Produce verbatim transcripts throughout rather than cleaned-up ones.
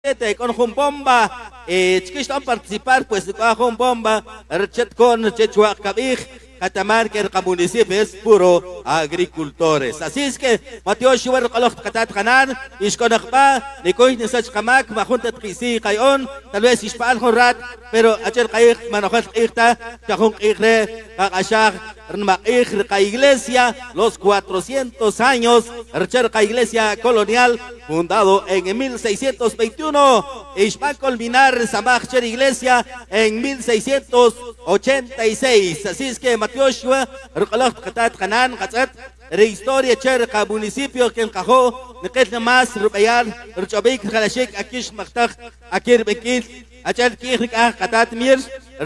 bicicleta con un bomba, eh, chiquis a participar, pues con bomba, rechet con chechua cabij, Catamar que el municipio es puro agricultores. Así es que Mateo Shuar Kalok Katat Hanan, Ishkonakba, Nikoy Nisach Kamak, Mahunta Trisi Kayon, tal vez Ishpal Horat, pero Achel Kaik, Manohat Ikta, Chahung Ikre, Kakashak, Rmaik, Ka Iglesia, los cuatrocientos años, Rcherka Iglesia Colonial, fundado en mil seiscientos veintiuno, Ishpal Colminar, Samach Iglesia en mil seiscientos ochenta y seis. Así es que Matioshua, Rukalok Katat Kanan, Katat, Rehistoria Cherka, municipio que encajó, Nequet más, Rubayal, Ruchabik, Halashik, Akish Maktak, Akir Bekit, Achal Kirka, Katat Mir,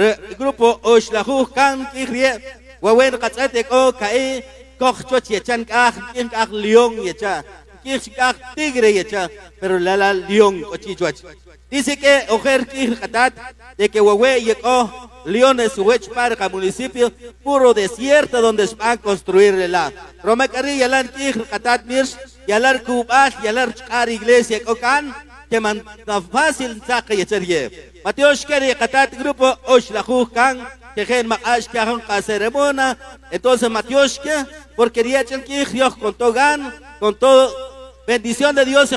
Grupo Oshlahu, Kan Kirye, Wawen Katat Eko, Kae, Koch Chochiachan Kah, Kinkah León Yecha, Kirkah Tigre Yecha, pero Lala León, Ochichuach. Dice que Ojer Kirkatat, de que Huawei llegó Leones Huech Parca, municipio puro desierto donde van a construir la Romacari, Yalar Kirkatat Mirs, Yalar Kubat, Yalar Char Iglesia Cocan, que manda fácil saca y echerie. Mateos Keri Katat Grupo Oshlahu Kan, que gen Maash que hagan ceremonia. Entonces Mateos que, porque Riachan Kirchhoff con Togan, con todo. Bendición de Dios,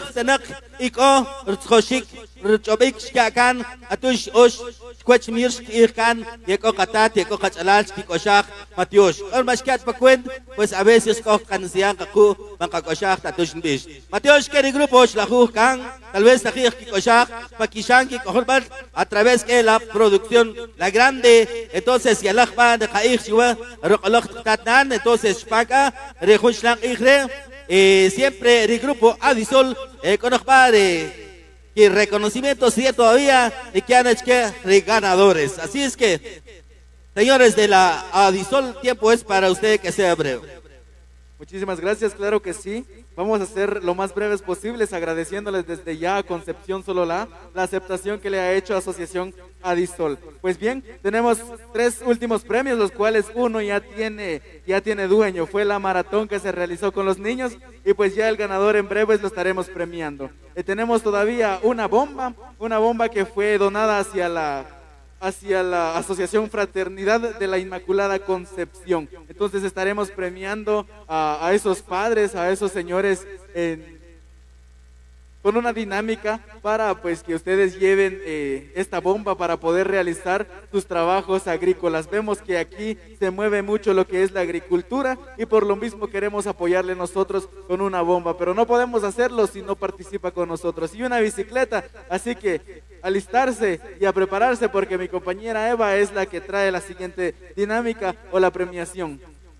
Iko, Rchoshik, Rchobik, Shkakan, Atush, Osh, Quachmirsk, Irkan, Yeko Katat, Yeko Kachalach, Kikoshak, Matiush. Or Mashkat Pakwend, pues a veces Kokan Sian Kaku, Bankakoshak, Tatush Bish. Matiush, Keri Grupo, Shlahu Kan, tal vez Tahir Kikoshak, Pakishan, Kikohorbat, a través que la producción, la grande, entonces Yalachban, Kair Shiwa, Rokolok Tatnan, entonces Shpaka, Rehushlan Igre. Eh, siempre el grupo Adisol eh, con los padres y reconocimiento sigue todavía y que han hecho que ganadores. Así es que, señores de la Adisol, tiempo es para usted que sea breve. Muchísimas gracias, claro que sí. Vamos a ser lo más breves posibles, agradeciéndoles desde ya a Concepción Sololá la aceptación que le ha hecho Asociación Adisol. Pues bien, tenemos tres últimos premios, los cuales uno ya tiene, ya tiene dueño. Fue la maratón que se realizó con los niños y pues ya el ganador en breves lo estaremos premiando. Eh, tenemos todavía una bomba, una bomba que fue donada hacia la... hacia la Asociación Fraternidad de la Inmaculada Concepción. Entonces estaremos premiando a, a esos padres, a esos señores en, con una dinámica para pues que ustedes lleven eh, esta bomba para poder realizar sus trabajos agrícolas. Vemos que aquí se mueve mucho lo que es la agricultura y por lo mismo queremos apoyarle nosotros con una bomba, pero no podemos hacerlo si no participa con nosotros. Y una bicicleta, así que alistarse y a prepararse porque mi compañera Eva es la que trae la siguiente dinámica o la premiación.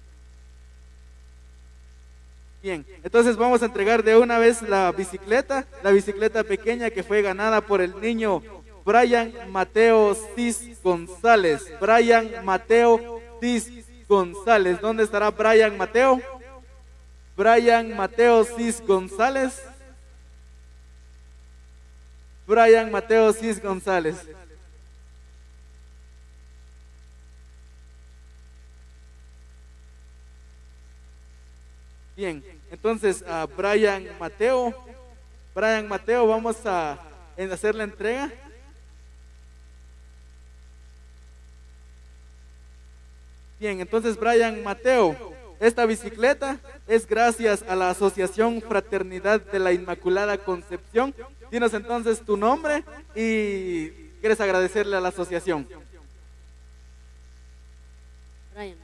Bien, entonces vamos a entregar de una vez la bicicleta, la bicicleta pequeña que fue ganada por el niño Brian Mateo Cis González. Brian Mateo Cis González. ¿Dónde estará Brian Mateo? Brian Mateo Cis González. Brian Mateo Cis González. Bien, entonces a Brian Mateo, Brian Mateo, vamos a hacer la entrega. Bien, entonces Brian Mateo, esta bicicleta es gracias a la Asociación Fraternidad de la Inmaculada Concepción. Dinos entonces tu nombre y quieres agradecerle a la asociación. Brian,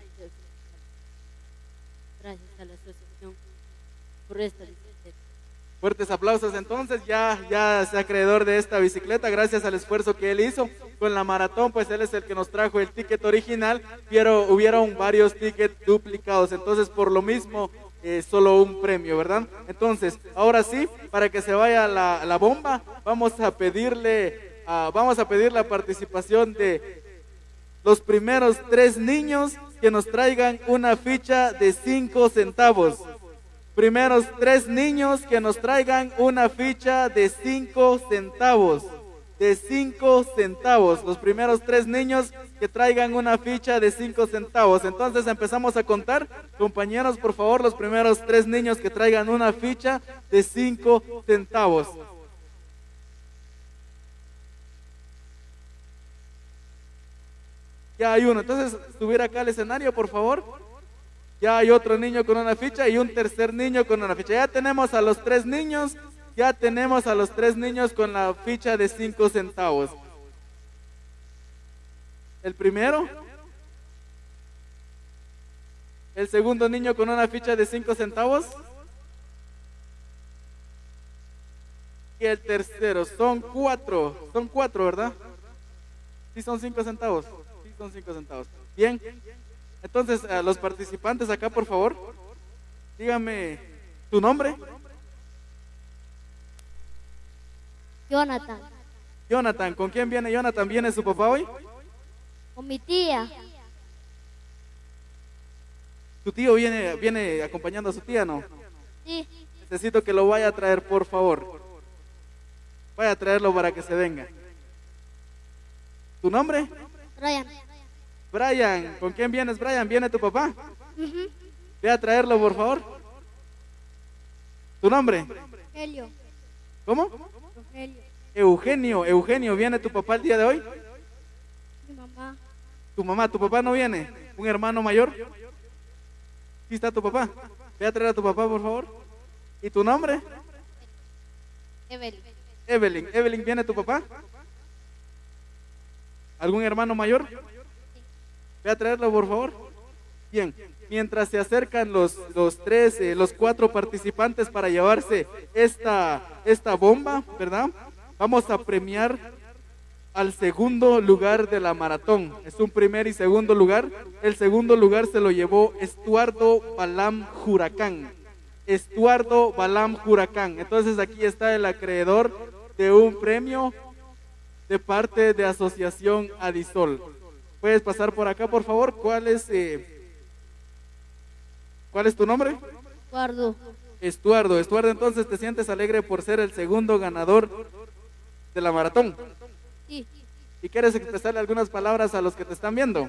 gracias a la asociación por esta bicicleta. Fuertes aplausos entonces, ya, ya es acreedor de esta bicicleta, gracias al esfuerzo que él hizo con la maratón, pues él es el que nos trajo el ticket original, pero hubieron varios tickets duplicados, entonces por lo mismo eh, solo un premio, ¿verdad? Entonces, ahora sí, para que se vaya la, la bomba, vamos a pedirle, uh, vamos a pedir la participación de los primeros tres niños que nos traigan una ficha de cinco centavos. Primeros tres niños que nos traigan una ficha de cinco centavos. De cinco centavos. Los primeros tres niños que traigan una ficha de cinco centavos. Entonces empezamos a contar. Compañeros, por favor, los primeros tres niños que traigan una ficha de cinco centavos. Ya hay uno. Entonces, subir acá al escenario, por favor. Ya hay otro niño con una ficha y un tercer niño con una ficha. Ya tenemos a los tres niños. Ya tenemos a los tres niños con la ficha de cinco centavos. El primero. El segundo niño con una ficha de cinco centavos. Y el tercero. Son cuatro. Son cuatro, ¿verdad? Sí, son cinco centavos. Sí, son cinco centavos. Bien. Entonces, a los participantes acá, por favor, dígame tu nombre. Jonathan. Jonathan. ¿Con quién viene Jonathan? ¿Viene su papá hoy? Con mi tía. ¿Tu tío viene, viene acompañando a su tía, no? Sí. Necesito que lo vaya a traer, por favor. Vaya a traerlo para que se venga. ¿Tu nombre? Brian. Brian. ¿Con quién vienes, Brian? ¿Viene tu papá? Ujú. Ve a traerlo, por favor. ¿Tu nombre? Rogelio. ¿Cómo? Rogelio. Eugenio. Eugenio, ¿viene tu papá el día de hoy? Mi mamá. ¿Tu mamá? ¿Tu papá no viene? ¿Un hermano mayor? ¿Sí está tu papá? Ve a traer a tu papá, por favor. ¿Y tu nombre? Evelyn. Evelyn. Evelyn, ¿viene tu papá? ¿Algún hermano mayor? Ve a traerlo, por favor. Bien, mientras se acercan los, los tres, eh, los cuatro participantes para llevarse esta, esta bomba, ¿verdad? Vamos a premiar al segundo lugar de la maratón. Es un primer y segundo lugar. El segundo lugar se lo llevó Estuardo Balam Huracán. Estuardo Balam Huracán. Entonces aquí está el acreedor de un premio de parte de Asociación Adisol. ¿Puedes pasar por acá, por favor? ¿Cuál es, eh, ¿cuál es tu nombre? Guardo. Estuardo. Estuardo, entonces te sientes alegre por ser el segundo ganador de la maratón. Sí. ¿Y quieres expresarle algunas palabras a los que te están viendo?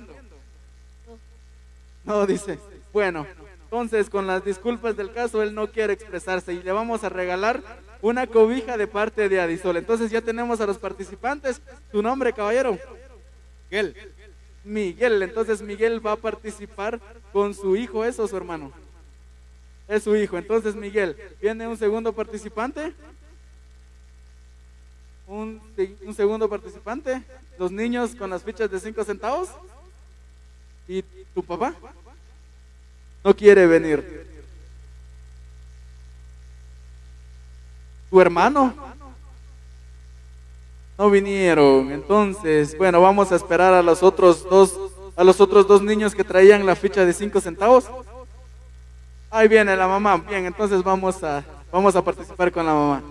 No, dice. Bueno, entonces con las disculpas del caso, él no quiere expresarse y le vamos a regalar una cobija de parte de Adisol. Entonces ya tenemos a los participantes. ¿Tu nombre, caballero? Miguel. Miguel. Entonces Miguel va a participar con su hijo, ¿es o su hermano? Es su hijo. Entonces Miguel, ¿viene un segundo participante? Un, un segundo participante. Los niños con las fichas de cinco centavos. ¿Y tu papá? No quiere venir. ¿Tu hermano? No vinieron. Entonces, bueno, vamos a esperar a los otros dos, a los otros dos niños que traían la ficha de cinco centavos. Ahí viene la mamá. Bien, entonces vamos a, vamos a participar con la mamá.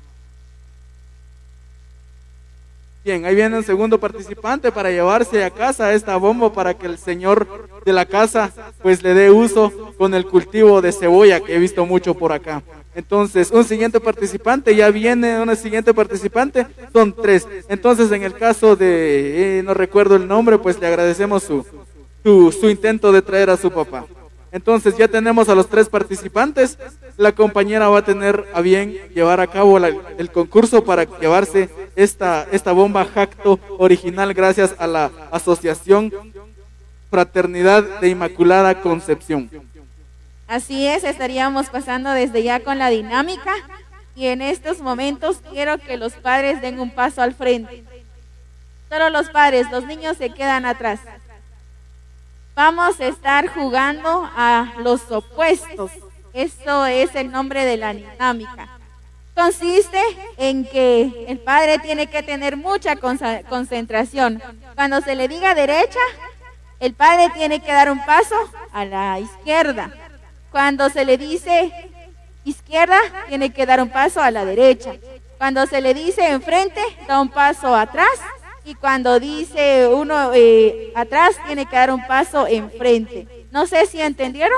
Bien, ahí viene un segundo participante para llevarse a casa esta bomba para que el señor de la casa pues le dé uso con el cultivo de cebolla que he visto mucho por acá. Entonces, un siguiente participante, ya viene una siguiente participante, son tres. Entonces, en el caso de, eh, no recuerdo el nombre, pues le agradecemos su, su, su intento de traer a su papá. Entonces, ya tenemos a los tres participantes. La compañera va a tener a bien llevar a cabo la, el concurso para llevarse esta, esta bomba Jacto original gracias a la Asociación Fraternidad de Inmaculada Concepción. Así es, estaríamos pasando desde ya con la dinámica y en estos momentos quiero que los padres den un paso al frente. Solo los padres, los niños se quedan atrás. Vamos a estar jugando a los opuestos. Esto es el nombre de la dinámica. Consiste en que el padre tiene que tener mucha concentración. Cuando se le diga derecha, el padre tiene que dar un paso a la izquierda. Cuando se le dice izquierda, tiene que dar un paso a la derecha. Cuando se le dice enfrente, da un paso atrás. Y cuando dice uno eh, atrás, tiene que dar un paso enfrente. No sé si entendieron.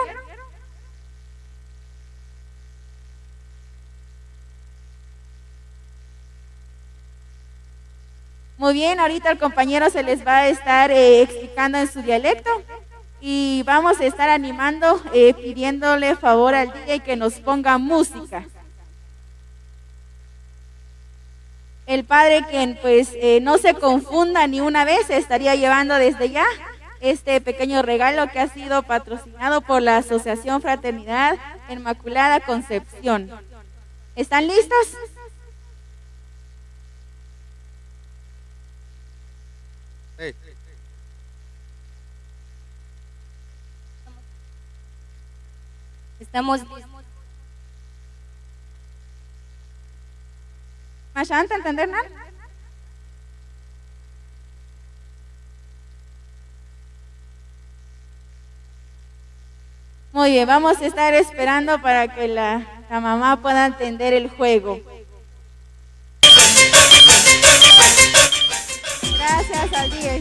Muy bien, ahorita el compañero se les va a estar eh, explicando en su dialecto. Y vamos a estar animando, eh, pidiéndole favor al D J que nos ponga música. El padre que pues eh, no se confunda ni una vez, estaría llevando desde ya este pequeño regalo que ha sido patrocinado por la Asociación Fraternidad Inmaculada Concepción. ¿Están listos? Hey. Estamos listos. ¿Machanta, entender nada? Muy bien, vamos a estar esperando para que la, la mamá pueda entender el juego. Gracias al día.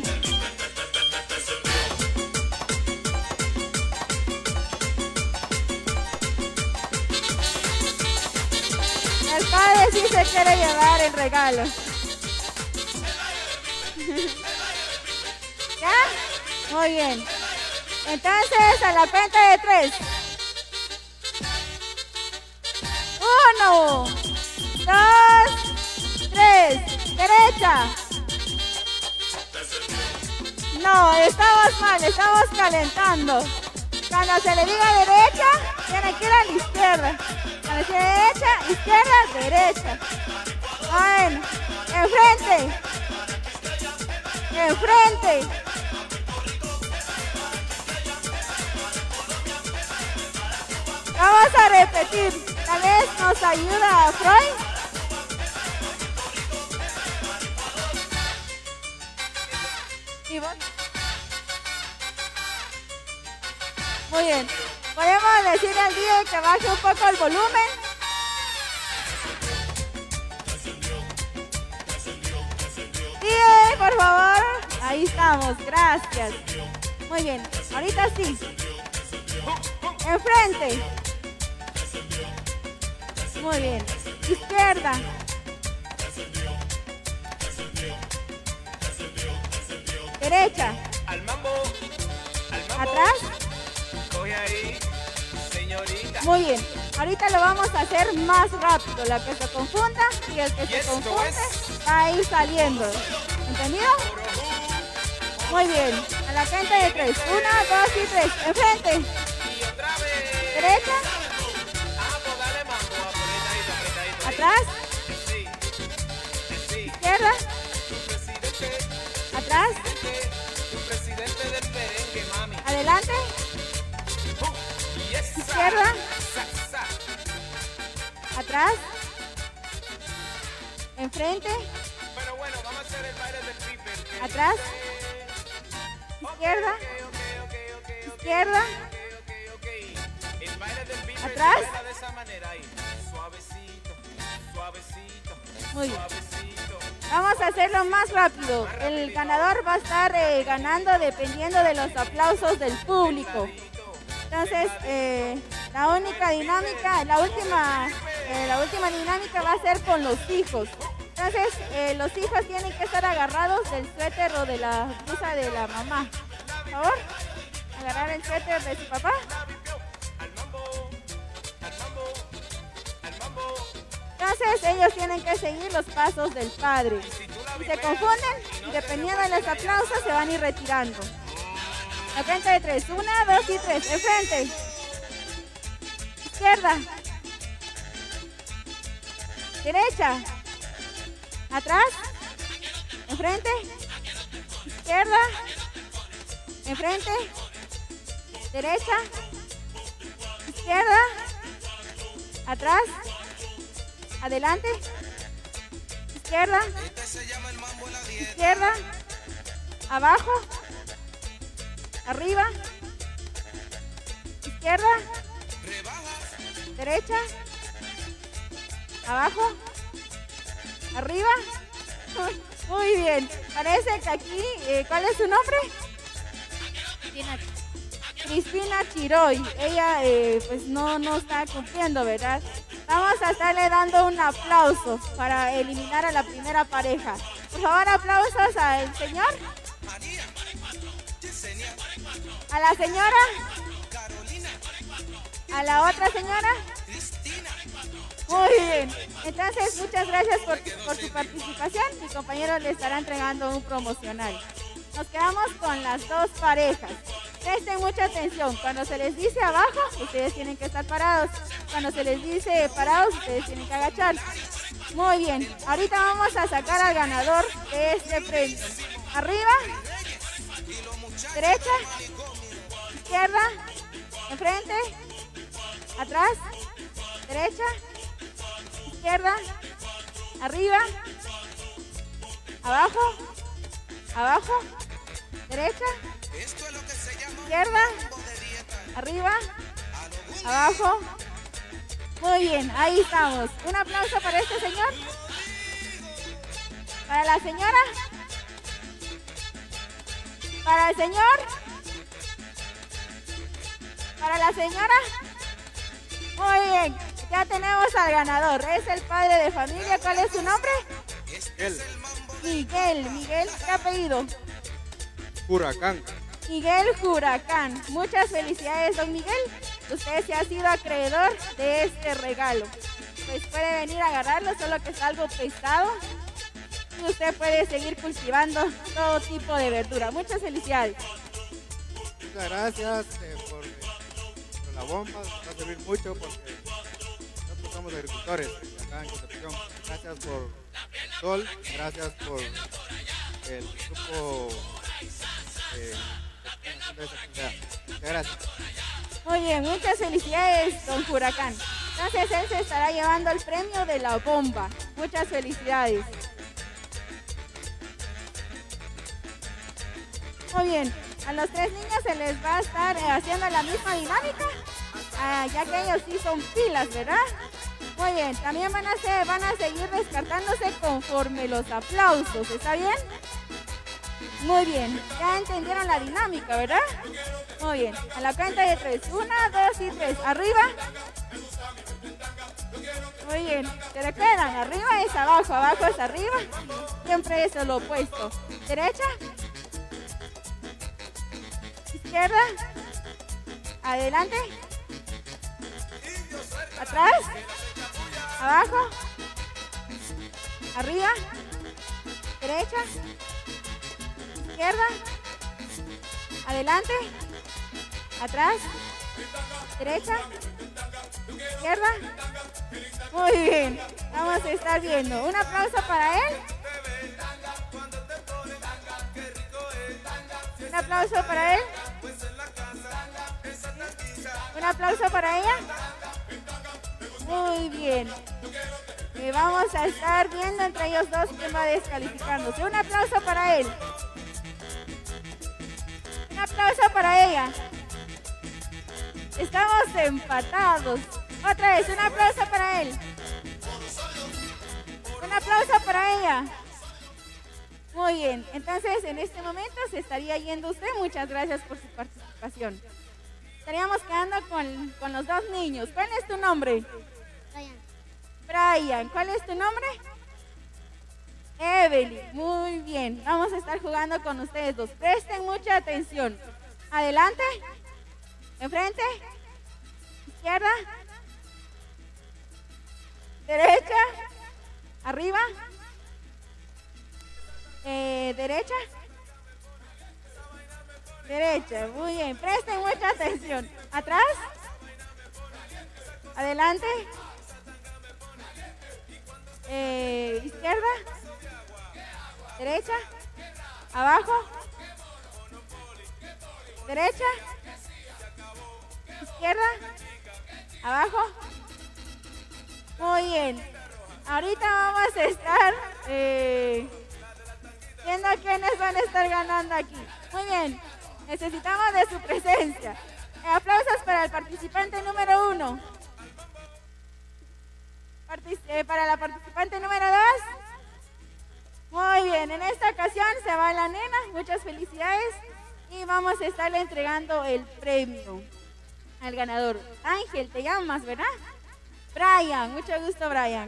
El padre sí se quiere llevar el regalo. ¿Ya? Muy bien. Entonces, a la cuenta de tres. Uno, dos, tres. Derecha. No, estamos mal, estamos calentando. Cuando se le diga derecha, tiene que ir a la izquierda. Cuando se derecha, izquierda, derecha. Bueno, enfrente. Enfrente. Vamos a repetir. Tal vez nos ayuda Freud. ¿Y vos? Muy bien. Podemos decir al día que baje un poco el volumen. Sí, por favor. Ahí estamos, gracias. Muy bien, ahorita sí. Enfrente. Muy bien. Izquierda. Derecha. Al mambo, al mambo. Atrás. Coge ahí, señorita. Muy bien. Ahorita lo vamos a hacer más rápido. La que se confunda y el que Y se esto confunde es- va a ir saliendo. ¿Entendido? Muy bien. A la cuenta de tres. Una, dos y tres. Enfrente. Y otra vez. Derecha. Ah, pues dale mambo, apretadito, apretadito. ahí. Atrás. Sí, sí. Izquierda. Tu presidente, Atrás. presidente, tu presidente del merengue, mami. Adelante. Uh, y esa. Izquierda. Sa, sa. Atrás. Enfrente. Pero bueno, vamos a hacer el baile del piper. que Atrás. dice- Izquierda. Ok, ok, ok, ok, ok. Izquierda. Ok, ok, ok. El baile del piper Atrás. se baila de esa manera ahí. Suavecito, suavecito, Muy bien. suavecito. Vamos a hacerlo más rápido. El ganador va a estar eh, ganando dependiendo de los aplausos del público. Entonces, eh, la única dinámica, la última, eh, la última dinámica va a ser con los hijos. Entonces, eh, los hijos tienen que estar agarrados del suéter o de la blusa de la mamá. Por favor, agarrar el suéter de su papá. Al mambo, al mambo, al mambo. Entonces, ellos tienen que seguir los pasos del padre. Si se confunden, dependiendo de los aplausos, se van a ir retirando. La cuenta de tres. Una, dos y tres. Enfrente. Izquierda. Derecha. Atrás. Enfrente. Izquierda. Enfrente. Derecha. Izquierda. Atrás. Adelante. Izquierda. Izquierda. Abajo. Arriba. Izquierda. Derecha. Abajo. Arriba. Muy bien. Parece que aquí, eh, ¿cuál es su nombre? Cristina Chiroy. Ella eh, pues no, no está cumpliendo, ¿verdad? Vamos a estarle dando un aplauso para eliminar a la primera pareja. Por favor, aplausos al señor. A la señora. A la otra señora. Muy bien. Entonces, muchas gracias por, por su participación. Mi compañero le estará entregando un promocional. nos quedamos con las dos parejas. Presten mucha atención. Cuando se les dice abajo, ustedes tienen que estar parados. Cuando se les dice parados, ustedes tienen que agachar. Muy bien. Ahorita vamos a sacar al ganador de este premio. Arriba, derecha, izquierda, enfrente, atrás, derecha, izquierda, arriba, abajo, abajo, derecha, izquierda, arriba, abajo. Muy bien, ahí estamos. Un aplauso para este señor. Para la señora. Para el señor. Para la señora. Muy bien, ya tenemos al ganador. Es el padre de familia. ¿Cuál es su nombre? Miguel. Miguel. Miguel, ¿qué apellido? Huracán. Miguel Huracán. Muchas felicidades, don Miguel. Usted se ha sido acreedor de este regalo. Pues puede venir a agarrarlo, solo que es algo pesado. Y usted puede seguir cultivando todo tipo de verdura. Muchas felicidades. Muchas gracias eh, por, por la bomba, va a servir mucho porque nosotros somos agricultores acá en Concepción. Gracias por el sol, gracias por el grupo eh, que está haciendo esa actividad. Muchas gracias. Muy bien, muchas felicidades, don Huracán. Entonces él se estará llevando el premio de la bomba. Muchas felicidades. Muy bien, a los tres niños se les va a estar eh, haciendo la misma dinámica, ah, ya que ellos sí son pilas, ¿verdad? Muy bien, también van a, ser, van a seguir descartándose conforme los aplausos, ¿está bien? Muy bien, ya entendieron la dinámica, ¿verdad? Muy bien, a la cuenta de tres, una, dos y tres, arriba. Muy bien, ¿se recuerdan? Arriba es abajo, abajo es arriba, siempre es lo opuesto. Derecha. Izquierda, adelante, atrás, abajo, arriba, derecha, izquierda, adelante, atrás, derecha, izquierda. Muy bien, vamos a estar viendo. Un aplauso para él. Un aplauso para él. Un aplauso para ella. Muy bien. Eh, vamos a estar viendo entre ellos dos quién va descalificándose. Un aplauso para él. Un aplauso para ella. Estamos empatados. Otra vez, un aplauso para él. Un aplauso para ella. Muy bien, entonces en este momento se estaría yendo usted. Muchas gracias por su participación. Estaríamos quedando con, con los dos niños. ¿Cuál es tu nombre? Brian. Brian. ¿Cuál es tu nombre? Evelyn. Muy bien, vamos a estar jugando con ustedes dos. Presten mucha atención. Adelante. Enfrente. Izquierda. Derecha. Arriba. Eh, derecha. Derecha, muy bien. Presten mucha atención. Atrás. Adelante. Eh, izquierda. Derecha. Abajo. Derecha. Izquierda. Abajo. Muy bien. Ahorita vamos a estar eh, viendo quiénes van a estar ganando aquí. Muy bien. Necesitamos de su presencia. Eh, aplausos para el participante número uno. Partic eh, para la participante número dos. Muy bien. En esta ocasión se va la nena. Muchas felicidades. Y vamos a estarle entregando el premio al ganador. Ángel, te llamas, ¿verdad? Brian. Mucho gusto, Brian.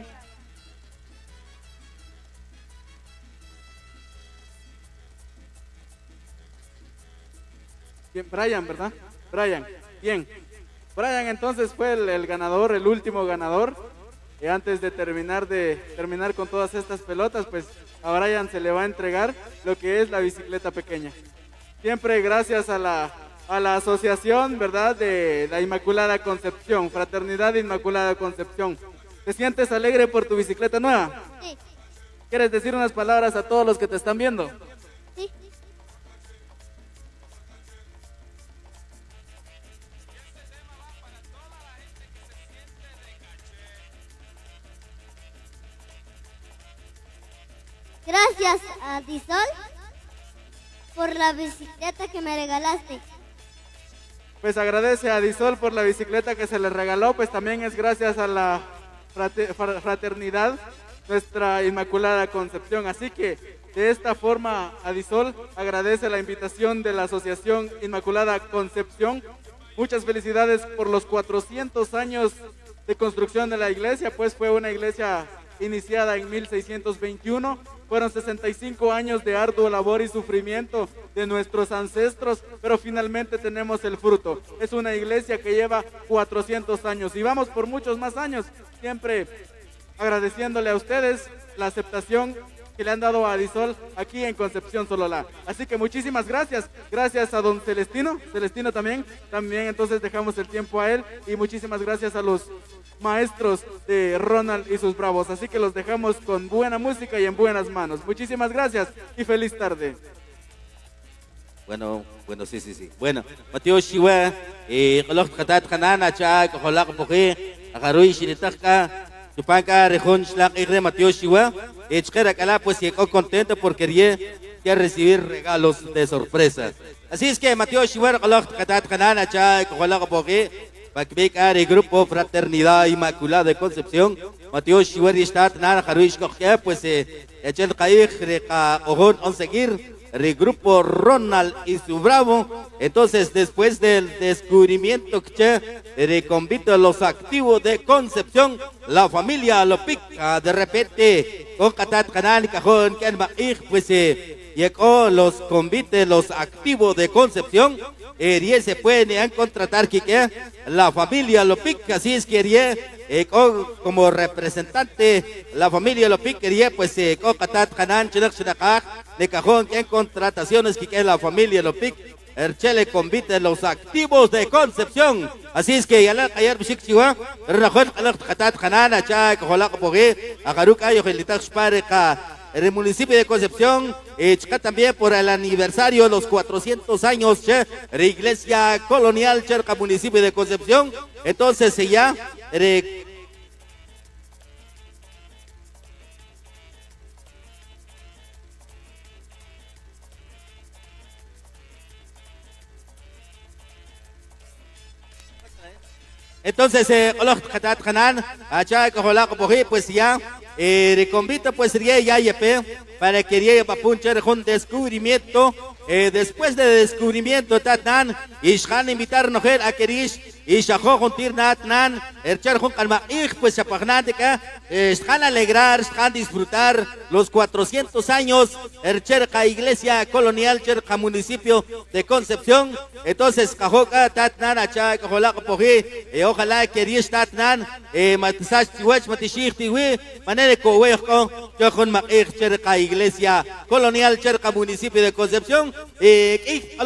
Bien, Brian, ¿verdad? Brian, bien. Brian entonces fue el, el ganador, el último ganador. Y antes de terminar de terminar con todas estas pelotas, pues a Brian se le va a entregar lo que es la bicicleta pequeña. Siempre gracias a la, a la asociación, ¿verdad?, de la Inmaculada Concepción, Fraternidad Inmaculada Concepción. ¿Te sientes alegre por tu bicicleta nueva? Sí. ¿Quieres decir unas palabras a todos los que te están viendo? Sí. Gracias a Disol por la bicicleta que me regalaste. Pues agradece a Disol por la bicicleta que se le regaló, pues también es gracias a la frate- fra- fraternidad, nuestra Inmaculada Concepción. Así que de esta forma Adisol agradece la invitación de la Asociación Inmaculada Concepción. Muchas felicidades por los cuatrocientos años de construcción de la iglesia, pues fue una iglesia iniciada en mil seiscientos veintiuno. Fueron sesenta y cinco años de arduo labor y sufrimiento de nuestros ancestros, pero finalmente tenemos el fruto. Es una iglesia que lleva cuatrocientos años y vamos por muchos más años, siempre agradeciéndole a ustedes la aceptación que le han dado a Adisol aquí en Concepción Sololá. Así que muchísimas gracias, gracias a don Celestino, Celestino también, también entonces dejamos el tiempo a él y muchísimas gracias a los maestros de Ronald y sus bravos. Así que los dejamos con buena música y en buenas manos. Muchísimas gracias y feliz tarde. Bueno, bueno, sí, sí, sí. Bueno, Mateo Shiwa, eh, Kolok Katat Kanana, Cha, Kolak Poke, Agarui Shiritaka, Chupanka, Rejón Shlak, Igre, Mateo Shiwa, eh, Chkera Kala, pues llegó contento porque quería, quería recibir regalos de sorpresa. Así es que Mateo Shiwa, Kolok Katat Kanana, Cha, Kolak Poke, Bakbekar, el grupo Fraternidad Inmaculada de Concepción, Mateo Shiwa, Ristat, Nana, Haruish Kokia, pues, eh, Echel Kaik, Reka, Ojon, Onseguir, el grupo Ronald y su bravo. Entonces, después del descubrimiento que reconvito a los activos de Concepción, la familia Lopica, de repente, con Catat Canal y Cajón, pues eh, llegó los convites, los activos de Concepción. Eh, y se pueden contratar que la familia Lopic, así es que eh, como representante la familia Lopic quería pues eh, de cajón que en contrataciones que la familia Lopic el Chele convite los activos de Concepción. Así es que ya la ayer bishik siwa rajot alaq khatat khanana cha kola poge agaruka yo gelita ka el municipio de Concepción, eh, también por el aniversario de los cuatrocientos años de la iglesia colonial cerca municipio de Concepción. Entonces ya eh, entonces eh, pues ya eh, reconvito pues ya ya para que ya papunchar un descubrimiento. Eh, después del descubrimiento tatnan ishkan invitar noher a kerish y shajo juntir natnan erchar jun calma ich pues apagnante que ishkan alegrar ishkan disfrutar los cuatrocientos años ercher ka iglesia colonial cerca municipio de Concepción. Entonces kajoka tatnan acha kajola poji e ojalá kerish tatnan eh matisach tiwach matishich tiwi manere ko wejko jojun ma ich cerca iglesia colonial cerca municipio de Concepción. Eh,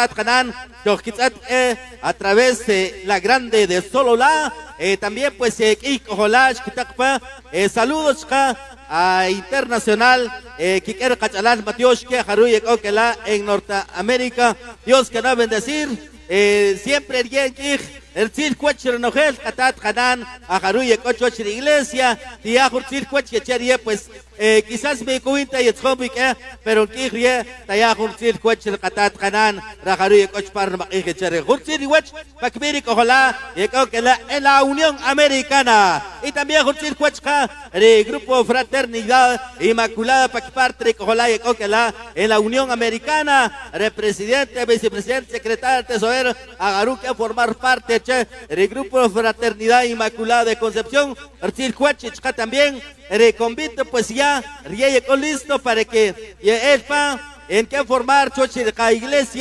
a través de la grande de Sololá, eh, también pues eh, eh, saludos a internacional Kiker Cachalan Matios que Haruye Kokela en Norteamérica. Dios que nos bendecir eh, siempre bien el circuito nogel Katat Hanan a Haruye Cochoch de iglesia y a circuito que pues eh, quizás me cuenta y es que pero que rie taya hurtir coche el Katat Hanan Rajaruye Coch par que chere hurtir y wech Bakbiri Kohola y que la en la Unión Americana y también hurtir coche el grupo Fraternidad Inmaculada Pakparte Kohola y que la en la Unión Americana el presidente, vicepresidente, secretario, tesorero Agaru que formar parte el grupo Fraternidad Inmaculada de Concepción hurtir coche también el convite pues ya ya llegó listo para que él en que formar choche de la iglesia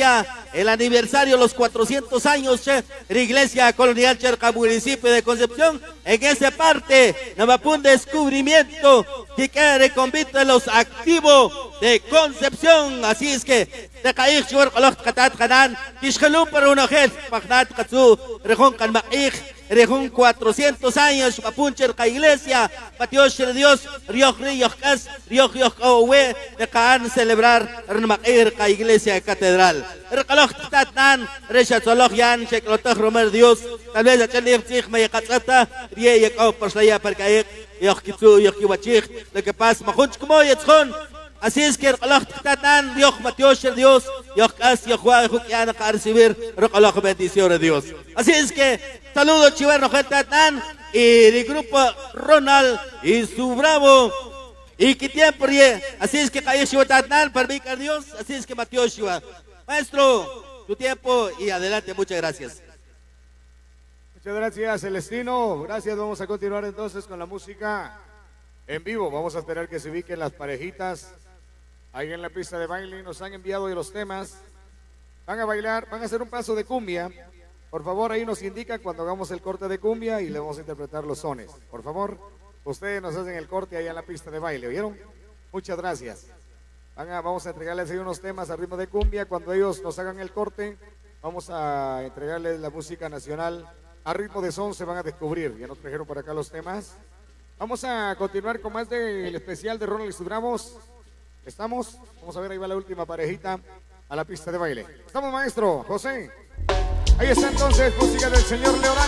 el aniversario, los cuatrocientos años, che, la iglesia colonial Cherca, municipio de Concepción. En esa parte, nos va un descubrimiento que quiere convite a los activos de Concepción. Así es que, de caer chuar color catat canan, tishkelum para una gente, pagnat katsu, rejón canmaich. Rejón cuatrocientos años, papuncher ka iglesia, patios de Dios, Rioch Rioch Cas, Rioch Rioch Owe, de Kaan celebrar Rmair ka iglesia catedral. Recaloch Tatnan, Reshat Soloch Yan, Cheklotach Romer Dios, tal vez a Chelif Zich, Mayakatzata, Rie Yakov Paslaya Perkaek, Yoch Kitsu, Yoch Kiwachich, lo que pasa, Mahunch como Yetzon. Así es que Recaloch Tatnan, Rioch Matios de Dios, Yoch Cas, Yoch Wa, Yoch Yana, para recibir Recaloch bendición de Dios. Así es que saludos chiverno gente y el grupo Ronald y su bravo y que tiempo rie. Así es que calle Shivatatnan para vicar Dios. Así es que Mateo Shiva. Maestro, tu tiempo y adelante, muchas gracias. Muchas gracias, Celestino. Gracias, vamos a continuar entonces con la música en vivo. Vamos a esperar que se ubiquen las parejitas ahí en la pista de baile. Nos han enviado hoy los temas. Van a bailar, van a hacer un paso de cumbia. Por favor, ahí nos indica cuando hagamos el corte de cumbia y le vamos a interpretar los sones. Por favor, ustedes nos hacen el corte ahí en la pista de baile, ¿oyeron? Muchas gracias. Van a, vamos a entregarles ahí unos temas a ritmo de cumbia. Cuando ellos nos hagan el corte, vamos a entregarles la música nacional a ritmo de son. Se van a descubrir. Ya nos trajeron por acá los temas. Vamos a continuar con más del especial de Ronald y sus Bravos. ¿Estamos? Vamos a ver, ahí va la última parejita a la pista de baile. ¿Estamos, maestro José? Ahí está entonces, música del señor Leorán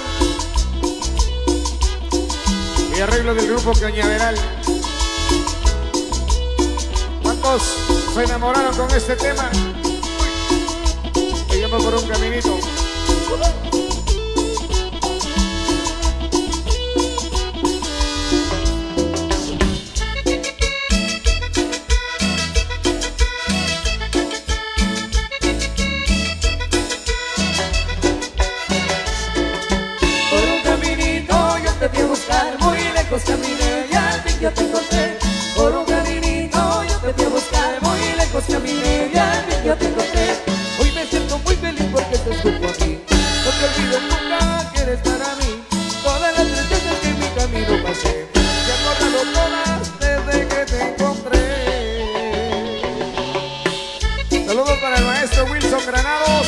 y arreglo del grupo Cañaveral. ¿Cuántos se enamoraron con este tema? Me llamo por un caminito. Caminé y al fin yo te encontré. Por un caminito yo te fui a buscar. Muy lejos caminé y al fin yo te encontré. Hoy me siento muy feliz porque te escucho a mí. No te olvides nunca que eres para mí. Todas las tristezas que en mi camino pasé se han borrado todas desde que te encontré. Saludos para el maestro Wilson Granados,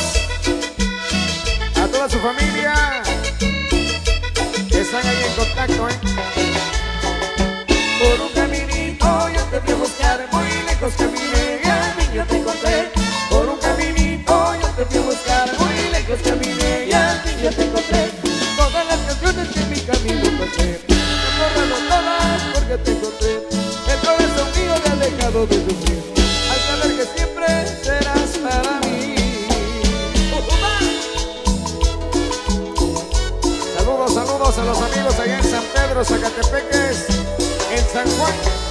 a toda su familia que están ahí en contacto, ¿eh? Por un caminito yo te fui a buscar, muy lejos caminé y al fin yo te encontré. Por un caminito yo te fui a buscar, muy lejos caminé y al fin yo te encontré. Todas las canciones que en mi camino pasé me borraron todas porque te encontré. El corazón mío te ha dejado de sufrir al saber que siempre serás para mí. Saludos, saludos a los amigos allá en San Pedro, Zacatepeques, en San Juan.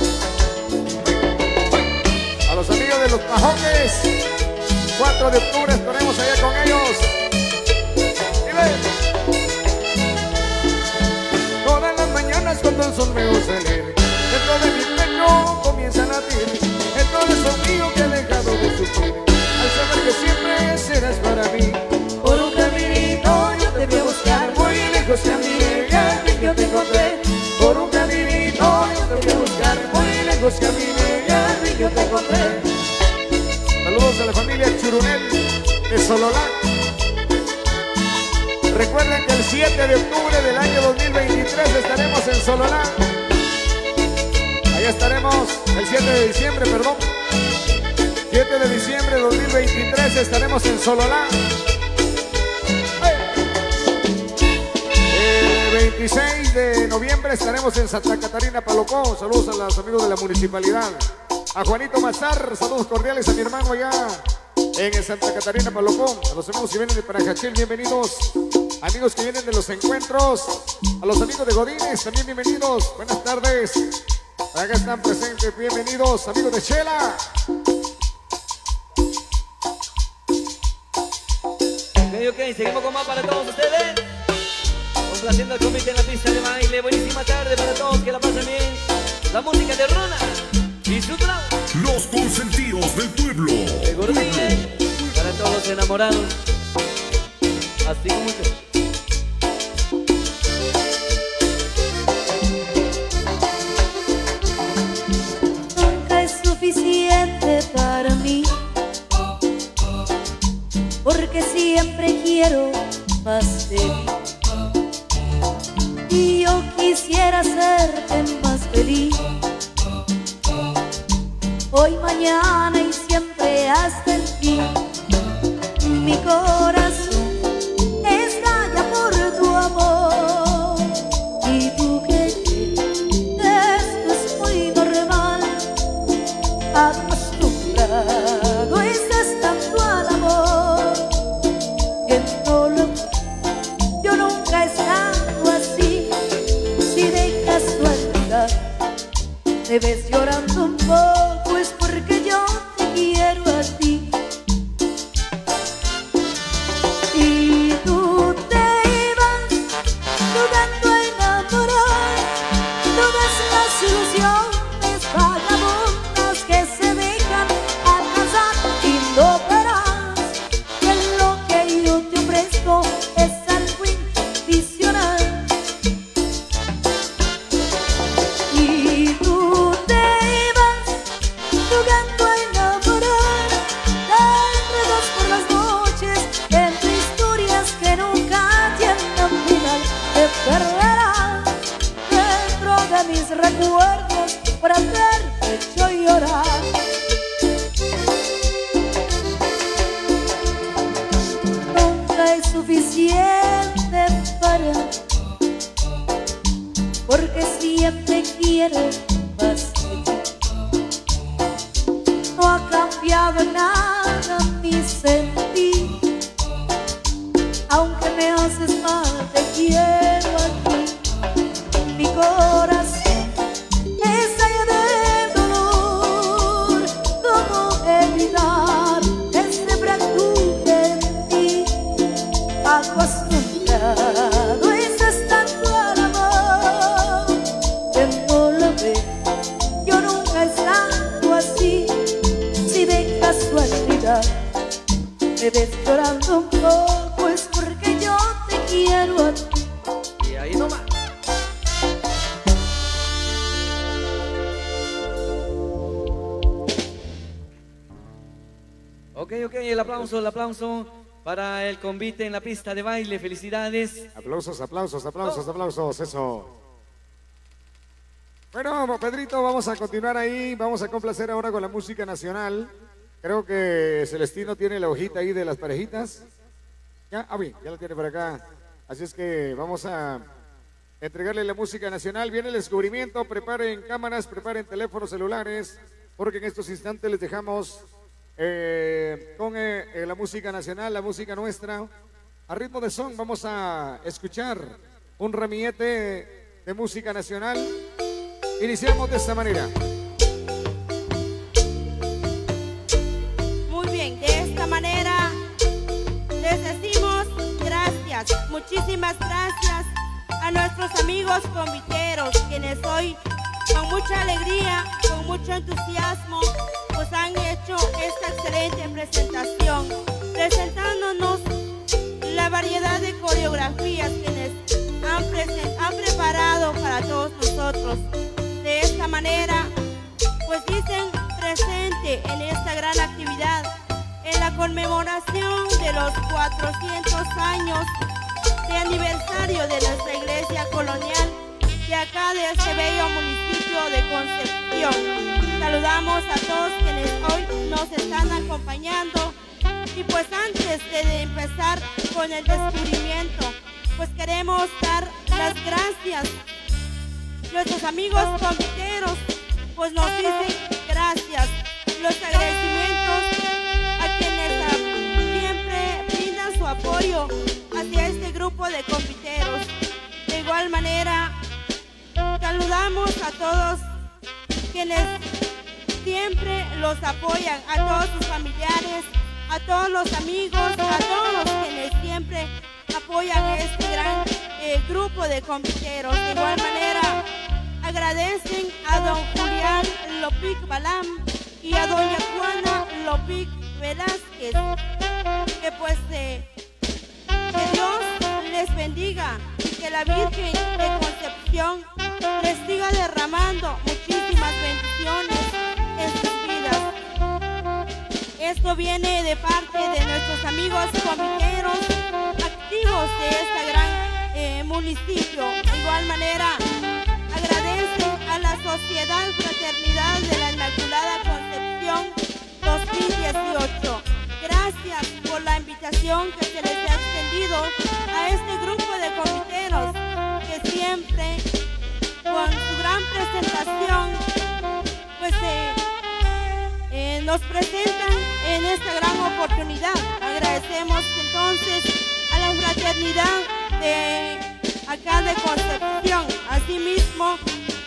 A los amigos de los Pajoques, cuatro de octubre estaremos allá con ellos. Y ven. Todas las mañanas cuando el sol me va a salir, dentro de mi pecho comienza a latir el corazón mío que ha dejado de sufrir al saber que siempre serás para mí. Por un caminito yo te voy a buscar, muy lejos caminé y al fin yo te encontré. Por un caminito yo te voy a buscar, muy lejos caminé y al fin yo te encontré. Saludos a la familia Churunel de Sololá. Recuerden que el siete de octubre del año dos mil veintitrés estaremos en Sololá. Ahí estaremos, el siete de diciembre, perdón. siete de diciembre de dos mil veintitrés estaremos en Sololá. El veintiséis de noviembre estaremos en Santa Catarina, Palopó. Saludos a los amigos de la municipalidad. A Juanito Mazar, saludos cordiales a mi hermano allá en Santa Catarina, Palopó. A los amigos que vienen de Parajachil, bienvenidos. Amigos que vienen de los encuentros. A los amigos de Godínez, también bienvenidos. Buenas tardes. Acá están presentes, bienvenidos. Amigos de Chela. Ok, ok, seguimos con más para todos ustedes. Complaciendo al comité en la pista de baile. Buenísima tarde para todos, que la pasen bien. La música de Ronald y su bravo. Los consentidos del pueblo. De Gordine, para todos los enamorados. Así como que... Nunca es suficiente para mí, porque siempre quiero más de mí. Y yo quisiera hacerte más feliz, hoy, mañana y siempre hasta el fin. Mi corazón estalla por tu amor, y tú que esto es muy normal, acostumbrado estás tanto al amor, que no lo, yo nunca he estado así. Si de casualidad me ves llorando un poco, es porque yo te quiero a ti. Y tú te ibas jugando a enamorar todas las ilusiones vagabundas que se dejan alcanzar, y no verás que lo que yo te ofrezco es algo incondicional. Y tú te ibas jugando a enamorar de enredos por las noches, entre historias que nunca tienen final. Te perderás dentro de mis recuerdos por haberte hecho llorar. Nunca es suficiente para mí, porque siempre quiero más de ti. No ha cambiado nada mi sentir, aunque me haces mal, te quiero a ti. Mi corazón estalla de dolor, ¿cómo evitar este fractura en ti? Acostumbrado estás tanto al amor, que no lo ves, yo nunca he estado así. Si de casualidad me ves llorando un poco, es porque yo te quiero a ti. Y ahí nomás. Ok, ok, el aplauso, el aplauso para el convite en la pista de baile. Felicidades. Aplausos, aplausos, aplausos, aplausos, eso. Bueno, Pedrito, vamos a continuar ahí, vamos a complacer ahora con la música nacional. Creo que Celestino tiene la hojita ahí de las parejitas. Ya, ah, bien, ya la tiene por acá. Así es que vamos a entregarle la música nacional. Viene el descubrimiento, preparen cámaras, preparen teléfonos celulares, porque en estos instantes les dejamos eh, con eh, eh, la música nacional, la música nuestra. A ritmo de son vamos a escuchar un ramillete de música nacional. Iniciamos de esta manera. Muy bien, de esta manera les decimos gracias, muchísimas gracias a nuestros amigos conviteros, quienes hoy con mucha alegría, con mucho entusiasmo, pues han hecho esta excelente presentación, presentándonos la variedad de coreografías quienes han, han preparado para todos nosotros. De esta manera, pues dicen presente en esta gran actividad, en la conmemoración de los cuatrocientos años de aniversario de nuestra iglesia colonial de acá de este bello municipio de Concepción. Saludamos a todos quienes hoy nos están acompañando, y pues antes de empezar con el descubrimiento, pues queremos dar las gracias. Nuestros amigos conviteros pues nos dicen gracias, los agradecimientos a quienes ah, siempre brindan su apoyo hacia este grupo de conviteros. De igual manera, saludamos a todos quienes siempre los apoyan, a todos sus familiares, a todos los amigos, a todos los quienes siempre apoyan a este gran eh, grupo de conviteros. De igual manera, agradecen a don Julián Lopic Balam y a doña Juana Lopic Velázquez, que pues eh, que Dios les bendiga y que la Virgen de Concepción les siga derramando muchísimas bendiciones en sus vidas. Esto viene de parte de nuestros amigos comiteros activos de este gran eh, municipio. De igual manera, agradecen a la Sociedad Fraternidad de la Inmaculada Concepción dos mil dieciocho. Gracias por la invitación que se les ha extendido a este grupo de comiteros que siempre, con su gran presentación, pues eh, eh, nos presentan en esta gran oportunidad. Agradecemos entonces a la fraternidad de acá de Concepción. Asimismo,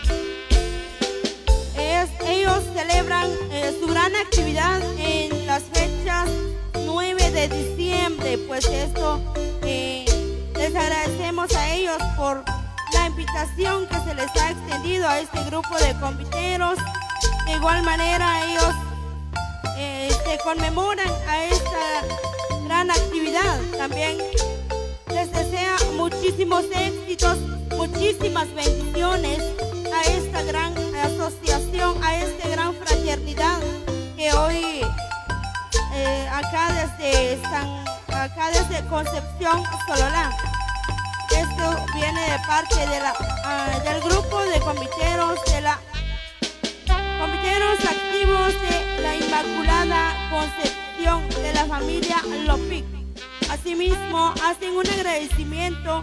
es, ellos celebran eh, su gran actividad en las fechas nueve de diciembre. Pues esto eh, les agradecemos a ellos por la invitación que se les ha extendido a este grupo de comiteros. De igual manera, ellos eh, se conmemoran a esta gran actividad. También les desea muchísimos éxitos, muchísimas bendiciones a esta gran asociación, a esta gran fraternidad que hoy eh, acá desde San, acá desde Concepción, Sololá. Esto viene de parte de la, uh, del grupo de comiteros de la comiteros activos de la Inmaculada Concepción de la familia Lopic. Asimismo, hacen un agradecimiento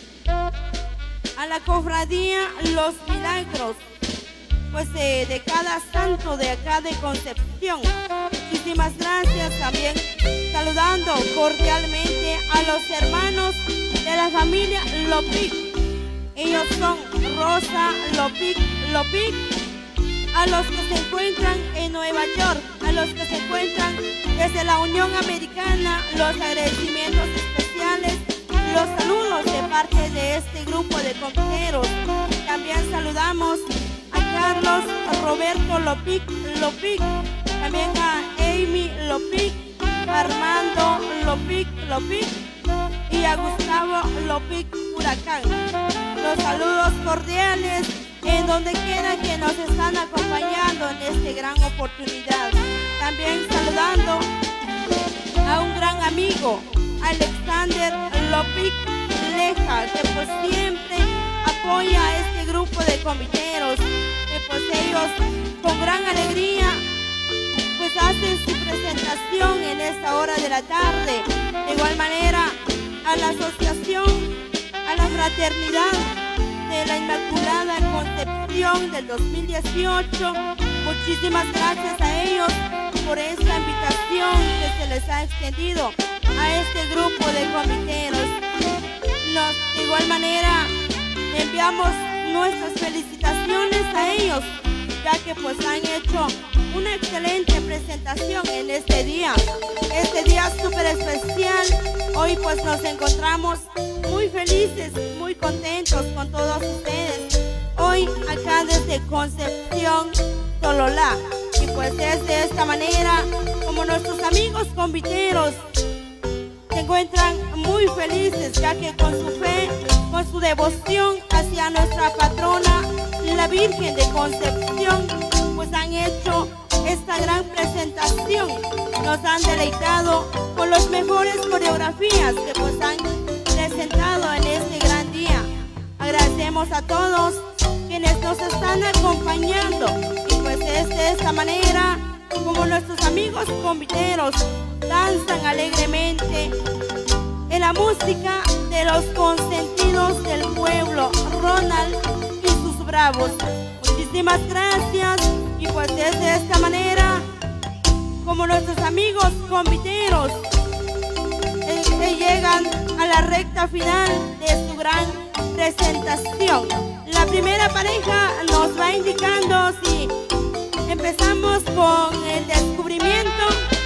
a la cofradía Los Milagros, pues eh, de cada santo de acá de Concepción. Muchísimas gracias. También saludando cordialmente a los hermanos de la familia Lopic. Ellos son Rosa Lopic Lopic, a los que se encuentran en Nueva York, a los que se encuentran desde la Unión Americana, los agradecimientos especiales, los saludos de parte de este grupo de comiteros. También saludamos a Carlos Roberto Lopic Lopic, también a Amy Lopic, a Armando Lopic Lopic y a Gustavo Lopic Huracán. Los saludos cordiales en donde quiera que nos están acompañando en esta gran oportunidad. También saludando a un gran amigo, Alexander Lopic Leja, que pues siempre apoya a este grupo de comiteros, que pues ellos con gran alegría pues hacen su presentación en esta hora de la tarde. De igual manera, a la asociación, a la fraternidad de la Inmaculada Concepción del dos mil dieciocho, muchísimas gracias a ellos por esta invitación que se les ha extendido a este grupo de comiteros. Nos, de igual manera, enviamos nuestras felicitaciones a ellos, ya que pues han hecho una excelente presentación en este día, este día súper especial. Hoy pues nos encontramos muy felices, muy contentos con todos ustedes, hoy acá desde Concepción, Sololá. Y pues es de esta manera como nuestros amigos conviteros se encuentran muy felices, ya que con su fe, con su devoción hacia nuestra patrona, la Virgen de Concepción, pues han hecho esta gran presentación. Nos han deleitado con las mejores coreografías que pues han presentado en este gran día. Agradecemos a todos quienes nos están acompañando y pues es de esta manera como nuestros amigos conviteros danzan alegremente en la música de los consentidos del pueblo, Ronald y sus bravos. Muchísimas gracias y pues es de esta manera como nuestros amigos conviteros eh, eh, llegan a la recta final de su gran presentación. La primera pareja nos va indicando si empezamos con el descubrimiento.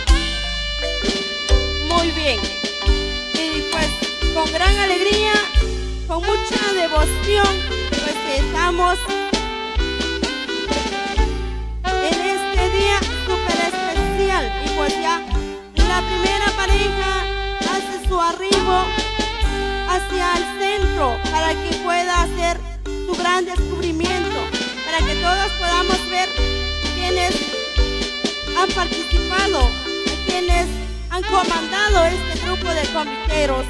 Muy bien. Y pues con gran alegría, con mucha devoción, pues estamos en este día súper especial. Y pues ya la primera pareja maestro para que pueda hacer su gran descubrimiento, para que todos podamos ver quienes han participado, quienes han comandado este grupo de conviteros.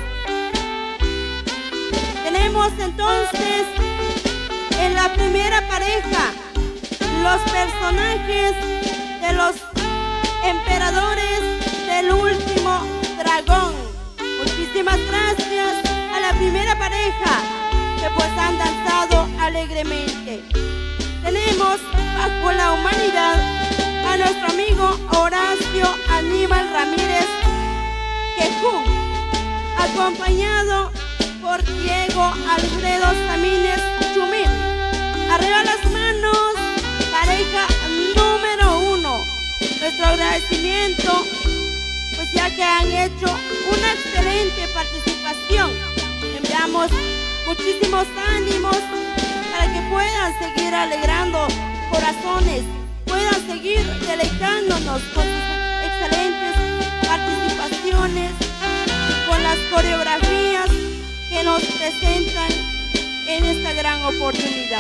Tenemos entonces en la primera pareja los personajes de los emperadores del último dragón. Muchísimas gracias a la primera pareja que pues han danzado alegremente. Tenemos bajo la humanidad a nuestro amigo Horacio Aníbal Ramírez Quejú, acompañado por Diego Alfredo Samínez Chumil. Arriba las manos, pareja número uno. Nuestro agradecimiento, pues ya que han hecho una excelente participación. Enviamos muchísimos ánimos para que puedan seguir alegrando corazones, puedan seguir deleitándonos con sus excelentes participaciones, con las coreografías que nos presentan en esta gran oportunidad.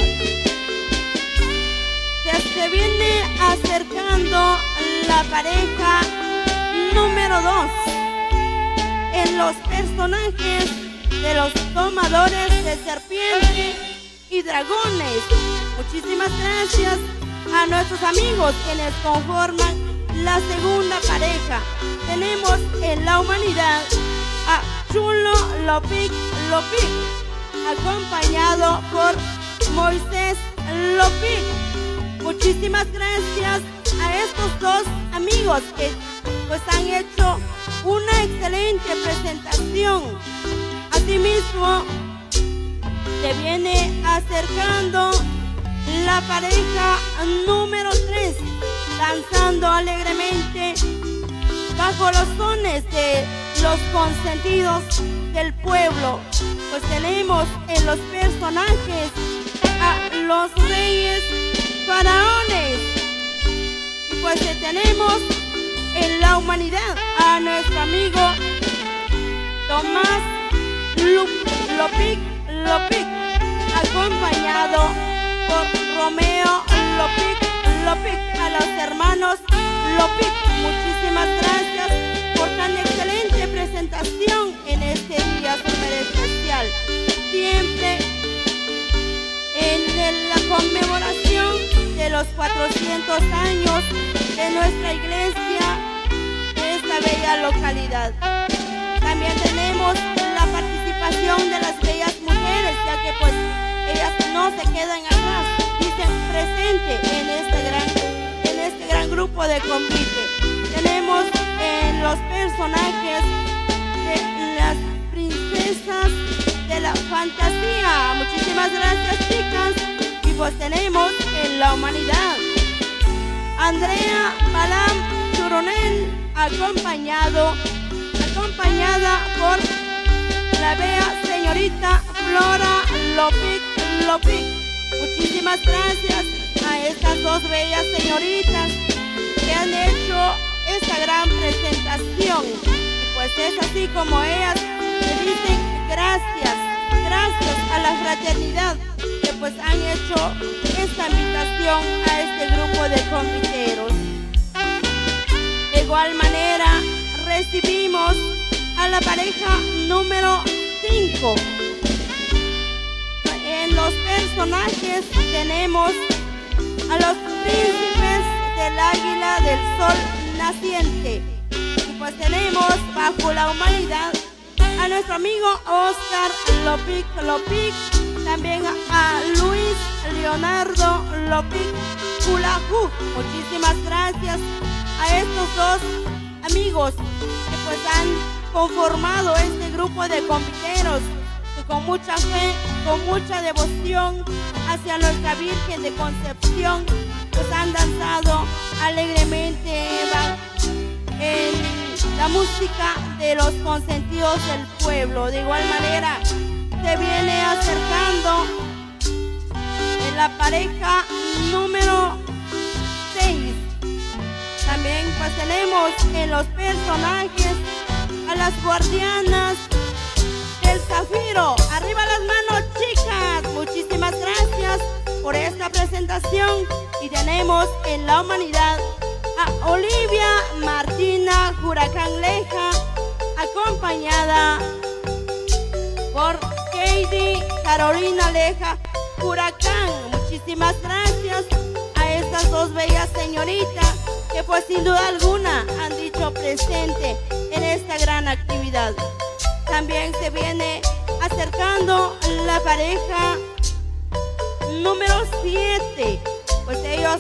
Ya se viene acercando la pareja número dos en los personajes de los domadores de serpiente y dragones. Muchísimas gracias a nuestros amigos quienes conforman la segunda pareja. Tenemos en la humanidad a Chulo Lopic Lopic, acompañado por Moisés Lopic. Muchísimas gracias a estos dos amigos que pues han hecho una excelente presentación. Asimismo, se viene acercando la pareja número tres, danzando alegremente bajo los sones de los consentidos del pueblo. Pues tenemos en los personajes a los reyes faraones. Y pues tenemos en la humanidad a nuestro amigo Tomás Lopic Lopic, acompañado por Romeo Lopic Lopic, a los hermanos Lopic. Muchísimas gracias por tan excelente presentación en este día súper especial. Siempre en la conmemoración de los cuatrocientos años de nuestra iglesia, de esta bella localidad. También tenemos la participación de las bellas mujeres, ya que pues ellas no se quedan atrás, dicen presente en este gran, en este gran grupo de convite. Tenemos en los personajes de las princesas de la fantasía. Muchísimas gracias, chicas. Y pues tenemos en la humanidad Andrea Balam Churonel, acompañado, acompañada por la bella señorita Flora Lopic Lopic. Muchísimas gracias a estas dos bellas señoritas que han hecho esta gran presentación. Y pues es así como ellas le dicen gracias, gracias a la fraternidad que pues han hecho esta invitación a este grupo de conviteros. De igual manera recibimos a la pareja número cinco. En los personajes tenemos a los príncipes del águila del sol naciente. Y pues tenemos bajo la humanidad a nuestro amigo Oscar Lopic Lopic, también a Luis Leonardo Lopic Culajú. Muchísimas gracias a estos dos amigos que pues han conformado este grupo de conviteros, que con mucha fe, con mucha devoción hacia nuestra Virgen de Concepción, pues han danzado alegremente en la música de los consentidos del pueblo. De igual manera se viene acercando en la pareja número seis. También pues tenemos en los personajes a las guardianas del Zafiro. Arriba las manos, chicas. Muchísimas gracias por esta presentación. Y tenemos en la humanidad a Olivia Martina Huracán Leja, acompañada por Katie Carolina Leja Huracán. Muchísimas gracias a estas dos bellas señoritas que pues sin duda alguna han dicho presente en esta gran actividad. También se viene acercando la pareja número siete, pues ellos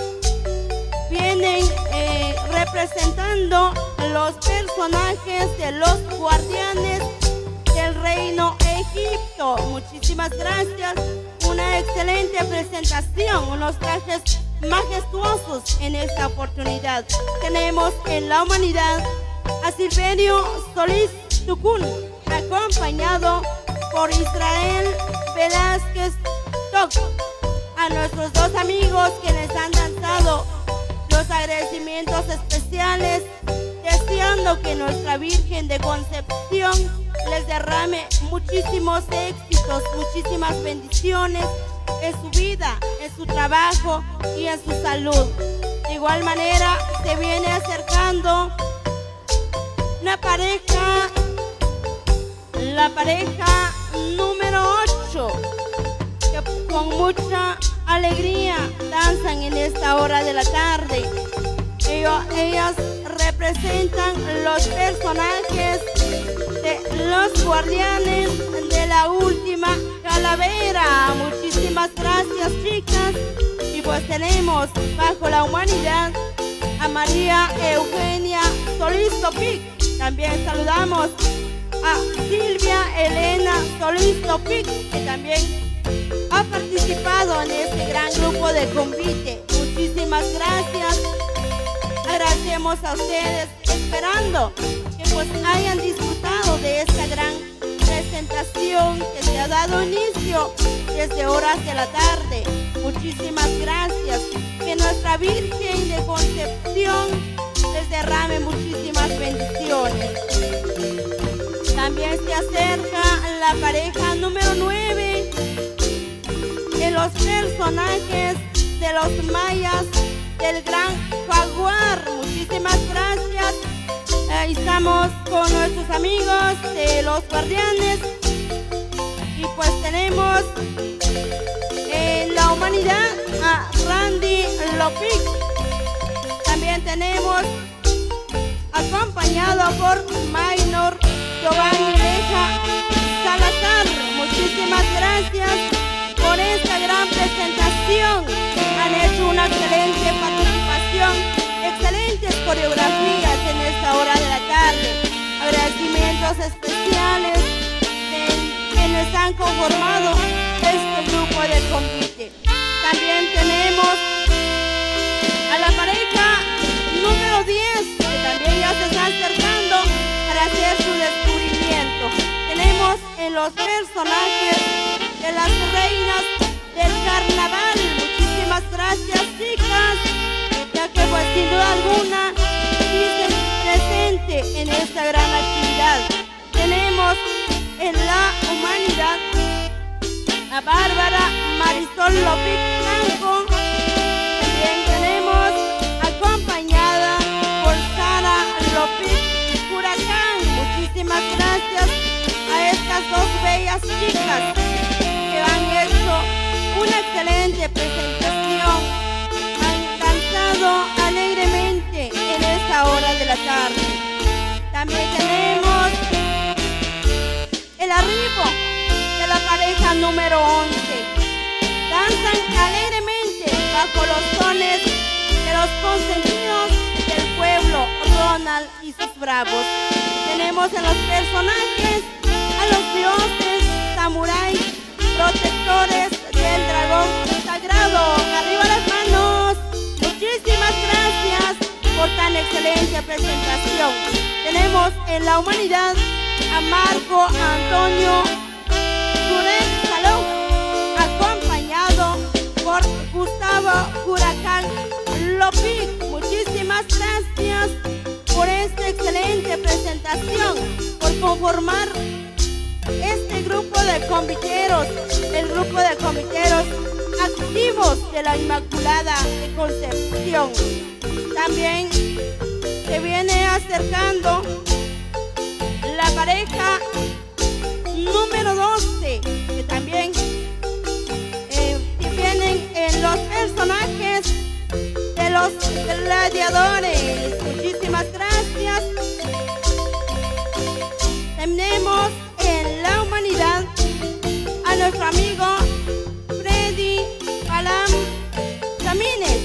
vienen eh, representando los personajes de los guardianes del reino Egipto. Muchísimas gracias, una excelente presentación, unos trajes majestuosos en esta oportunidad. Tenemos en la humanidad a Silverio Solís Tucún, acompañado por Israel Velázquez Toc, a nuestros dos amigos quienes han danzado los agradecimientos especiales, deseando que nuestra Virgen de Concepción les derrame muchísimos éxitos, muchísimas bendiciones en su vida, en su trabajo y en su salud. De igual manera se viene acercando una pareja, la pareja número ocho, que con mucha alegría danzan en esta hora de la tarde. Ellos, ellas representan los personajes de los guardianes de la última calavera. Muchísimas gracias, chicas. Y pues tenemos bajo la humanidad a María Eugenia Solís Topic. También saludamos a Silvia Elena Solís Topic, que también ha participado en este gran grupo de convite. Muchísimas gracias. Agradecemos a ustedes, esperando que pues hayan disfrutado de esta gran presentación que se ha dado inicio desde horas de la tarde. Muchísimas gracias. Que nuestra Virgen de Concepción les derrame muchísimas bendiciones. También se acerca la pareja número nueve de los personajes de los mayas del Gran Jaguar. Muchísimas gracias. Ahí estamos con nuestros amigos de los guardianes. Y pues tenemos en la humanidad a Randy Lopic. También tenemos acompañado por Maynor Giovanni Leja Salazar. Muchísimas gracias por esta gran presentación. Han hecho una excelente participación, excelentes coreografías en esta hora de la tarde. Agradecimientos especiales de quienes han conformado este grupo de convite. También tenemos a la pareja número diez, que también ya se está acercando para hacer su descubrimiento. Tenemos en los personajes de las reinas del carnaval. Muchísimas gracias, chicas, ya que pues sin duda alguna dicen presente en esta gran actividad. Tenemos en la humanidad a Bárbara Marisol Lopic Blanco. También tenemos acompañada por Sara Lopic Huracán. Muchísimas gracias a estas dos bellas chicas que han hecho una excelente presentación. Han danzado alegremente en esta hora de la tarde. También tenemos el arribo de la pareja número once. Danzan alegremente bajo los sones de los consentidos del pueblo, Ronald y sus bravos. Tenemos en los personajes a los dioses samuráis, protectores del dragón sagrado. Arriba las manos. Muchísimas gracias por tan excelente presentación. Tenemos en la humanidad a Marco Antonio Durén Salón, acompañado por Gustavo Huracán Lopic. Muchísimas gracias por esta excelente presentación, por conformar grupo de conviteros, el grupo de conviteros activos de la Inmaculada de Concepción. También se viene acercando la pareja número doce, que también eh, vienen en los personajes de los gladiadores. Muchísimas gracias. Tenemos en la humanidad a nuestro amigo Freddy Palam Camines,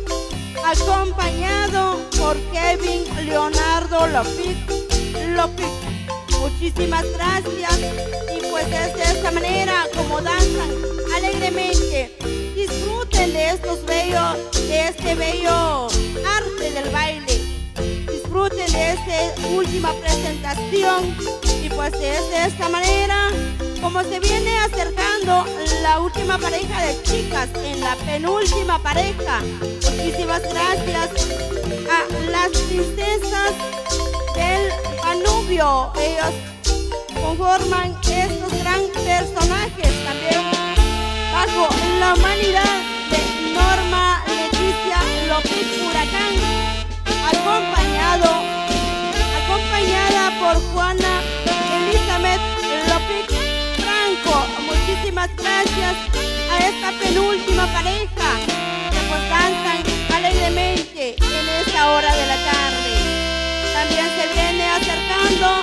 acompañado por Kevin Leonardo Lopic. Lopic. Muchísimas gracias. Y pues es de esta manera como danzan alegremente. Disfruten de estos bellos, de este bello arte del baile. Disfruten de esta última presentación. Y pues es de esta manera como se viene acercando la última pareja de chicas en la penúltima pareja. Muchísimas gracias a las princesas del Danubio. Ellos conforman estos gran personajes también bajo la humanidad de Norma Leticia López Huracán, acompañado, acompañada por Juana Elizabeth López Franco. Muchísimas gracias a esta penúltima pareja que pues danzan alegremente en esta hora de la tarde. También se viene acercando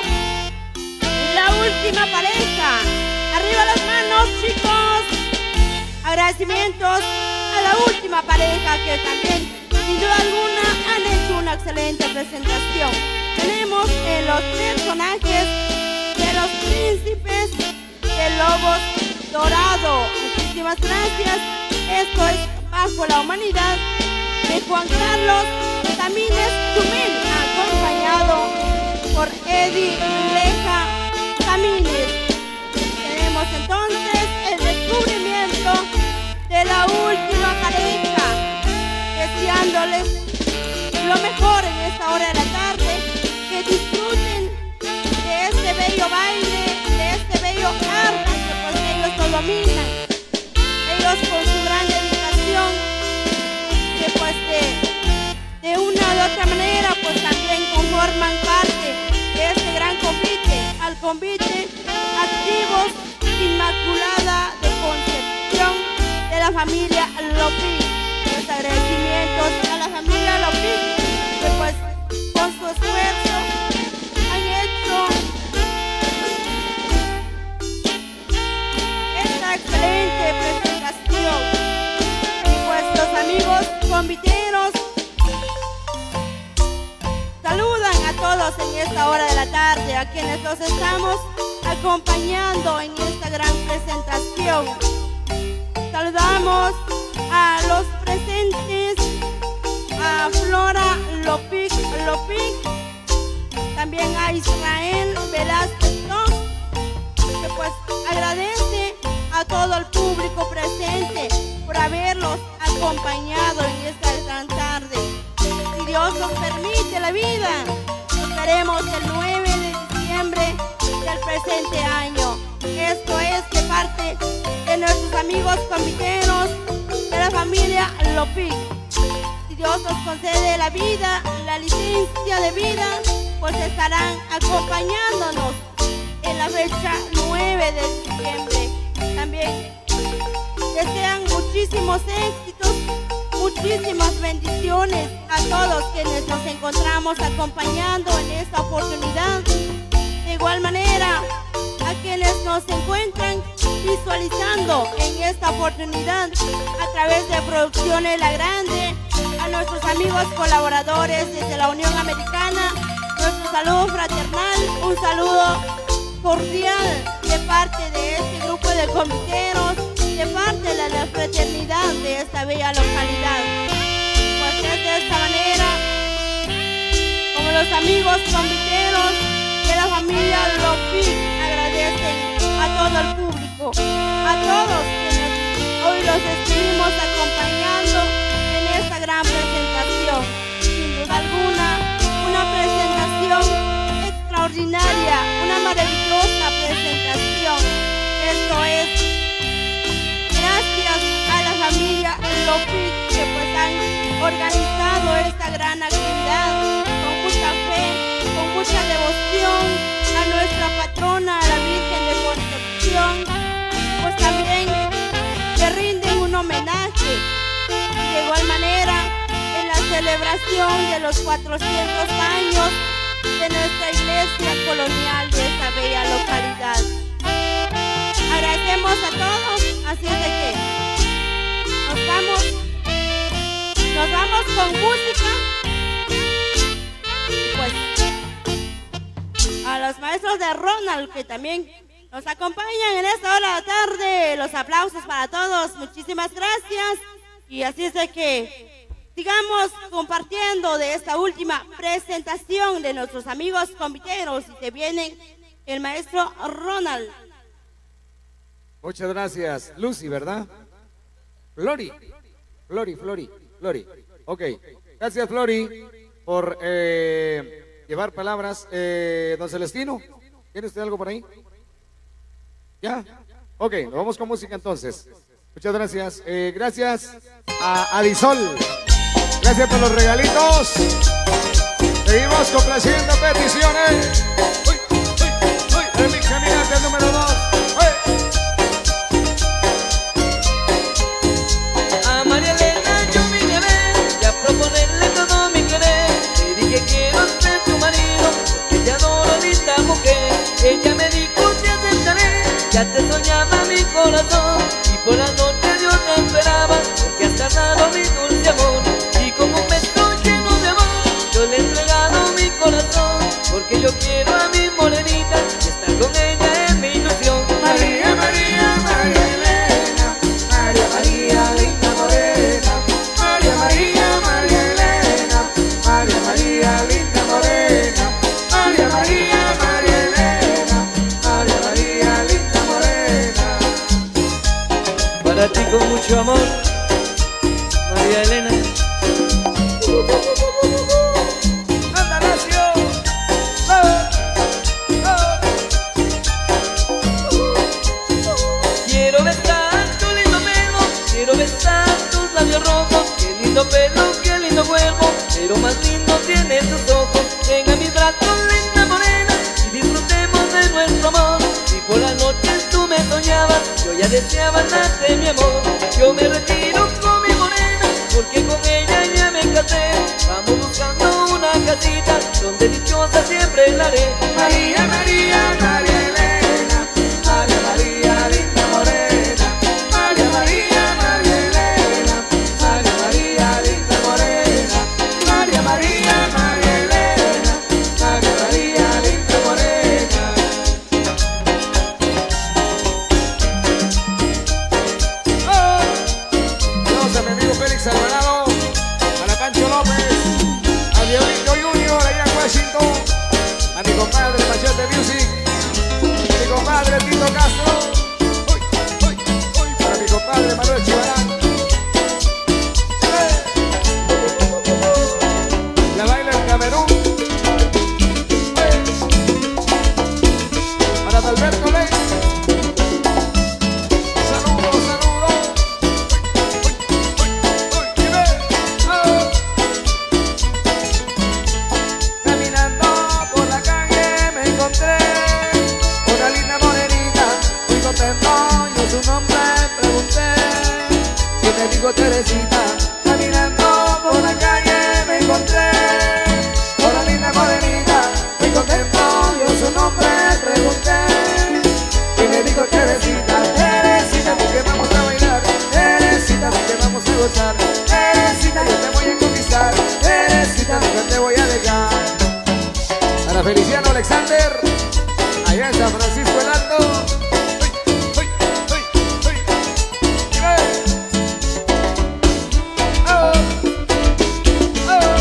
la última pareja. Arriba las manos, chicos. Agradecimientos a la última pareja que también, sin duda alguna, han hecho una excelente presentación. Tenemos en los personajes de los príncipes de Lobos Dorado. Muchísimas gracias. Esto es bajo la humanidad de Juan Carlos Tamínez Chumel, acompañado por Eddie Leja Tamínez. Tenemos entonces el descubrimiento de la última pareja, deseándoles lo mejor en esta hora de la tarde, que disfruten de este bello baile, de este bello arte que pues ellos lo dominan. Ellos con su gran dedicación, que pues de, de una u otra manera pues también conforman parte de este gran convite, al convite activos Inmaculada de Concepción de la familia López. Los agradecimientos a la familia López, que pues con su esfuerzo han hecho esta excelente presentación. Y pues los amigos conviteros saludan a todos en esta hora de la tarde, a quienes los estamos acompañando en esta gran presentación. Saludamos a los presentes, a Flora Lopic Lopic, también a Israel Velázquez Tom, que pues agradece a todo el público presente por haberlos acompañado en esta gran tarde. Si Dios nos permite la vida, nos veremos el nueve de diciembre del presente año. Esto es de parte de nuestros amigos conviteros de la familia Lopic. Si Dios nos concede la vida, la licencia de vida, pues estarán acompañándonos en la fecha nueve de diciembre. También desean muchísimos éxitos, muchísimas bendiciones a todos quienes nos encontramos acompañando en esta oportunidad. De igual manera, a quienes nos encuentran visualizando en esta oportunidad a través de Producciones La Grande, a nuestros amigos colaboradores desde la Unión Americana, nuestro saludo fraternal, un saludo cordial de parte de este grupo de conviteros, de parte de la fraternidad de esta bella localidad. Pues es de esta manera como los amigos conviteros de la familia Lopic agradecen a todo el público, a todos quienes hoy los estuvimos acompañando en esta gran presentación. Sin duda alguna, una presentación extraordinaria, una maravillosa presentación celebración de los cuatrocientos años de nuestra iglesia colonial de esta bella localidad. Agradecemos a todos, así es de que nos vamos, nos vamos con música. Y pues a los maestros de Ronald que también nos acompañan en esta hora de la tarde. Los aplausos para todos, muchísimas gracias. Y así es de que sigamos compartiendo de esta última presentación de nuestros amigos conviteros y que viene el maestro Ronald. Muchas gracias. Lucy, ¿verdad? Flori. Flori, Flori, Flori. Ok. Gracias, Flori, por eh, llevar palabras. Eh, don Celestino, ¿tiene usted algo por ahí? ¿Ya? Ok, nos vamos con música entonces. Muchas gracias. Eh, gracias a Adisol. Gracias por los regalitos. Seguimos complaciendo peticiones. Uy, uy, uy. En mi caminante número dos. A María Elena yo vine a ver y a proponerle todo mi querer. Le dije quiero ser tu marido, porque te adoro, linda mujer. Ella me dijo te aceptaré, ya te soñaba mi corazón. Y por la noche yo te esperaba, porque has tardado mi dulce amor. Y como un beso lleno de amor, yo le he entregado mi corazón. Porque yo quiero a mi morenita y estar con ella es mi ilusión. María, María, María Elena, María, María, linda morena. María, María, María Elena, María, María, linda morena. María, María, María Elena, María, María, linda morena. Para ti con mucho amor, María Elena. ¡Anda, Nacio! Quiero besar tu lindo pelo, quiero besar tus labios rojos. Qué lindo pelo, qué lindo cuerpo, pero más lindo tiene tus ojos. Ven a mis brazos, linda morena, y disfrutemos de nuestro amor. Si por la noche tú me soñabas, yo ya deseaba darte mi amor. Yo me retiro con mi morena, porque con ella ya me casé. Vamos buscando una casita, donde dichosa siempre la haré. María, María, María Elena, María, María, linda morena. María, María, María Elena, María, María, linda morena. María, María, María Elena, María, María, linda morena. ¡Oh! Saludos a mi amigo Félix Alvarado, a la Pancho López, a Diolito Junior allá en Washington, a mi compadre Machete Music, a mi compadre Tito Castro, uy, uy, uy, para mi compadre Manuel Chivarán. ¡Eh! La baila en Camerún. ¡Eh! Para Alberto Ley. Saludos, saludos. Caminando por la calle me encontré una linda morenita, muy contento, yo su nombre pregunté y me dijo Teresita. Caminando por la calle me encontré una linda morenita, muy contento, yo su nombre pregunté y me dijo Teresita. Teresita, ven que vamos a bailar, Teresita, ven que vamos a gozar, Teresita, yo te voy a conquistar, Teresita, nunca te voy a dejar. Para Feliciano Alexander, allá en San Francisco el Alto. Uy, uy, uy, uy. Y ve. Oh, oh.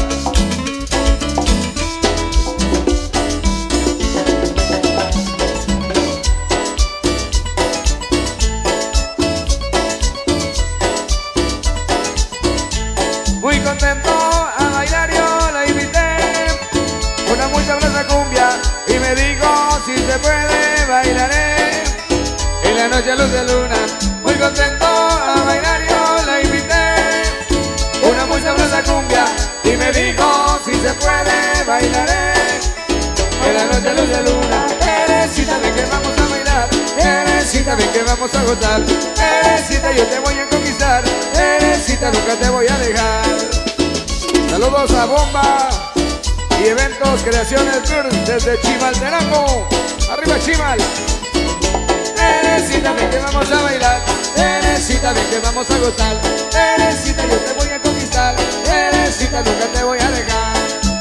Muy contento a bailar yo la invité, una muy sabrosa cumbia y me dijo si se puede bailaré. En la noche a luz de luna, muy contento a bailar yo la invité, una muy sabrosa cumbia y me dijo si se puede bailaré. En la noche a luz de luna, Teresita, ven que vamos a bailar, Teresita, ven que vamos a gozar, Teresita, yo te voy a conquistar, Teresita, nunca te voy a dejar. Saludos a Bomba y Eventos Creaciones Tour desde Chimaltenango. Arriba Chimal. Teresita, ven que vamos a bailar. Teresita, ven que vamos a gozar. Teresita, yo te voy a conquistar. Teresita, nunca te voy a dejar.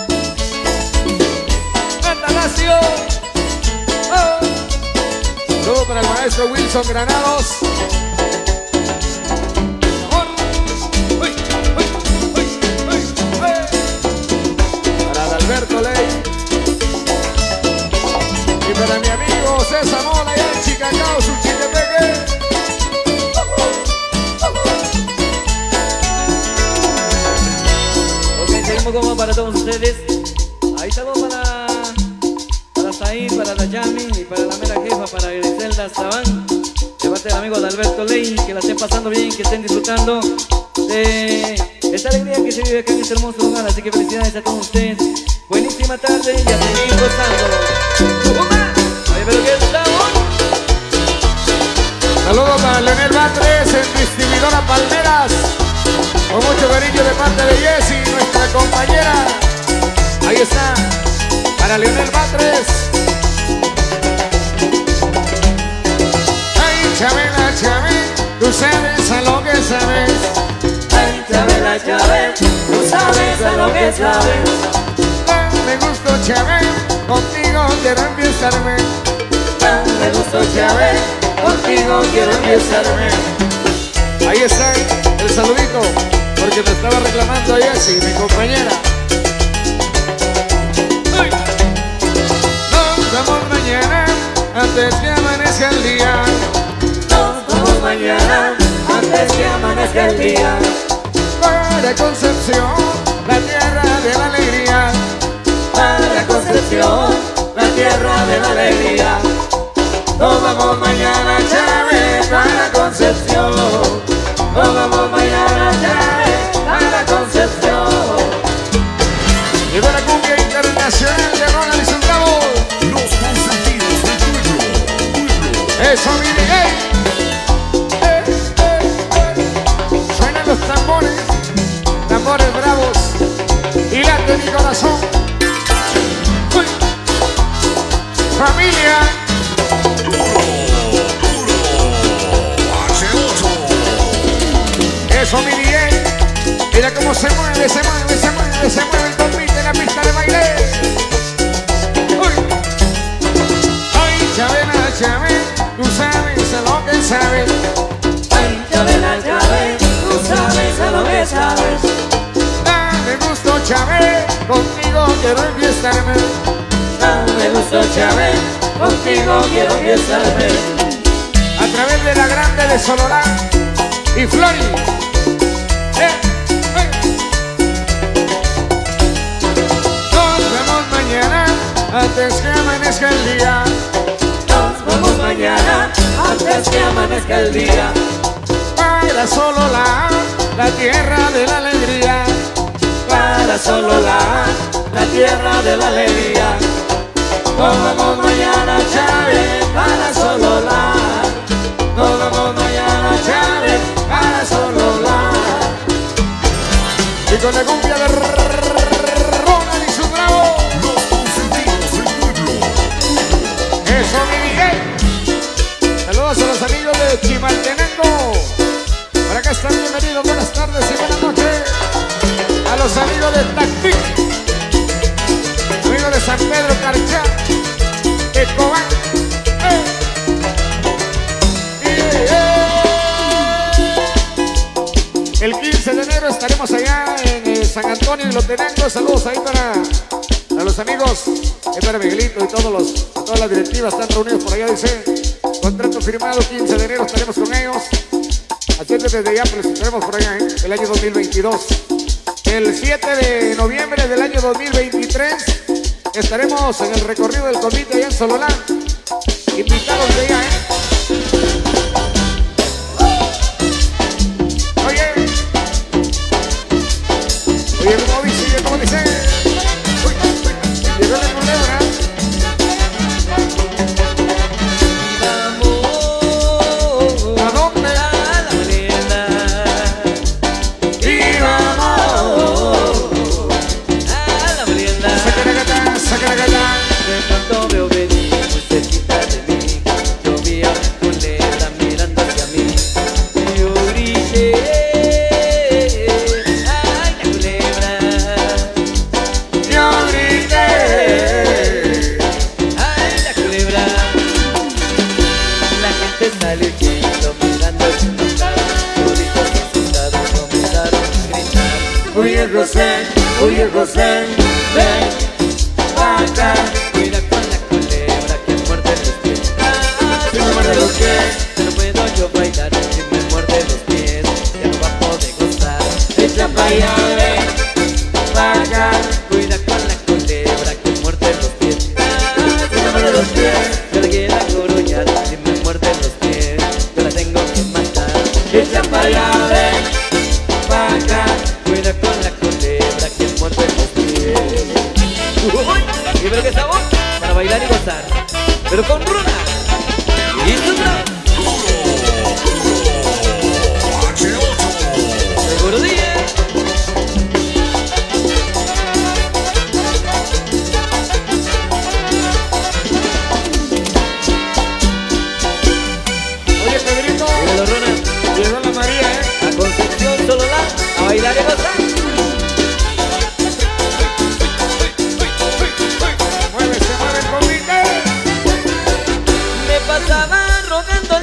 ¡Anda, nació! Oh. Saludos para el maestro Wilson Granados. Alberto Ley y para mi amigo César Mola allá en Chicacao, su Chitepeque. Ok, seguimos como para todos ustedes. Ahí estamos para para Said, para la Yami y para la mera jefa, para Griselda Sabán. De parte del amigo de Alberto Ley, que la estén pasando bien, que estén disfrutando de esta alegría que se vive acá en este hermoso lugar. Así que felicidades a todos ustedes. Buenísima tarde y a seguir gozando. Oye, pero ¿qué estamos? Saludos para Leonel Batres en Distribuidora Palmeras. Con mucho cariño de parte de Jessie, nuestra compañera. Ahí está, para Leonel Batres. Ay, Chabela, Chabel, tú sabes a lo que sabes. Ay, Chabela, Chabel, tú sabes a lo que sabes. Me gustó Chabel, contigo quiero empiezarme. Me gustó Chabel, contigo quiero empiezarme. Ahí está el saludito, porque me estaba reclamando Jessie, mi compañera. ¡Ay! Nos vamos mañana, antes que amanezca el día. Nos vamos mañana, antes que amanezca el día. Para Concepción, la tierra de la alegría. Para Concepción, la tierra de la alegría. Nos vamos mañana, Chávez, para Concepción. Nos vamos mañana, Chávez, para Concepción. Llegó la cumbia internacional de Ronald y sus bravos. Los consentidos del pueblo. Eso, mire, hey. Hey, hey, hey. Suenan los tambores, tambores bravos. Y late mi corazón. Uy. Familia. Eso, mi D J. Mira cómo se mueve, se mueve, se mueve, se mueve el tombito en la pista de baile. Uy. Ay, Chabela, Chabel, tú sabes a lo que sabes. Ay, Chabela, Chabel, tú sabes a lo que sabes. Dame gusto, Chabel, contigo quiero empiezarme. Dame gusto, Chabel, contigo quiero empiezarme. A través de la grande de Sololá y Flori. Eh, eh. Nos vemos mañana, antes que amanezca el día. Nos vemos mañana, antes que amanezca el día. Para Sololá, la tierra de la alegría. Para Sololá, la tierra de la alegría. Nos vemos mañana, Chávez, para Sololá. Nos vemos mañana, Chávez, para Sololá. Y con la cumbia de Ronald y su bravo. Los consentidos del pueblo. Eso, mi D J. Saludos a los amigos de Chimaltenango. Por acá están bienvenidos, buenas tardes y buenas noches. A los amigos de Tactic, amigos de San Pedro Carchá, de Cobán. ¡Eh! ¡Eh! El quince de enero estaremos allá en eh, San Antonio y Lotenango. Saludos ahí para, para los amigos, eh, para Miguelito y todos los, todas las directivas están reunidos por allá, dice. Contrato firmado, quince de enero estaremos con ellos. Así es, desde ya, pues estaremos por allá, ¿eh? El año dos mil veintidós. El siete de noviembre del año dos mil veintitrés estaremos en el recorrido del convite allá en Sololá. Invitados de allá, ¿eh? Oye, oye, ¿cómo dice? ¿Cómo dice? Uy, uy, llegó la culebra. ¿A dónde? Y vamos saca la gana. De pronto veo venir muy cerquita de mí. Yo vi a una culebra mirando hacia mí. Y yo grité, ay, la culebra. Yo grité, ay, la culebra. La gente salió huyendo mirando hacia un lugar. Toditos asustados comenzaron a gritar. oye Rosén, oye Rosén, ven acá. Cuida con la culebra que muerde los pies. Ah, Si me muerde los pies, no puedo yo bailar si me muerde los pies. Ya no va a poder gozar. echa pa' allá, ven pa' acá. Cuida con la culebra que muerde los pies. Ah, Si me muerde los pies, yo la quiero acurruñar. Si me muerde los pies, yo la tengo que matar. echa pa' allá, ven pa' acá. Cuida con la culebra que muerde los pies. Uy, y pero qué sabor para bailar y gozar, pero con runa y sutra. Seguro día. Oye Pedrito, Dímelo, runa. llegó la María, eh. A Concepción solo la a bailar y gozar. Mueve, se mueve el convite. Me pasaba rogando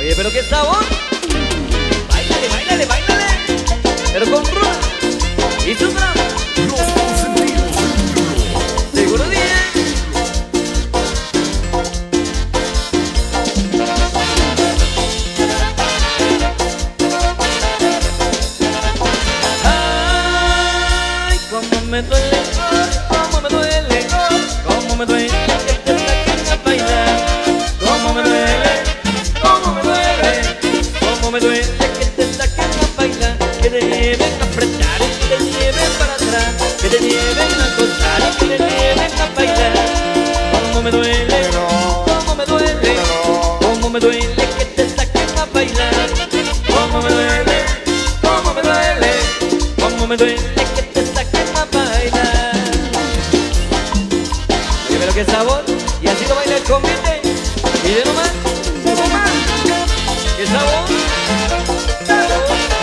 Oye, pero qué sabor. Báilale, báilale, báilale. Pero con Runa y su drama. Los consentidos del pueblo. Seguro bien. Ay, cómo me duele, cómo me duele, cómo me duele que te saquen a bailar. Cómo me duele, cómo me duele, cómo me duele que te saquen a bailar. Que te lleven a apretar y que te lleven para atrás. Que te lleven a acostar y que te lleven a bailar. Cómo me duele, cómo me duele, cómo me duele que te saquen a bailar. Cómo me duele, cómo me duele, cómo me duele que te saquen a bailar. Oye, pero qué sabor, y así lo baila el convite. Mire nomás, nomás, qué sabor, sabor.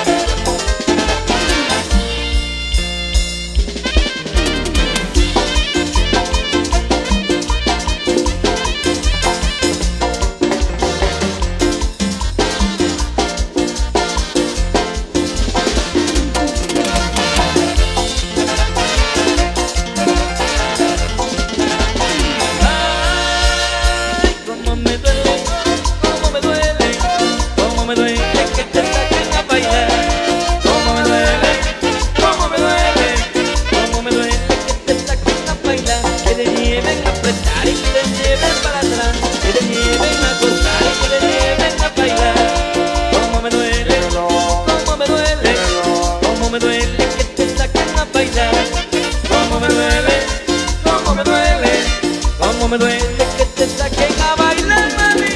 Cómo me duele, cómo me duele, cómo me duele que te saquen a bailar. Cómo me duele, cómo me duele, cómo me duele que te saquen a bailar. Que te lleven a apretar y que te lleven para atrás. Que te lleven a acostar y que te lleven a bailar. Cómo me duele, cómo me duele, cómo me duele que te saquen a bailar. Cómo me duele, cómo me duele, cómo me duele que te saquen a bailar, mami.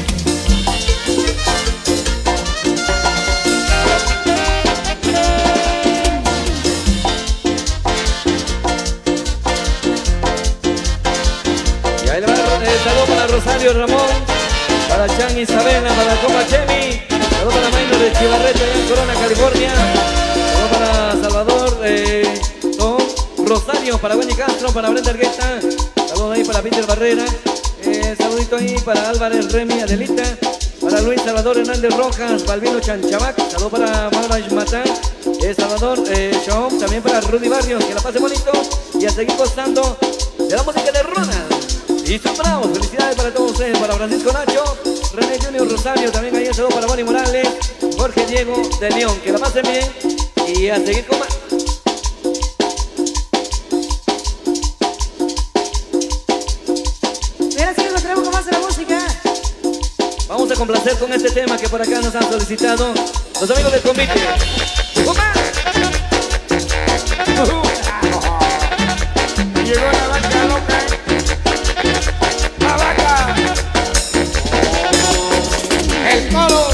Y ahí le va el saludo para Rosario Ramón, para Chan Isabela, para Copa Chemi, saludo para Maino de Chivarrete, allá en Corona, California, saludo para Salvador, eh, Tom Rosario, para Wendy Castro, para Brenda Argueta, saludo ahí para Peter Barrera, eh, saludito ahí para Álvarez Remy Adelita, para Luis Salvador Hernández Rojas, Balbino Chanchabac, saludo para Maura Matán, eh, Salvador eh, Shaom, también para Rudy Barrios, que la pase bonito y a seguir gozando de la música de Ronald. Y son bravos, felicidades para todos ustedes, para Francisco Nacho, René Junior Rosario, también ahí un saludo para Bonnie Morales, Jorge Diego de León, que la pasen bien y a seguir con más. Mira, si nos tenemos con más de la música. Vamos a complacer con este tema que por acá nos han solicitado los amigos del convite. ¡Opa! Llegó la vaca loca. La vaca. El toro.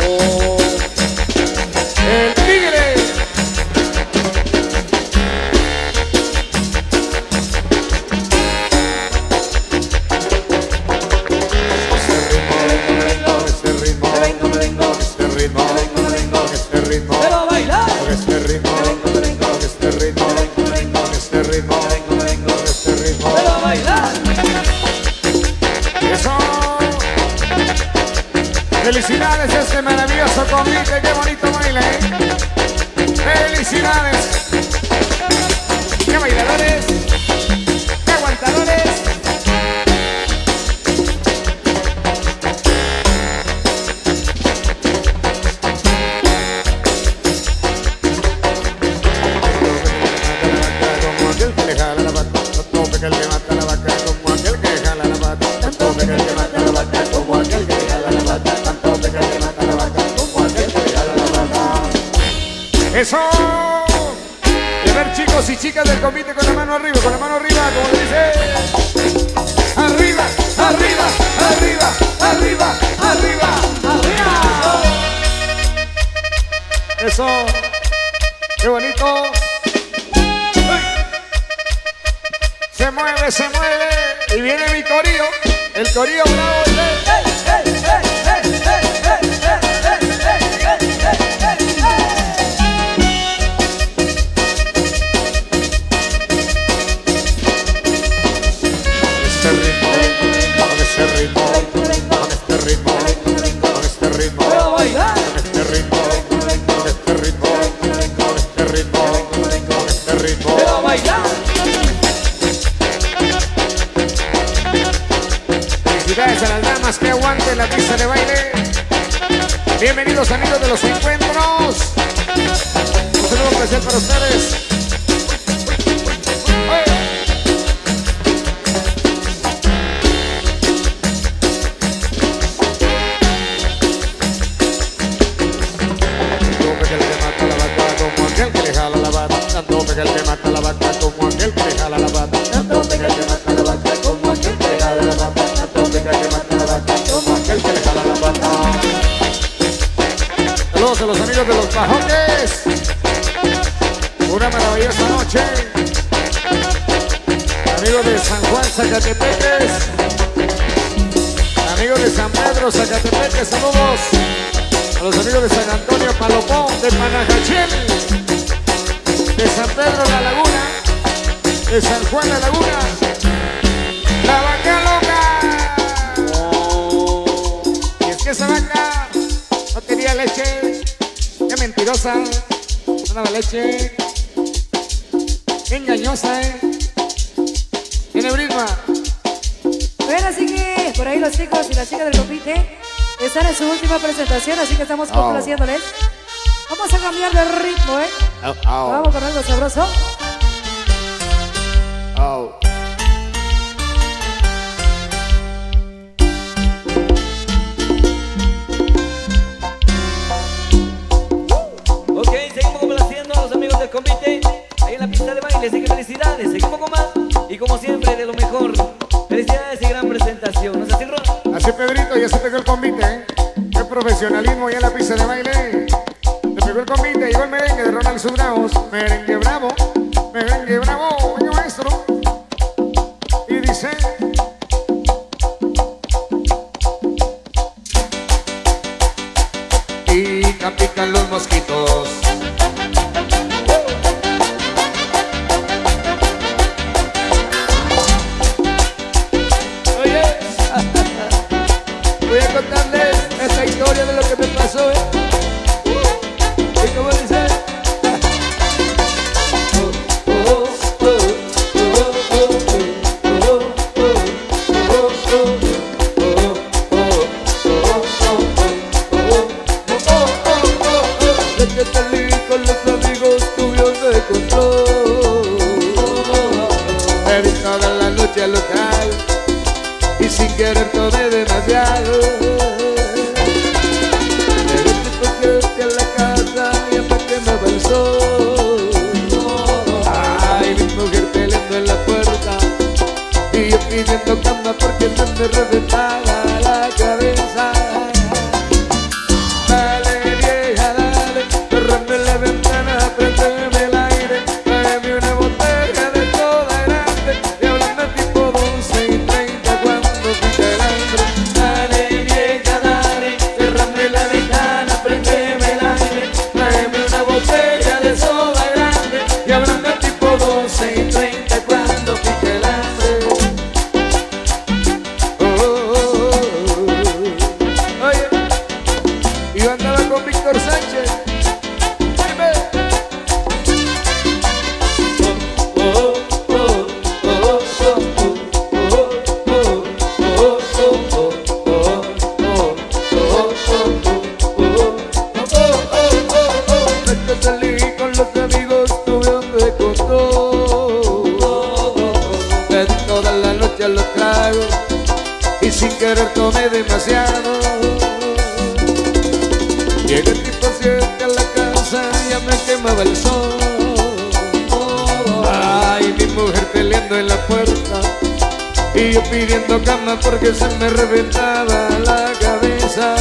El tigre. Ese ritmo, ese ritmo, ese ritmo, ese ritmo, ¡Pero a bailar! ese ritmo, ese ritmo, ese ritmo, ese ritmo. ¡Pero a bailar! Eso. Felicidades a este maravilloso convite, qué bonito baile, ¿eh? Felicidades. Qué bailadores, qué aguantadores. Como aquel que le jala la pata, no tope que le mata la vaca, como aquel que le jala la pata, no tope que le mata la vaca, como aquel que le jala la pata, no tope que le mata la vaca, como aquel que le jala la pata. Eso. Y a ver, chicos y chicas del convite con la mano arriba, con la mano arriba, como le dice. Arriba, arriba, arriba, arriba, arriba, arriba. Eso. Qué bonito. Se mueve, se mueve. Y viene mi corillo. El corillo bravo. Con este ritmo, con este ritmo, con este ritmo, con este ritmo, con este ritmo, con este ritmo, con este ritmo, con este ritmo. Felicidades a las damas que aguanten la pista de baile. Bienvenidos amigos de los encuentros. Un saludo especial para ustedes. Tanto pega el que mata la vaca como aquel que le jala la pata. Tanto pega el que mata la vaca como aquel que le jala la pata. Tanto pega el que mata la vaca como aquel que le jala la pata. Saludos a los amigos de los Bajones. Una maravillosa noche. Amigos de San Juan, Zacatepeques. Amigos de San Pedro, Zacatepeques, saludos. A los amigos de San Antonio, Palopón, de Panajachel. De San Pedro La Laguna, de San Juan La Laguna, la vaca loca. Oh. Y es que esa vaca no tenía leche, qué mentirosa, no daba leche, qué engañosa, eh. Tiene brisma. Bueno, así que por ahí los chicos y las chicas del compite están en su última presentación, así que estamos complaciéndoles. Vamos a cambiar de ritmo, ¿eh? Oh, oh. Vamos con algo sabroso. Oh. Ok, seguimos complaciendo a los amigos del convite ahí en la pista de baile. Así que felicidades, seguimos un poco más y como siempre de lo mejor. Felicidades y gran presentación. ¿No es así, Ron? Así, Pedrito, ya se pegó el convite, ¿eh? Qué profesionalismo ya en la pista de baile. Se pegó el convite, llegó el merengue de Ronald Subraos. Merengue bravo, merengue bravo, oye maestro. Y dice... Pican, pican los mosquitos. Oye, voy a contarles esta historia de lo que me pasó, ¿eh? ¿Cómo dice? Desde que salí con los amigos tuvieron de control. Me vi toda la noche a local y sin querer tomé demasiado. Ay, mi mujer peleando en la puerta y yo pidiendo cama porque se me reventaba la cabeza. Dale vieja, dale, cerrame la ventana, prendeme el aire, tráeme una botella de soda grande y háblame tipo doce y treinta cuando pica el hambre. Dale vieja, dale, cerrame la ventana, prendeme el aire, tráeme una botella de soda grande y háblame tipo doce y treinta cuando pica el hambre. Oh, oh, oh, oh. Oye, yo andaba con Víctor Sánchez. Dime. Oh, oh, oh, oh, oh, oh, oh, oh, oh. Salí con los amigos, tuve donde costó. Me di toda la noche a los tragos y sin querer tomé demasiado. Llegué tipo siete a la casa, ya me quemaba el sol. Ay, mi mujer peleando en la puerta y yo pidiendo cama porque se me reventaba la cabeza.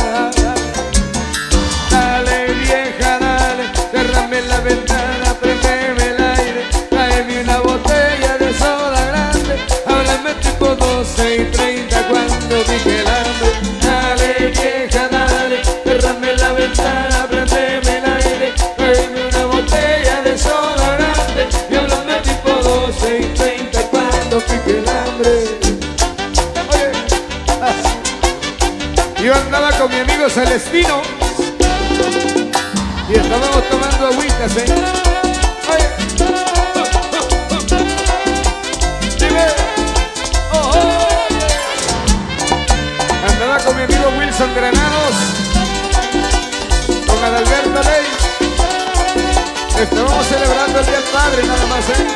Dale vieja, dale, cerrame la ventana, prendeme el aire, tráeme una botella de soda grande, háblame tipo doce y treinta cuando pique el hambre. Dale vieja, dale, cerrame la ventana, prendeme el aire, tráeme una botella de soda grande y háblame tipo doce y treinta cuando pique el hambre. Oye, yo andaba con mi amigo Celestino. Y estábamos tomando agüitas, ¿eh? Oye. Dime. Oh, oh. Andaba con mi amigo Wilson Granados, con Adalberto Ley. Estábamos celebrando el Día del Padre, nada más, ¿eh?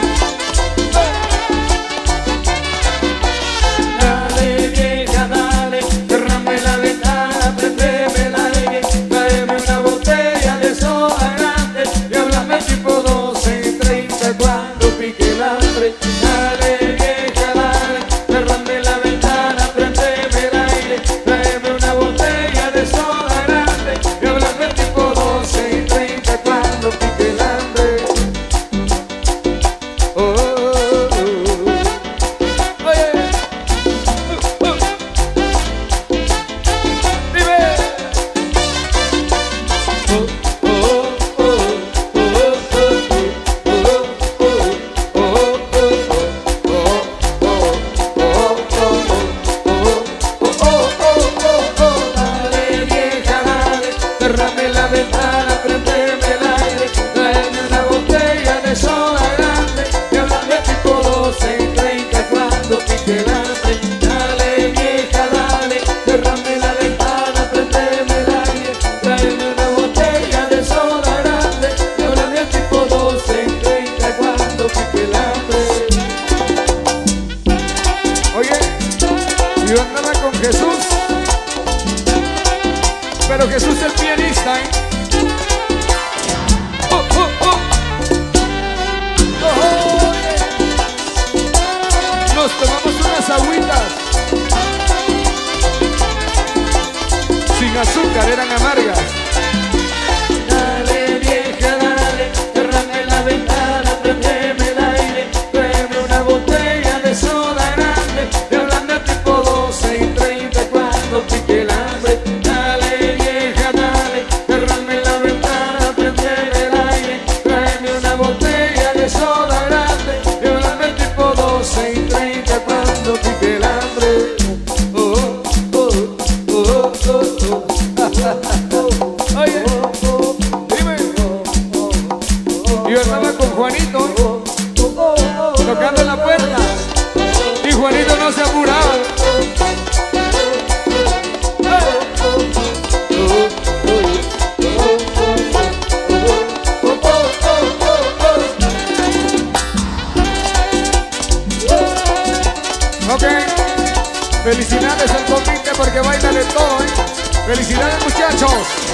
Dale, vieja, dale, cerrame la ventana, prendeme el aire, tráeme una botella de soda grande y háblame tipo doce y treinta cuando pique el hambre. Dale, vieja, dale, cerrame la ventana, prendeme el aire, tráeme una botella de soda grande y háblame tipo doce y treinta cuando pique el hambre. Oh, oh, oh, oh. Oye. Cerrame la ventana, prendeme el aire, tráeme una botella de soda grande y háblame tipo doce y treinta cuando pique el hambre. Dale, vieja, dale, cerrame la ventana, prendeme el aire, tráeme una botella de soda grande y háblame tipo doce y treinta cuando pique el hambre. Oye, yo andaba con Jesús, pero Jesús el pianista, ¿eh? Oh, oh, oh. Oh, oh, yeah. Nos tomamos unas agüitas sin azúcar, eran amargas. Dale, vieja, dale, cerrame la ventana, prendeme el aire, tráeme una botella de soda grande y háblame tipo doce y treinta cuando pique el hambre. Dale, vieja, dale, cerrame la ventana, prendeme el aire, tráeme una botella de soda grande y háblame tipo doce y treinta cuando pique el hambre. Oh, oh, oh, oh, oh, oh. Oye, dime. Yo andaba con Juanito, ¿eh? Tocando la puerta y Juanito no se apuraba. Ok, felicidades al convite porque baila de todo, ¿eh? Felicidades, muchachos.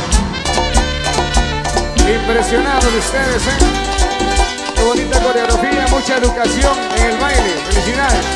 Impresionado de ustedes, ¿eh? Qué bonita coreografía, mucha educación en el baile. Felicidades.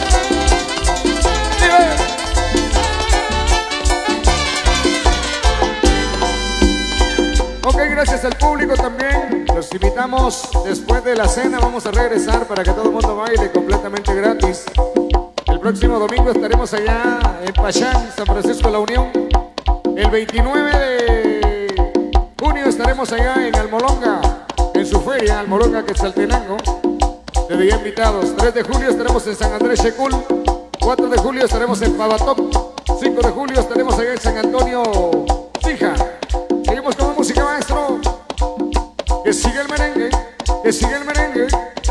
Ok, gracias al público también. Los invitamos después de la cena. Vamos a regresar para que todo el mundo baile completamente gratis. El próximo domingo estaremos allá en Pachán, San Francisco de la Unión. El veintinueve de junio estaremos allá en Almolonga, en su feria, Almolonga Quetzaltenango. Desde ya invitados. tres de julio estaremos en San Andrés Checul. cuatro de julio estaremos en Pavatoc. cinco de julio estaremos allá en San Antonio Sija. Seguimos con la música, maestro. Que siga el merengue, que siga el merengue.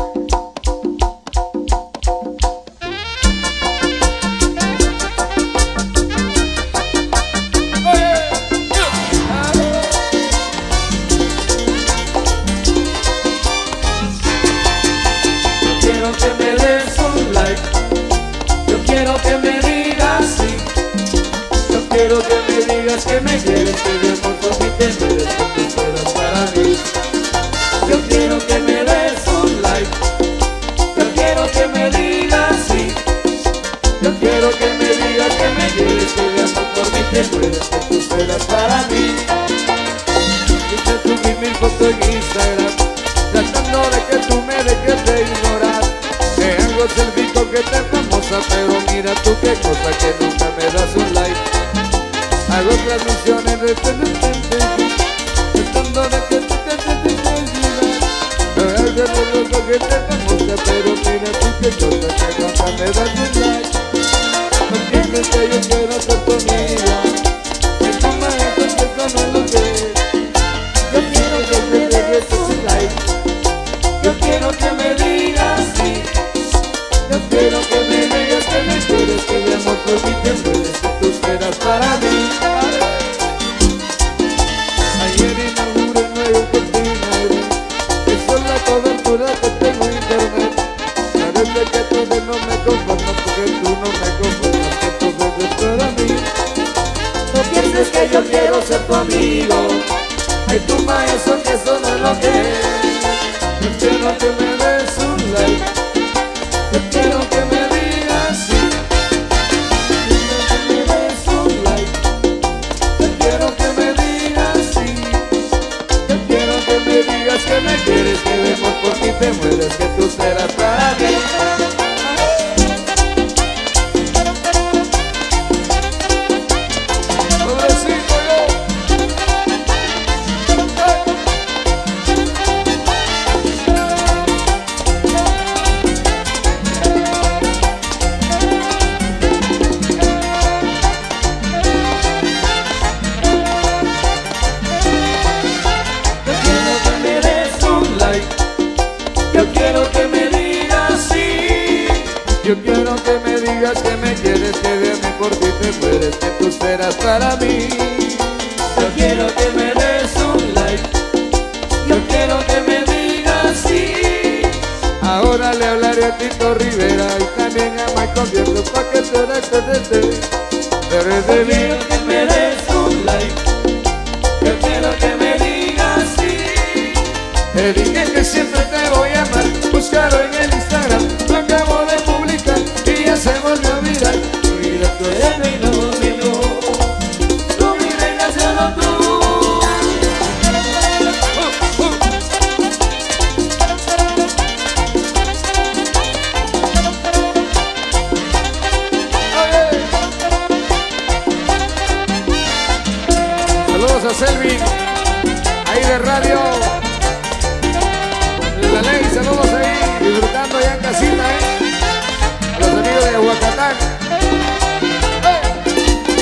Quiero que me des un like, yo quiero que me digas sí, yo quiero que me digas que me quieres, que mi amor por ti te mereces, que tú serás para mí. Yo quiero que me des un like, yo quiero que me digas sí, yo quiero que me digas que me quieres, que mi amor por ti te mereces, que tú serás para mí. Y te subí mil fotos en Instagram, tratando de que tú me dejes de ignorar. Te hago selfie con que te famosa, pero mira tú qué cosa que nunca me das un like. Hago transmisiones de televisión, tratando de que tú te dejes de olvidar. Te hago selfie que te famosa, pero mira tú qué cosa que nunca me das un like. No entiendes que yo quiero ser tu amiga, que tú me haces que me quieres, que de amor por ti te mueres, que tú serás para mí. Pobrecito yo. Yo quiero que me digas sí. Yo quiero que me digas que me quieres, que de mí por ti te mueres, que tú serás para mí. Yo quiero que me des un like. Yo quiero que me digas sí. Ahora le hablaré a Tito Rivera y también a Michael Vierno pa' que te recuerde. Pero es de mí que me des un like. Yo quiero que me digas sí. Te dije que siempre te voy a amar. Búscalo en el Instagram, lo acabo de publicar y ya se volvió a mirar. Mira, tú eres mi luz, mi luz. Tú mi reina, solo tú. Uh, uh. Oye. Saludos a Selvin, ahí de radio. La ley, saludos ahí, disfrutando ya en casita, ¿eh? A los amigos de Aguacatán. ¡Eh!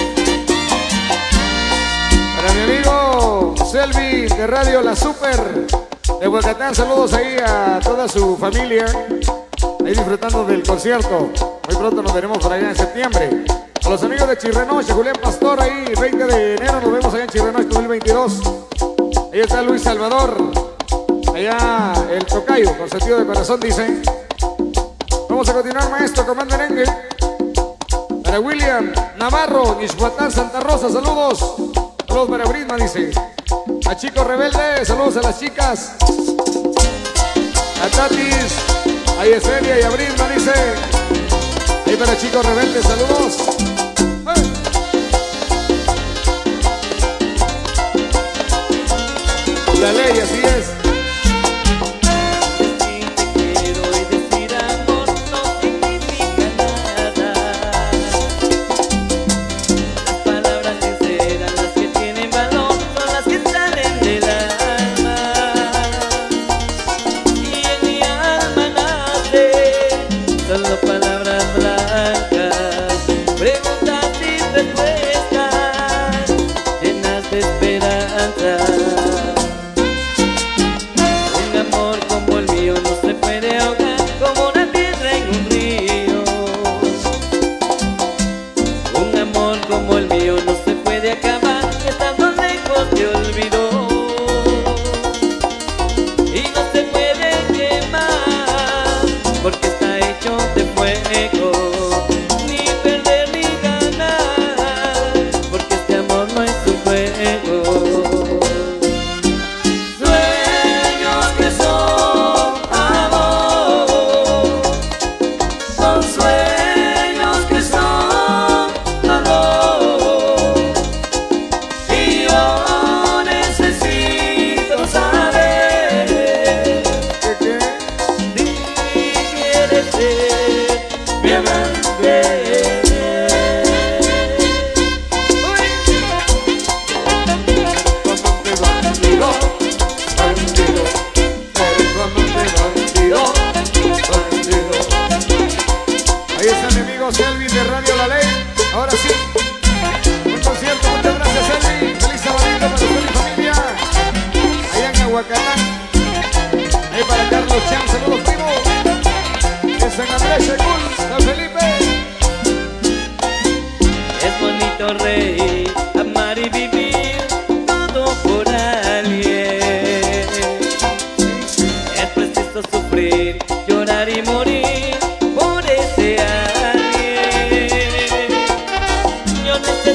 Para mi amigo Selvi de Radio La Super de Huacatán, saludos ahí a toda su familia, ahí disfrutando del concierto. Muy pronto nos veremos por allá en septiembre. A los amigos de Chirrenoche, Julián Pastor, ahí, veinte de enero, nos vemos allá en Chirrenoche dos mil veintidós. Ahí está Luis Salvador. Allá el tocayo, con sentido de corazón, dice. Vamos a continuar, maestro, con más merengue. Para William Navarro, Ixhuatán, Santa Rosa, saludos. Saludos para Brisma, dice. A Chico Rebelde, saludos a las chicas. A Tatis, a Yesenia y a Brisma, dice. Ahí para Chico Rebelde, saludos. ¡Hey! La ley, así es.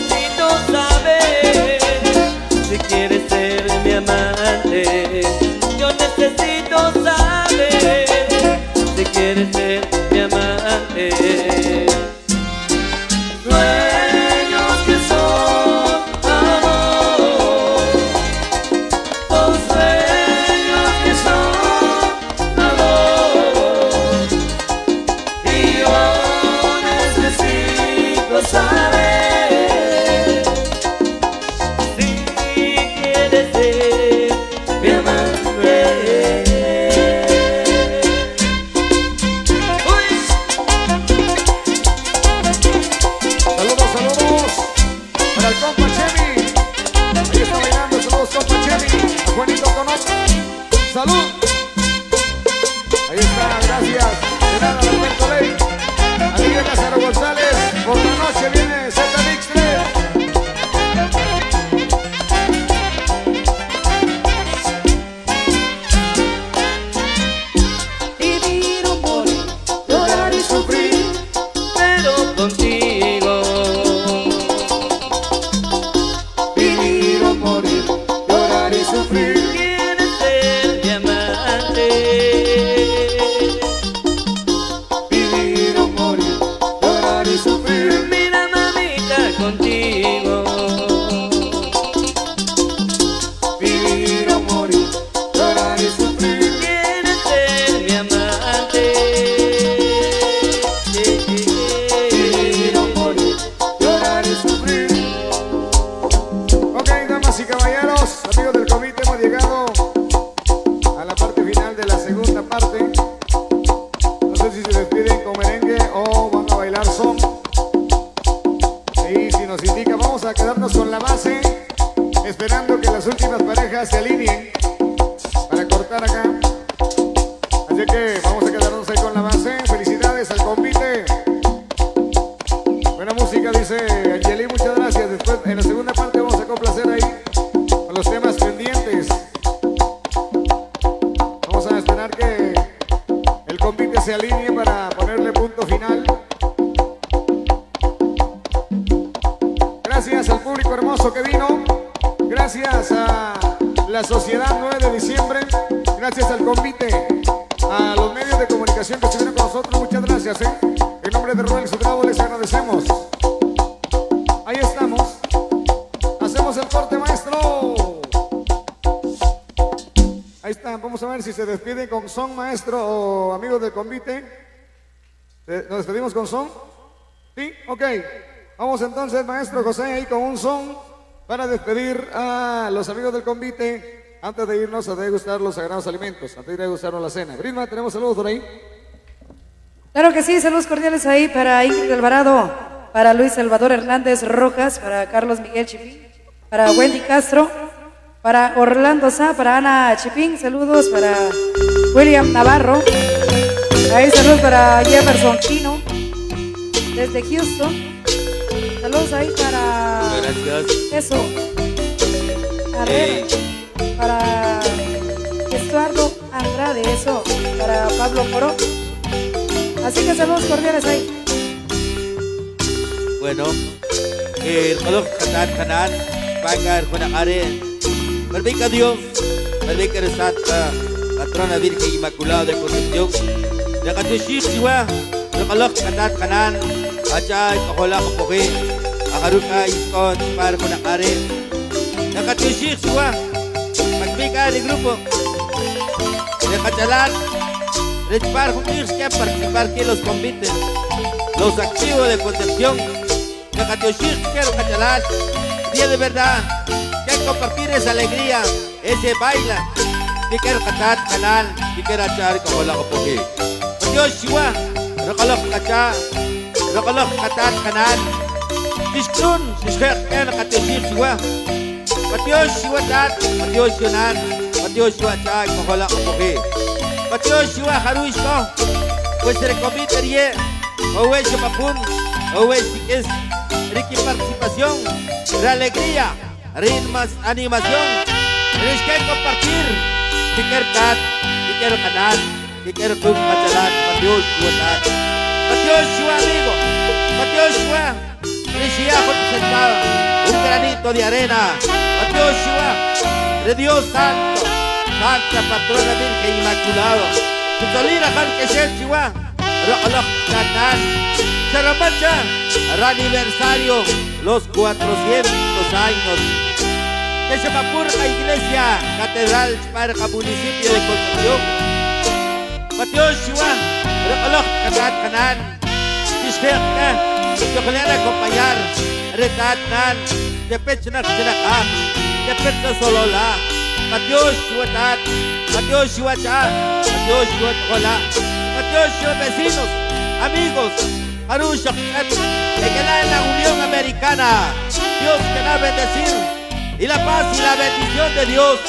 Necesito saber si quieres ser mi amante. ¡Salud! Ahí está, gracias. De nada, Alberto Ley. Amiga Lázaro González, por la noche viene Z Mix tres. Vivir o morir, llorar y sufrir, pero contigo. vivir o morir, llorar y sufrir. Quieres ser mi amante. Vivir o morir, llorar y sufrir. Mira, mamita, contigo. Vivir o morir, llorar y sufrir. Quieres ser mi amante. Vivir o morir, llorar y sufrir. Ok, damas y caballeros, amigos del comité, hemos llegado a la parte final de la segunda parte. No sé si se despiden con merengue o van a bailar son. Y si nos indica, vamos a quedarnos con la base, esperando que las últimas parejas se alineen para cortar acá. Así que vamos a quedarnos ahí con la base. Felicidades al comité. Buena música, dice Angeli, muchas gracias. Después, en la segunda parte, vamos a complacer ahí con los temas pendientes. Vamos a esperar que el compite se alinee para ponerle punto final. Gracias al público hermoso que vino. Gracias a la Sociedad nueve de diciembre. Gracias al compite. A los medios de comunicación que estuvieron con nosotros. Muchas gracias, ¿eh? En nombre de Rubén Subravo les agradecemos. Ahí estamos. Hacemos el corte, maestro. Ahí está. Vamos a ver si se despiden con son, maestro, o amigos del convite. ¿Nos despedimos con son? ¿Sí? Ok. Vamos entonces, maestro José, ahí con un son para despedir a los amigos del convite antes de irnos a degustar los sagrados alimentos, antes de ir a degustarnos la cena. Brisma, ¿tenemos saludos por ahí? Claro que sí, saludos cordiales ahí para Ingrid Alvarado, para Luis Salvador Hernández Rojas, para Carlos Miguel Chipín, para Wendy Castro, para Orlando Sá, para Ana Chipín, saludos para William Navarro, ahí saludos para Jefferson Chino, desde Houston, saludos ahí para... Gracias. Eso, a ver, para Estuardo Andrade, eso, para Pablo Moro. Así que saludos cordiales ahí. Bueno, el color Qatar Kanan, Pagar Juanare, permica Dios, permica el Santa, patrona Virgen Inmaculada de Concepción, de Catushik Siwa, el color Qatar Kanan, Achay, Kahola, Kapoke, Akaruka, Iskon, Par Juanare, de Catushik Siwa, permica el grupo, de Cachalar. Para que participar que los conviten, los activos de Concepción, de Catioshir, quiero Cachalar, día de verdad, quiero compartir esa alegría, ese baila, que quiero catar canal, que quiero echar como la copoque. Dios Shiwa, Rocolok Cacha, Rocolok Catar canal, Discun, Discun, quiero Catioshir Shiwa, Dios Shiwa Tat, Dios Yunan, Dios Shiwa Chai, como la copoque. Patio Shiwa Haruishko, pues se recomendaría, o es Mapun, o es es rica participación, la alegría, ritmos, animación, tienes que compartir, que quiero tat, que quiero canal, que quiero tu Cachalar, Patio Shiwa Tat, Patio Shiwa amigo, Patio Shiwa, Rishia sentado, un granito de arena, Patio Shiwa, de Dios Santo. Santa Patrona Virgen Inmaculado, Tutolira Hanquesel Chihuahua, Rocolok Catán, Charamancha, al aniversario, los cuatrocientos años. Que se Mapurca Iglesia, Catedral Parca, municipio de Concepción. Mateo Chihuahua, Rocolok Catán Canán, Tisfeca, que pueden acompañar, Retatnan, de Pechnak Chenacá, de Pecha Solola. Matios Shuatat, Matios Shuacha, Matios Shuatola, Matios Shuat vecinos, amigos, Harusha, que queda en la Unión Americana. Dios que la bendecir y la paz y la bendición de Dios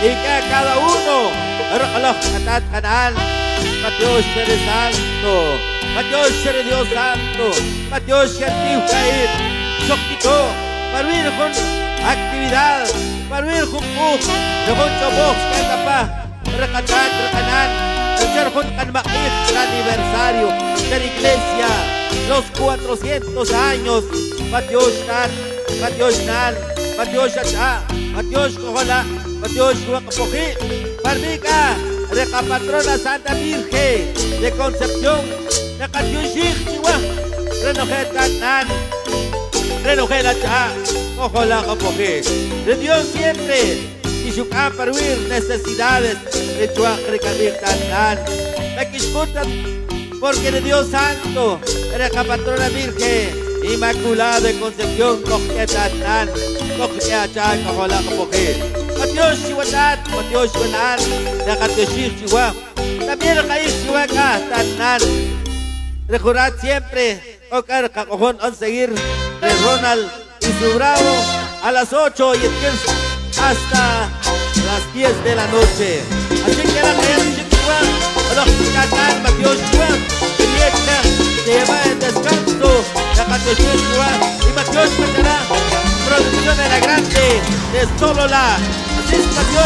y que a cada uno, Arrojaloj Katat Canal, Matios Shere Santo, Matios Shere Dios Santo, Matios Shere Tiu Cair, Chokito, para ir con actividad, para ir con Pug, de con Chobos, que capaz, Rekatat, Rekanan, el con Canmaquit, el aniversario de la iglesia, los cuatrocientos años, Matios Nan, Matios Nan, Matios Chacha, Matios Kohola, Matios Huacapojí, Parmica, Reca Patrona Santa Virgen de Concepción, Reca Tiushik, Chihuahua, Renojeta Nan, Renojela Cha, Kohola Capojí, de Dios siempre, y su para huir necesidades de Chuac Recabirta Nan, me quiscutan, porque de Dios Santo, Reca Patrona Virgen, Inmaculada de Concepción, Cojeta Nan, Cojeta Cha, Kohola Capojí. Matios Chihuatat, Matios Chihuanan, de Catioshir Chihuahua, también el Caís Chihuahua, Tanan. Recordad siempre, Ocar Cacojón, a seguir de Ronald y su bravo a las ocho y hasta las diez de la noche. Así que la Caís Chihuahua, los Catán, Matios Chihuahua, y se lleva el descanso de Catioshir Chihuahua y Matios Chihuahua, producción de la grande de solo la. Pues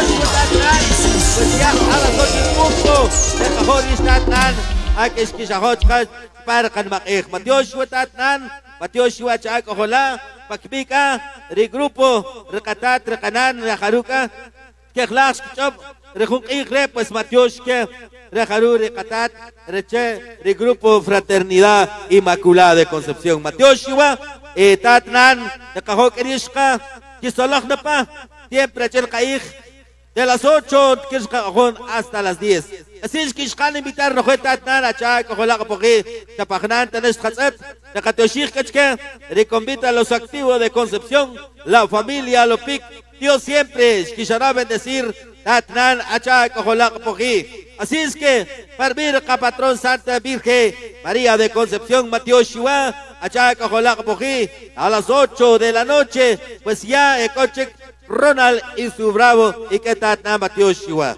ya a las ocho y punto de Cajón y Statnan a que es que Shahotkas para Canmaquej Matios Huatatnan Matios Huachak Ojola Pakmika Regrupo Recatat Recanan Rejaruca Kejlash Chop Rejunquijre pues Matios que Rejaru Recatat Reche Regrupo Fraternidad Inmaculada de Concepción Matios Hua Tatnan de Cajón Kerishka Kisolach Napa siempre el caig de las ocho hasta las diez. Así es que Ishkan invitar a Rojeta Tnan a Chay, Cojola Capojí, Chapagnan, Tanes Hatzep, de Catoshir Kachke, reconvita a los activos de Concepción, la familia, lo pic, Dios siempre, quisiera bendecir Tatnan a Chay, Cojola Capojí. Así es que, Parmir, Capatrón Santa Virgen, María de Concepción, Mateo Shua, a Chay, Cojola Capojí, a las ocho de la noche, pues ya el coche Ronald y su bravo y que Tatna Mateo Shua.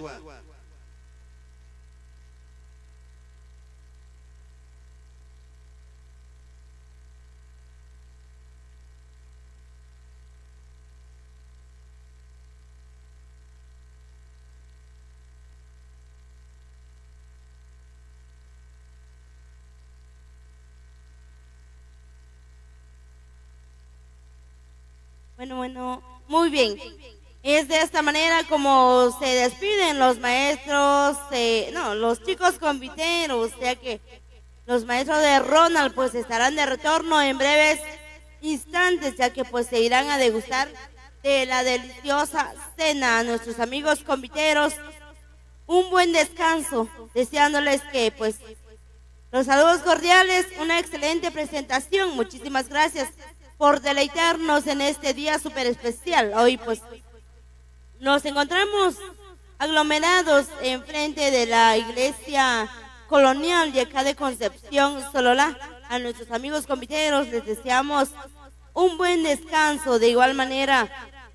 Bueno, bueno, muy bien. Es de esta manera como se despiden los maestros, eh, no, los chicos conviteros, ya que los maestros de Ronald pues estarán de retorno en breves instantes, ya que pues se irán a degustar de la deliciosa cena a nuestros amigos conviteros. Un buen descanso, deseándoles que pues los saludos cordiales, una excelente presentación. Muchísimas gracias por deleitarnos en este día súper especial. Hoy pues nos encontramos aglomerados enfrente de la iglesia colonial de acá de Concepción, Sololá. A nuestros amigos conviteros les deseamos un buen descanso. De igual manera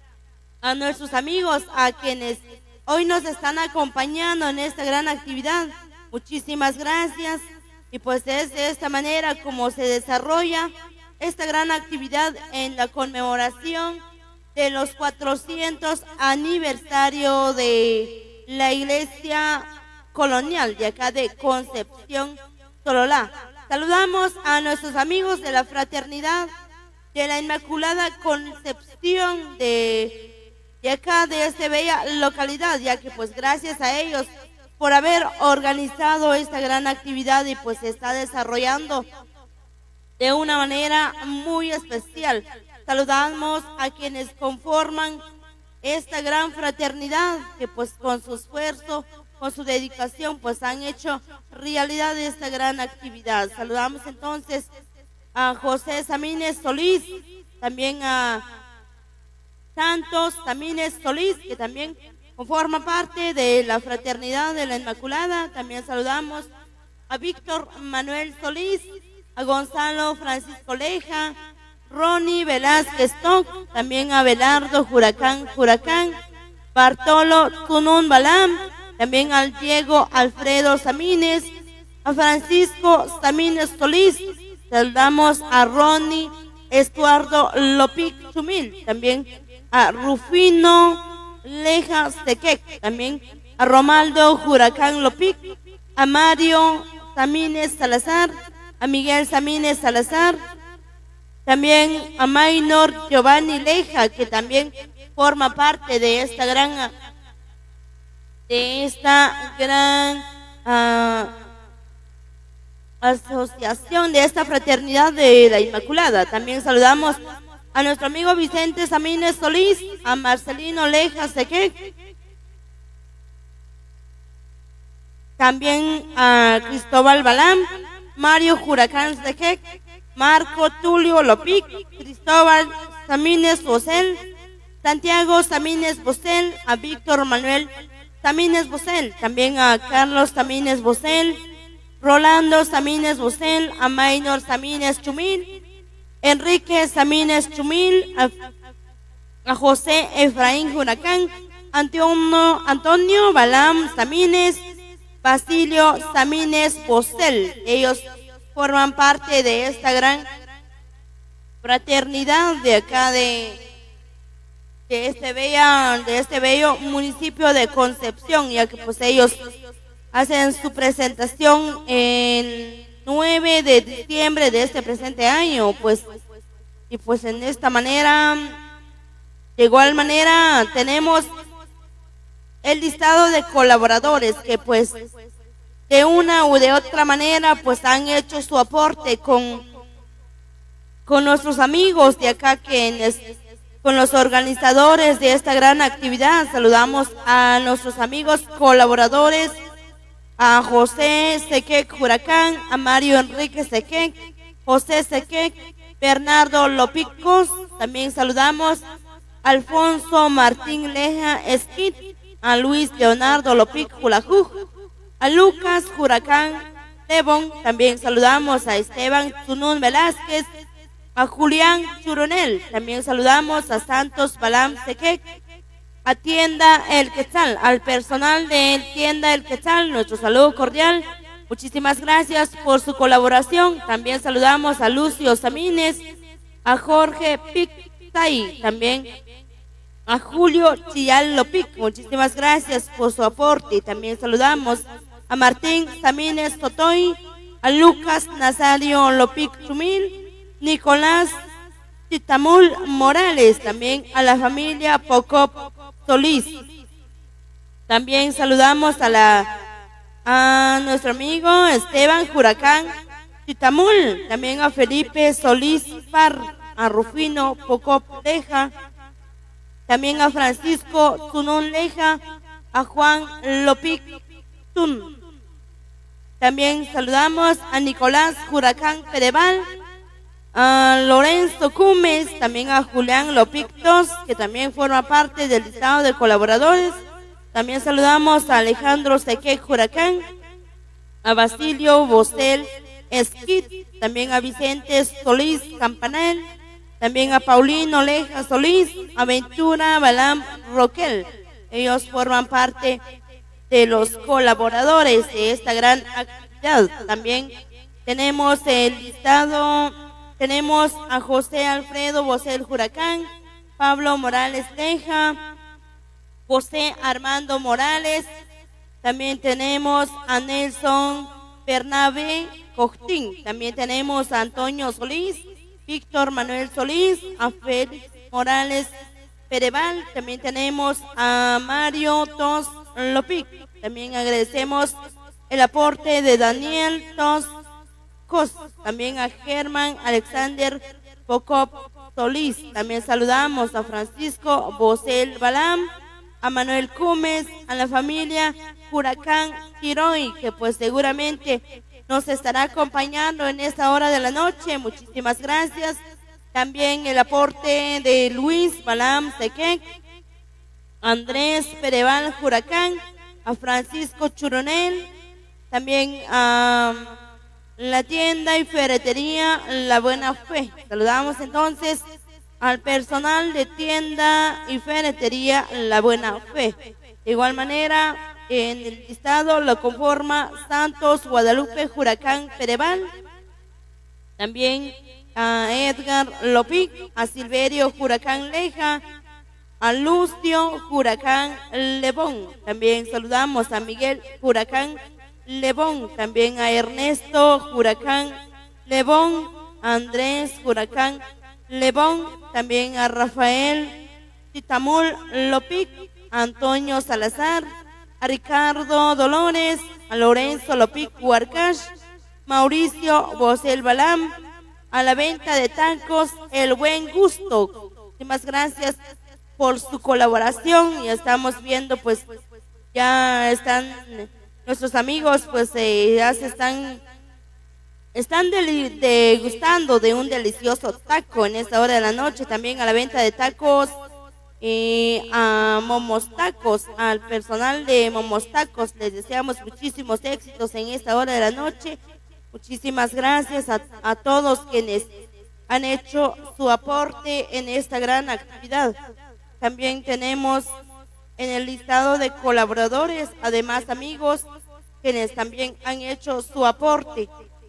a nuestros amigos, a quienes hoy nos están acompañando en esta gran actividad, muchísimas gracias. Y pues es de esta manera como se desarrolla esta gran actividad en la conmemoración de los cuatrocientos aniversario de la iglesia colonial de acá de Concepción, Sololá. Saludamos a nuestros amigos de la fraternidad de la Inmaculada Concepción de, de acá de esta bella localidad, ya que pues gracias a ellos por haber organizado esta gran actividad y pues se está desarrollando de una manera muy especial. Saludamos a quienes conforman esta gran fraternidad que pues con su esfuerzo, con su dedicación pues han hecho realidad esta gran actividad. Saludamos entonces a José Samínez Solís, también a Santos Samínez Solís, que también conforma parte de la fraternidad de la Inmaculada. También saludamos a Víctor Manuel Solís, a Gonzalo Francisco Leja, Ronnie Velázquez Toc, también a Belardo Huracán Huracán, Bartolo Tunún Balam, también al Diego Alfredo Samínez, a Francisco Samínez Solís, saludamos a Ronnie Estuardo Lopic Chumil, también a Rufino Leja Sequec, también a Romaldo Huracán Lopic, a Mario Samínez Salazar, a Miguel Samínez Salazar, también a Maynor Giovanni Leja, que también forma parte de esta gran de esta gran uh, asociación, de esta fraternidad de la Inmaculada. También saludamos a nuestro amigo Vicente Samínez Solís, a Marcelino Leja Sequec, también a Cristóbal Balam, Mario Huracán Sequec, Marco Tulio Lopic, Cristóbal Samínez Bosel, Santiago Samínez Bosel, a Víctor Manuel Samínez Bosel, también a Carlos Samínez Bosel, Rolando Samínez Bosel, a Maynor Samínez Chumil, Enrique Samínez Chumil, a, a José Efraín Huracán, Antonio, Antonio Balam Samínez, Basilio Samínez Bosel. Ellos forman parte de esta gran fraternidad de acá de, de este bella, de este bello municipio de Concepción, ya que pues ellos hacen su presentación el nueve de diciembre de este presente año, pues, y pues en esta manera, de igual manera, tenemos el listado de colaboradores que pues de una u de otra manera pues han hecho su aporte con, con nuestros amigos de acá, que con los organizadores de esta gran actividad. Saludamos a nuestros amigos colaboradores, a José Sequec Huracán, a Mario Enrique Sequec, José Sequec, Bernardo Lopicos. También saludamos a Alfonso Martín Leja Esquit, a Luis Leonardo Lopic Julajuj, a Lucas Huracán Lebón. También saludamos a Esteban Tunún Velázquez, a Julián Churonel. También saludamos a Santos Balam Sequec, a Tienda El Quetzal, al personal de Tienda El Quetzal, nuestro saludo cordial. Muchísimas gracias por su colaboración. También saludamos a Lucio Samínez, a Jorge Pictay, también a Julio Chillal Lopic. Muchísimas gracias por su aporte. Y también saludamos a Martín Samínez Totoy, a Lucas Nazario Lopic Chumil, Nicolás Chitamul Morales, también a la familia Pocop Solís. También saludamos a la a nuestro amigo Esteban Huracán Chitamul, también a Felipe Solís Par, a Rufino Pocop Leja, también a Francisco Tunún Leja, a Juan Lopic Tun. También saludamos a Nicolás Huracán Pereval, a Lorenzo Cumes, también a Julián Lopictos, que también forma parte del listado de colaboradores. También saludamos a Alejandro Sequec Huracán, a Basilio Bosel Esquit, también a Vicente Solís Campanel, también a Paulino Leja Solís, a Ventura Balam Roquel. Ellos forman parte de los colaboradores de esta gran actividad. También tenemos el listado, tenemos a José Alfredo Bosel Huracán, Pablo Morales Leja, José Armando Morales. También tenemos a Nelson Bernabe Costín. También tenemos a Antonio Solís, Víctor Manuel Solís, a Félix Morales Pereval. También tenemos a Mario Tos Lopic. También agradecemos el aporte de Daniel Tos Cos. También a Germán Alexander Pocop Solís. También saludamos a Francisco Bosel Balam, a Manuel Cumes, a la familia Huracán Giroy, que pues seguramente nos estará acompañando en esta hora de la noche. Muchísimas gracias. También el aporte de Luis Balam Sequec, Andrés Pereval Huracán, a Francisco Churonel, también a la tienda y ferretería La Buena Fe. Saludamos entonces al personal de tienda y ferretería La Buena Fe. De igual manera, en el listado lo conforma Santos Guadalupe Huracán Pereval, también a Edgar Lopic, a Silverio Huracán Leja, a Lucio Huracán Lebón. También saludamos a Miguel Huracán Lebón, también a Ernesto Huracán Lebón, a Andrés Huracán Lebón, también a Rafael Titamul Lopic, a Antonio Salazar, a Ricardo Dolores, a Lorenzo Lopic Huarcash, Mauricio Bosel Balam, a la venta de tacos El Buen Gusto. Muchísimas gracias por su colaboración. Ya estamos viendo, pues, ya están nuestros amigos, pues, eh, ya se están, están deli- degustando de un delicioso taco en esta hora de la noche. También a la venta de tacos, eh, a Momos Tacos, al personal de Momos Tacos, les deseamos muchísimos éxitos en esta hora de la noche. Muchísimas gracias a, a todos quienes han hecho su aporte en esta gran actividad. También tenemos en el listado de colaboradores, además amigos, quienes también han hecho su aporte.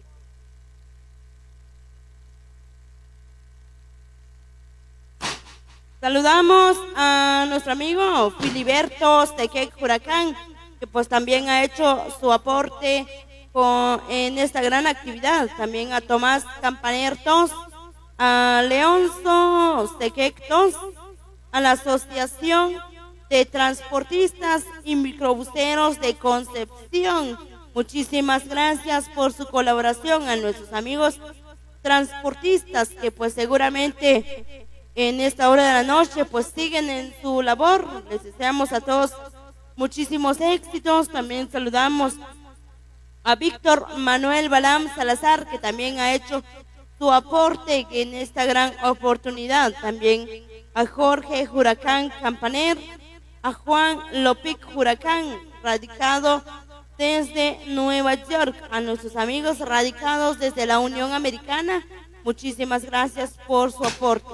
Saludamos a nuestro amigo Filiberto Tequec Huracán, que pues también ha hecho su aporte con, en esta gran actividad. También a Tomás Campaner Tos, a Leonzo Tequec Tos, a la Asociación de Transportistas y Microbuseros de Concepción. Muchísimas gracias por su colaboración a nuestros amigos transportistas que pues seguramente en esta hora de la noche pues siguen en su labor. Les deseamos a todos muchísimos éxitos. También saludamos a Víctor Manuel Balam Salazar, que también ha hecho su aporte en esta gran oportunidad. También a Jorge Huracán Campaner, a Juan Lopic Huracán, radicado desde Nueva York, a nuestros amigos radicados desde la Unión Americana. Muchísimas gracias por su aporte.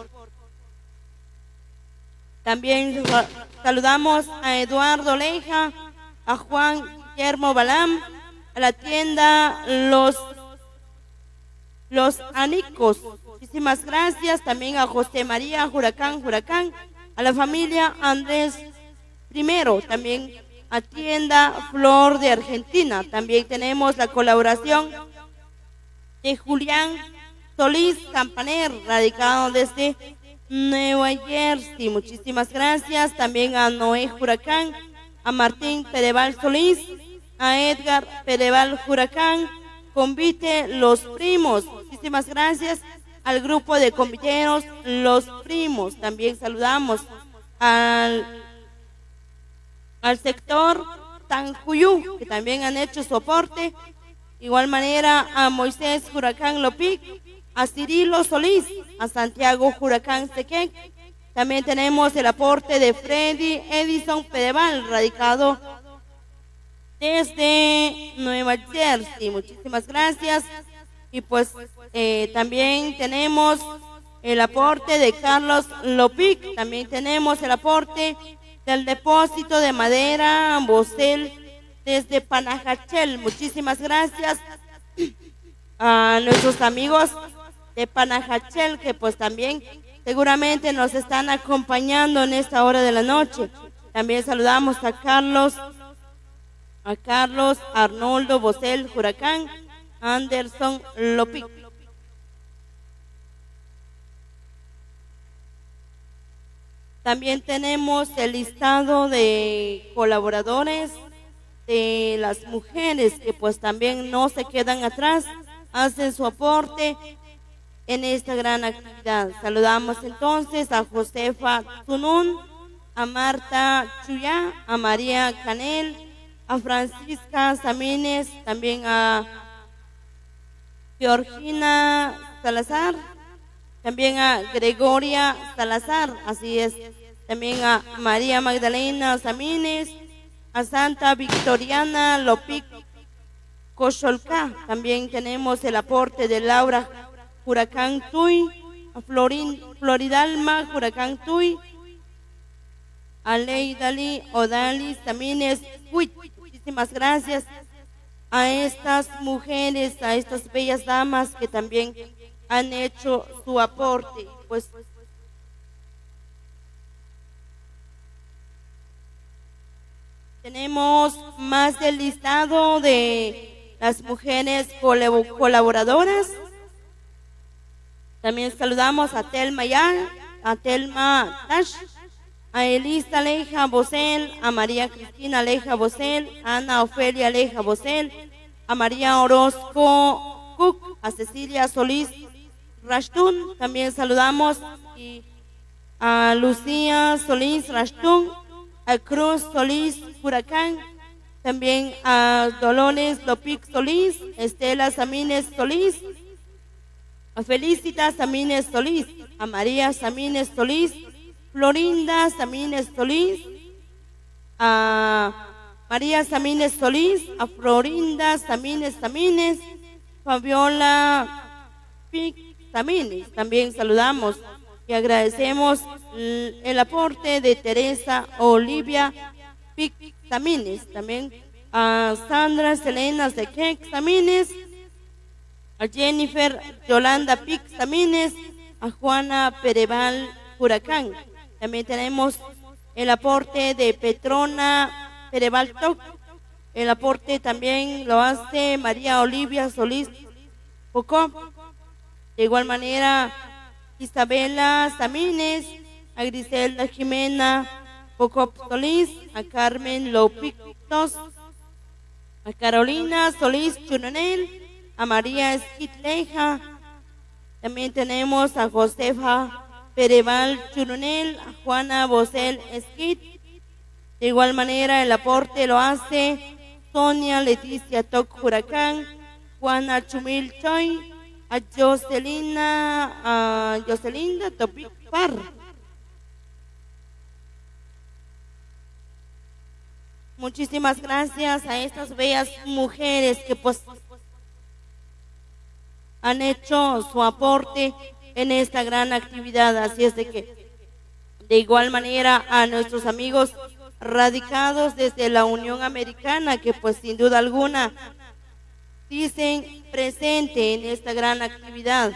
También saludamos a Eduardo Leja, a Juan Guillermo Balam, a la tienda Los, Los Anicos. Muchísimas gracias. También a José María Huracán Huracán, a la familia Andrés Primero, también a tienda Flor de Argentina. También tenemos la colaboración de Julián Solís Campaner, radicado desde Nueva Jersey. Muchísimas gracias. También a Noé Huracán, a Martín Pereval Solís, a Edgar Pereval Huracán, Convite Los Primos. Muchísimas gracias al grupo de conviteros Los Primos. También saludamos al, al sector Tanjuyú, que también han hecho su aporte. Igual manera a Moisés Huracán Lopic, a Cirilo Solís, a Santiago Huracán Tequec. También tenemos el aporte de Freddy Edison Pedeval, radicado desde Nueva Jersey. Muchísimas gracias. Y pues eh, también tenemos el aporte de Carlos Lopic. También tenemos el aporte del depósito de madera Bosel desde Panajachel. Muchísimas gracias a nuestros amigos de Panajachel, que pues también seguramente nos están acompañando en esta hora de la noche. También saludamos a Carlos, a Carlos Arnoldo Bosel Huracán, Anderson Lopic. También tenemos el listado de colaboradores de las mujeres que pues también no se quedan atrás, hacen su aporte en esta gran actividad. Saludamos entonces a Josefa Tunún, a Marta Chuyá, a María Canel, a Francisca Samínez, también a Georgina Salazar, también a Gregoria Salazar, así es, también a María Magdalena Samínez, a Santa Victoriana Lopic Cocholca. También tenemos el aporte de Laura Huracán Tuy, a Florin, Floridalma, Huracán Tuy, a Leidali, Odalis, Tamines, Uy, muchísimas gracias a estas mujeres, a estas bellas damas que también han hecho su aporte. Pues tenemos más del listado de las mujeres colaboradoras. También saludamos a Telma Yan, a Telma Tash, a Elisa Aleja Bosel, a María Cristina Aleja Bosel, a Ana Ofelia Aleja Bosel, a María Orozco Cook, a Cecilia Solís Rashtun. También saludamos y a Lucía Solís Rashtun, a Cruz Solís Huracán, también a Dolores Lopic Solís, Estela Samínez Solís, a Felicitas Samínez Solís, a María Samínez Solís, Florinda Samínez Solís, a María Samínez Solís, a Florinda Samínez Samínez, Fabiola Pic Samínez. También saludamos y agradecemos el aporte de Teresa Olivia Pic Samínez, también a Sandra Selena Sequec Samínez, a Jennifer Yolanda Pic Samínez, a Juana Pereval Huracán. También tenemos el aporte de Petrona Pereval Toc. El aporte también lo hace María Olivia Solís Pocó. De igual manera, Isabela Samínez, a Griselda Jimena Pocó Solís, a Carmen Lopictos, a Carolina Solís Chunonel, a María Esquitleja. También tenemos a Josefa Pereval Chunonel, a Juana Bosel Esquit. De igual manera, el aporte lo hace Sonia Leticia Toc Huracán, Juana Chumil Choy, a Jocelina, a Jocelinda Topic Par. Muchísimas gracias a estas bellas mujeres que pues han hecho su aporte en esta gran actividad. Así es de que de igual manera a nuestros amigos radicados desde la Unión Americana, que pues sin duda alguna dicen presente en esta gran actividad.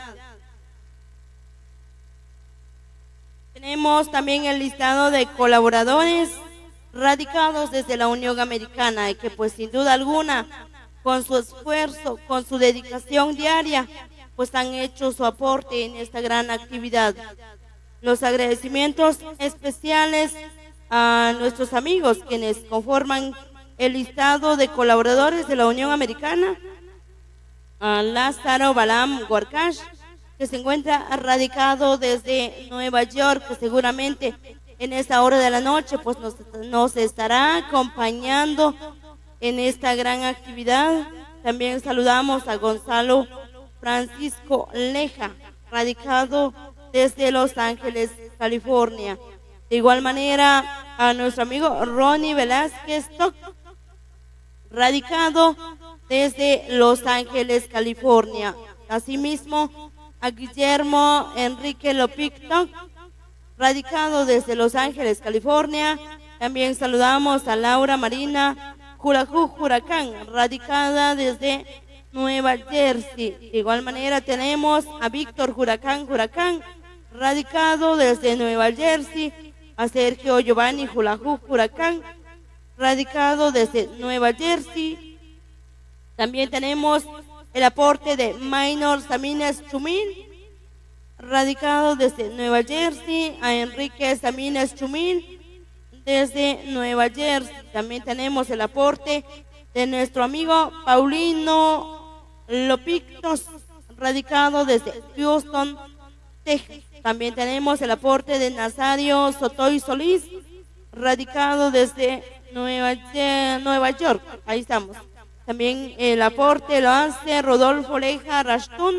Tenemos también el listado de colaboradores radicados desde la Unión Americana y que pues sin duda alguna con su esfuerzo, con su dedicación diaria, pues han hecho su aporte en esta gran actividad. Los agradecimientos especiales a nuestros amigos quienes conforman el listado de colaboradores de la Unión Americana, a Lázaro Balam Gorkash, que se encuentra radicado desde Nueva York, que seguramente en esta hora de la noche pues nos, nos estará acompañando en esta gran actividad. También saludamos a Gonzalo Francisco Leja, radicado desde Los Ángeles, California. De igual manera a nuestro amigo Ronnie Velázquez Toc, radicado desde Los Ángeles, California. Asimismo a Guillermo Enrique Lopic Toc, radicado desde Los Ángeles, California. También saludamos a Laura Marina Jurajú Huracán, radicada desde Nueva Jersey. De igual manera tenemos a Víctor Huracán Huracán, radicado desde Nueva Jersey, a Sergio Giovanni Jurajú Huracán, radicado desde Nueva Jersey. También tenemos el aporte de Minor Samínez Chumil, radicado desde Nueva Jersey, a Enrique Samínez Chumil desde Nueva Jersey. También tenemos el aporte de nuestro amigo Paulino Lopictos, radicado desde Houston, Texas. También tenemos el aporte de Nazario Sotoy Solís, radicado desde Nueva, Nueva York. Ahí estamos. También el aporte lo hace Rodolfo Leja Rashtun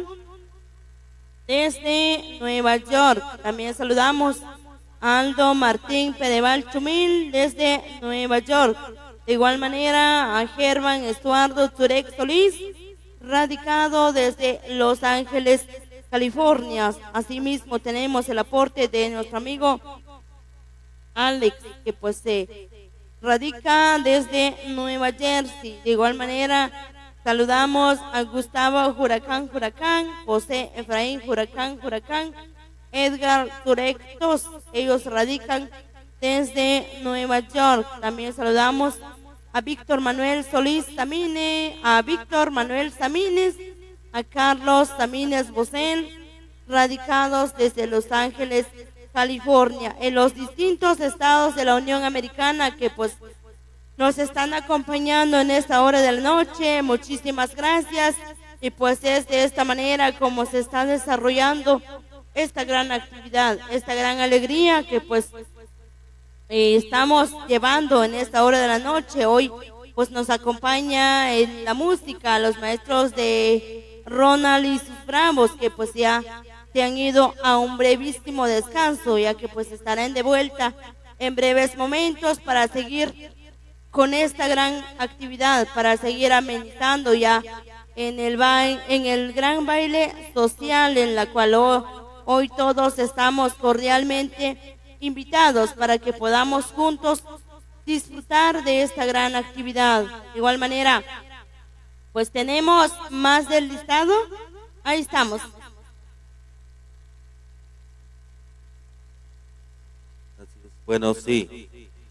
desde Nueva York. También saludamos a Aldo Martín Pedeval Chumil desde Nueva York. De igual manera a Germán Estuardo Turek Solís, radicado desde Los Ángeles, California. Asimismo tenemos el aporte de nuestro amigo Alex, que pues se radica desde Nueva Jersey. De igual manera saludamos a Gustavo Huracán Huracán, José Efraín Huracán Huracán, Edgar Turectos, ellos radican desde Nueva York. También saludamos a Víctor Manuel Solís Samine, a Víctor Manuel Samines, a Carlos Samines Bosén, radicados desde Los Ángeles, California, en los distintos estados de la Unión Americana que pues nos están acompañando en esta hora de la noche. Muchísimas gracias, y pues es de esta manera como se está desarrollando esta gran actividad, esta gran alegría que pues eh, estamos llevando en esta hora de la noche. Hoy pues nos acompaña en la música los maestros de Ronald y sus Bravos, que pues ya se han ido a un brevísimo descanso, ya que pues estarán de vuelta en breves momentos para seguir con esta gran actividad, para seguir amenizando ya en el baile, en el gran baile social, en la cual hoy, hoy todos estamos cordialmente invitados para que podamos juntos disfrutar de esta gran actividad. De igual manera, pues tenemos más del listado. Ahí estamos. Bueno, sí.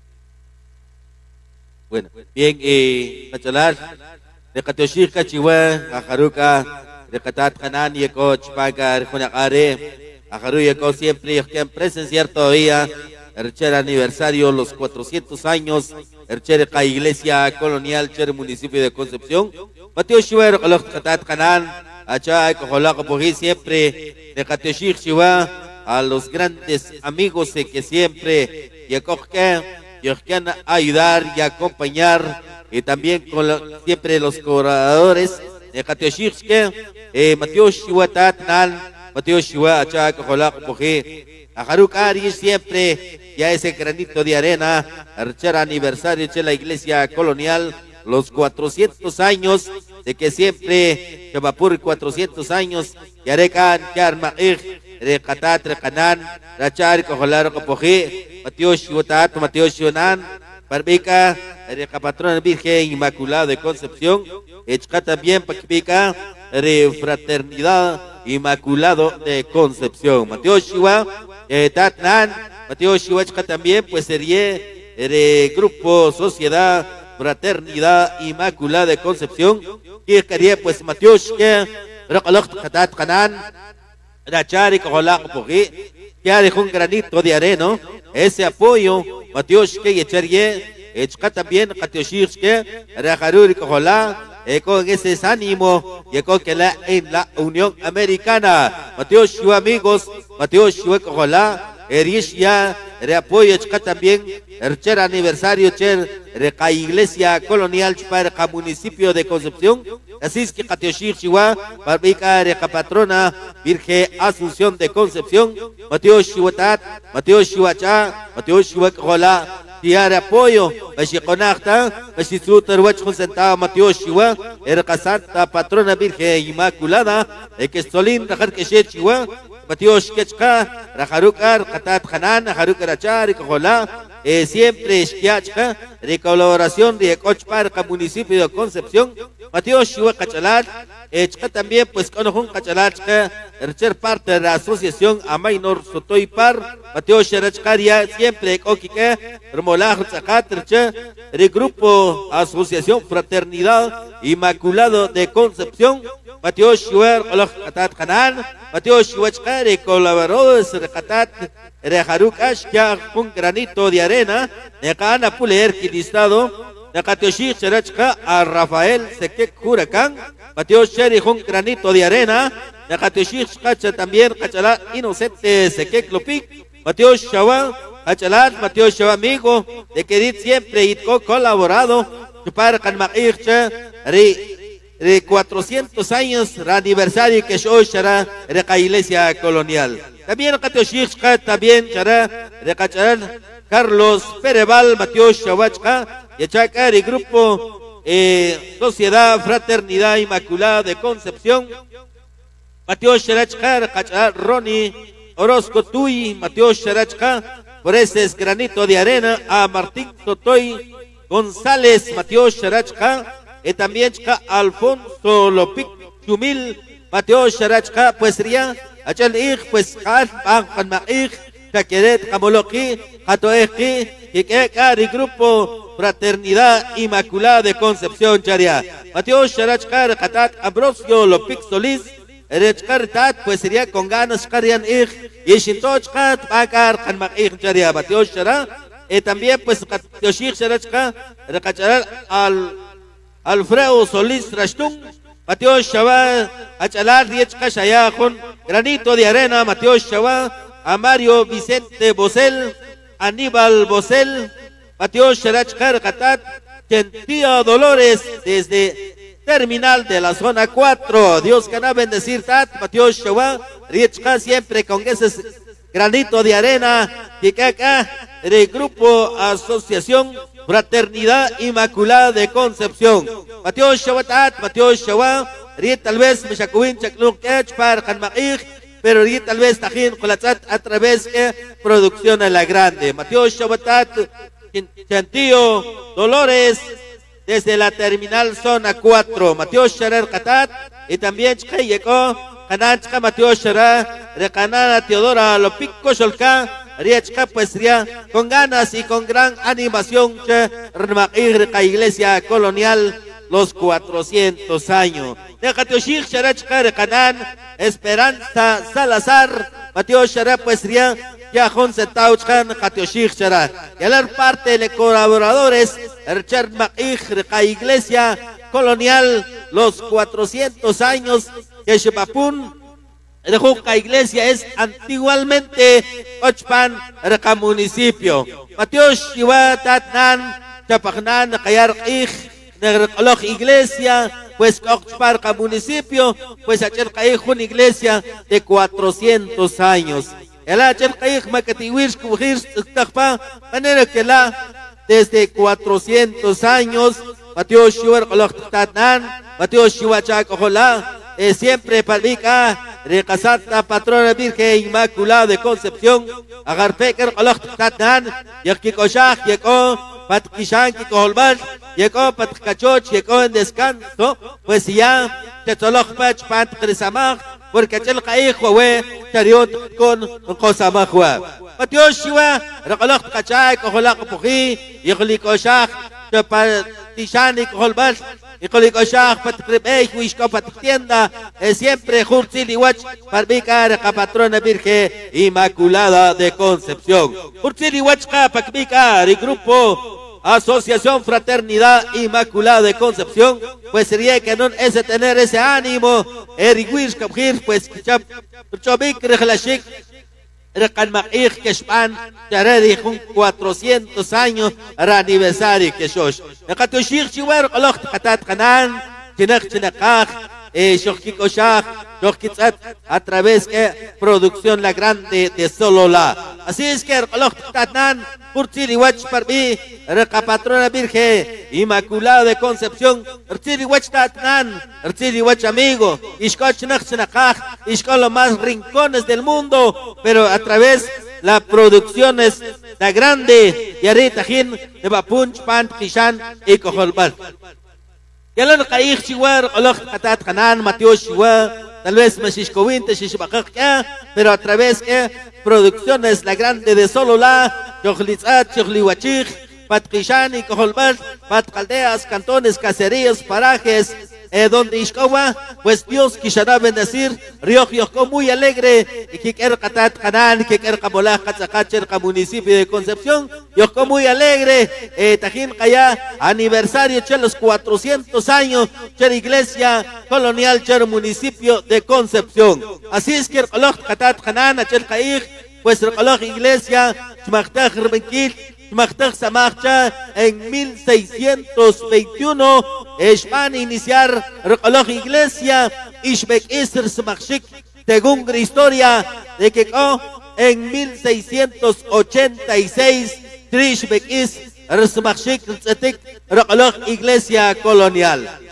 Bueno, bien, eh, Pachalar, de Katoshika, Chihuahua, Ajaruca, de Katat Hanan, Yeko, Chipagar, Junacare, Ajaru, Yeko, siempre, que presenciar todavía el aniversario, los cuatrocientos años, el Chereca Iglesia Colonial, Cher Municipio de Concepción. Mateo Chihuahua, los Katat Hanan, Achay, Cojolaco, Pojí, siempre, de Katoshik, Chihuahua, a los grandes amigos que siempre quieren ayudar y acompañar, y también con la, siempre los colaboradores de Katoshik, eh, Mateo Shiwatatnan, Mateo Shiwa, Achak, Jolak, Poje, Ajarukari, siempre ya ese granito de arena, el aniversario de la Iglesia Colonial, los cuatrocientos años, de que siempre se va por cuatrocientos años, Yarekan, Yarmaich, Rekatat, Rekanan, Rachar, Kojolar, Kopoje, Matiosh, Wotat, Matiosh, Yonan, Barbica, Recapatrona Virgen Inmaculada de Concepción, Echka también, Paquipica, Refraternidad Inmaculado de Concepción, Matiosh, Tatnan, Matiosh, Echka también, pues sería el Grupo Sociedad Fraternidad Inmaculada de Concepción, y quería pues Matiosh, que Rekalok, Katat, Kanan, Rachari, Koholak, Pojí, ya dejó un granito de arena, ese apoyo, Matiosh, que Yecharie, Echka también, Katioshir, que Rajaruri, Koholak, con ese ánimo, llegó que la en la Unión Americana, Matiosh, amigos, Matiosh, Koholak, Erish ya, re apoyo, Echka también, el cher aniversario, cher, reca Iglesia Colonial, para municipio de Concepción. Así es que Katioshir Chihuahua, Barbica, Reca Patrona, Virgen Asunción de Concepción, Mateo Chihuatat, Mateo Chihuacha, Mateo Chihuacola, Tiara Apoyo, Machiconacta, Machizuter Huachon Sentado, Mateo Chihuahua, Reca Santa Patrona Virgen Inmaculada, Equestolín, Rajar Queshe Chihuahua, Mateo Shkechka, Rajarukar, Katat Hanan, Haruka Rachar, Kojola, eh, siempre Shkiachka, de colaboración de Cochparca, municipio de Concepción, Mateo Shiwa Cachalat, Echka también, pues con un Cachalat, tercer parte de la asociación Amainor Sotoipar, Mateo Sharachkaria, siempre Kokike, Romolaj Zakat, el grupo Asociación Fraternidad Inmaculado de Concepción, Mateo Shiwa Katat Hanan, Mateo Shiwachka, de colaboradores de Katat, Rejarukash, ya un granito de arena, de Kana Puler, Kilistado, de Katioshi Cherachka, a Rafael Sequec Huracán, Mateo Sheri, un granito de arena, de Katioshi Cacha también, Cachalá Inocente Sequec Lopic, Mateo Shawan, Cachalat, Mateo Shawan, amigo, de que siempre y colaborado, para Canmaircha, de cuatrocientos años, el aniversario que yo será de la Iglesia Colonial. También Katioshika, también será de Cachalal, Carlos Pereval, Mateo Shawachka, y Chacar, el grupo eh, Sociedad Fraternidad Inmaculada de Concepción, Mateo Sharachka, Cachar Roni, Orozco Tuy, Mateo Sharachka, por ese granito de arena, a Martín Totoy González, Mateo Sharachka, y también Chka Alfonso Lopic Chumil, Mateo Sharachka, pues sería, Achal Ik, pues Kal, Pan Maik, Kakeret, Kamoloki, Hatoeki, Kikekari Grupo Fraternidad Inmaculada de Concepción Charia. Mateo Sharachka, Katat Ambrosio Lopic Solís, Erechkartat, pues sería con ganas Karian Ik, y Shintochkat, Bakar, Kanmaik Charia, Mateo Shara, y también pues Yoshik Sharachka, Rekacharar al Alfredo Solís Rashtung, Mateo Shaba, Achalar Riechka Shayahun, Granito de Arena, Mateo Shaba, a Mario Vicente Bosel, Aníbal Bosel, Mateo Sharachka, Katat, Gentío Dolores, desde terminal de la zona cuatro. Dios que bendecir Tat, Mateo Shaba, Riechka siempre con ese granito de arena, que acá, del grupo Asociación Fraternidad Inmaculada de Concepción. Mateo Shaba Tat, Mateo Shaba, Riet tal vez Meshakubin Chakluk Kech par Hanmaik, pero Riet tal vez Tajin Kulatzat a través de producción a la grande. Mateo Shaba Tat, Gentío Dolores, desde la terminal zona cuatro, Mateo Sharar Katat, y también Chayeko, Kanachka Mateo Sharar, Recanana Teodora Lopico Sholka, Riechka pues sería con ganas y con gran animación, la iglesia colonial, los cuatrocientos años. Nekatioshik Sharachka Recanan, Esperanza Salazar, Mateo Sharar pues sería ya Jonse Tauchkan, Katioshik Shara. Y a la parte de colaboradores, Richard Maich, la iglesia colonial, los cuatrocientos años, que Shepapun, la iglesia es antiguamente Ochpan, el municipio. Mateo Shiva Tatnan, Chapagnan, Kayar Ich, la iglesia, pues Ochpan, el municipio, pues ayer hay una iglesia de cuatrocientos años. El ayer caig makatiwish kuhirs takpa manera que la desde cuatrocientos años Mateo Shuar Koloktatnan Mateo Shuachak Ojola siempre palvica recasata patrona Virgen Inmaculada de Concepción Agarpeker Koloktatnan Yakikoshak Yeko Patkishan Kikolbal Yeko Patkachoch Yeko en descanso pues ya Tetolokpach Pat Krisamach porque aquel caíjo we chariot con cosa majua. Mateo Shiva, Rakolok Kachay, Koholak Puji, Ykolikoshak, Tishani Koholbas, Ykolikoshak, Patribej, Wishko Patienda, siempre Jursili Watch, Parbicar, Capatrona Virgen Inmaculada de Concepción. Jursili Watch, Pakbicar y grupo Asociación Fraternidad Inmaculada de Concepción, pues sería que no es tener ese ánimo, eriguir, pues Chobik, Reglashik, Rekanmaik, Keshpan, Charedi, con cuatrocientos años, aniversario, que sos. Nakatushik, Chiwer, Olok, Katat, Kanan, Chinak, Chinakaj, Shochikoshak, Shochkitzat, a través de producción la grande de Solola. Así es que Olok, Tatnan, Urtili Watch para mí, Recapatrona Virgen Inmaculada de Concepción, Urtili Watch Tatnan, Urtili Watch amigo, Ishkoch Nachnakaj, Ishko los más rincones del mundo, pero a través de las producciones la grande, Yaritajín, de Bapunch, Pan, Kishan y Cojolbal. Yalan Kaich Chihuar, Olok Katat Hanan, Mateo Chihuar, tal vez Meshishkovinte, Shishbakak, pero a través de producciones la grande de Solola, Yochlitzat, Yochliwachich, Patkishani, Koholbat, Patkaldeas, cantones, caseríos, parajes, eh, donde Ishkowa, pues Dios quisiera bendecir, Río Yoko muy alegre, y Kiker Katat Hanan, Kiker Kabolah, Katzakacher, municipio de Concepción, Yoko muy alegre, eh, Tajín Kaya, aniversario, che los cuatrocientos años, che la iglesia colonial, che el municipio de Concepción. Así es que Kolok Katat Hanan, Achel Kaig, pues la iglesia, Chmachtaj Rbenkil, Chmachtaj Samachcha, en mil seiscientos veintiuno, Eshman iniciar la iglesia, Ishbek Isr Samachik, según la historia de que oh, en mil seiscientos ochenta y seis, Trishbek Isr Samachik, la iglesia colonial.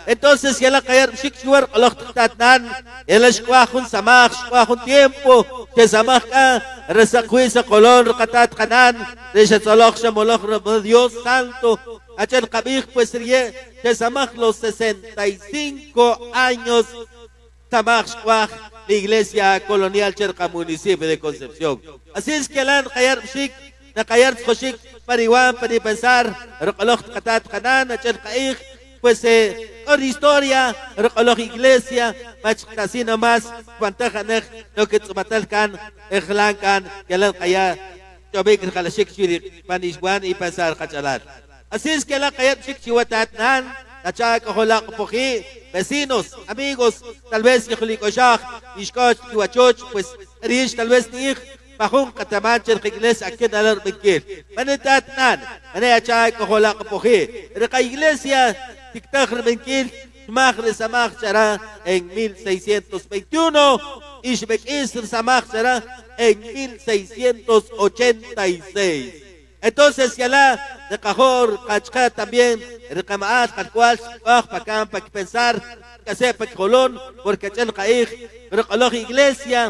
Entonces ya la caer shikshwar tatnan el shkwahun samach shkwahun tiempo que samachka resakwisa color katat kanan reshatzaloch shamoloch Dios santo achel kabich pues rie que samach los sesenta y cinco años samach shkwah la iglesia colonial Cherca municipio de Concepción. Así es que la caer shik na caer shik pariwan para pensar rokoloch katat kanan achel kaich pues eh, por historia, la iglesia, así nomás, cuantajanej, lo que tzumatalcan, ejlancan, que la calla, chobik, jalashik, shiri, panishwan y pensar, hachalar. Así es que la calla, chichihuatatnan, la chaca, jolac, poji, vecinos, amigos, tal vez, yajulikoshach, ishkoch, kiwachoch, pues, rish, tal vez, nich, Pahung katamancher iglesia aquí en el Benquil. Manetatnan, maneachai, jolac, poji, la iglesia, Tiktak Benquil, Magre Samach será en mil seiscientos veintiuno, Ishbek Isr Samach será en mil seiscientos ochenta y seis. Entonces, Yalá, de Cajor, Cachca también, de Camaat, Calcual, Pacam, para pensar, que sepa Colón, porque Chel Caig, pero la iglesia,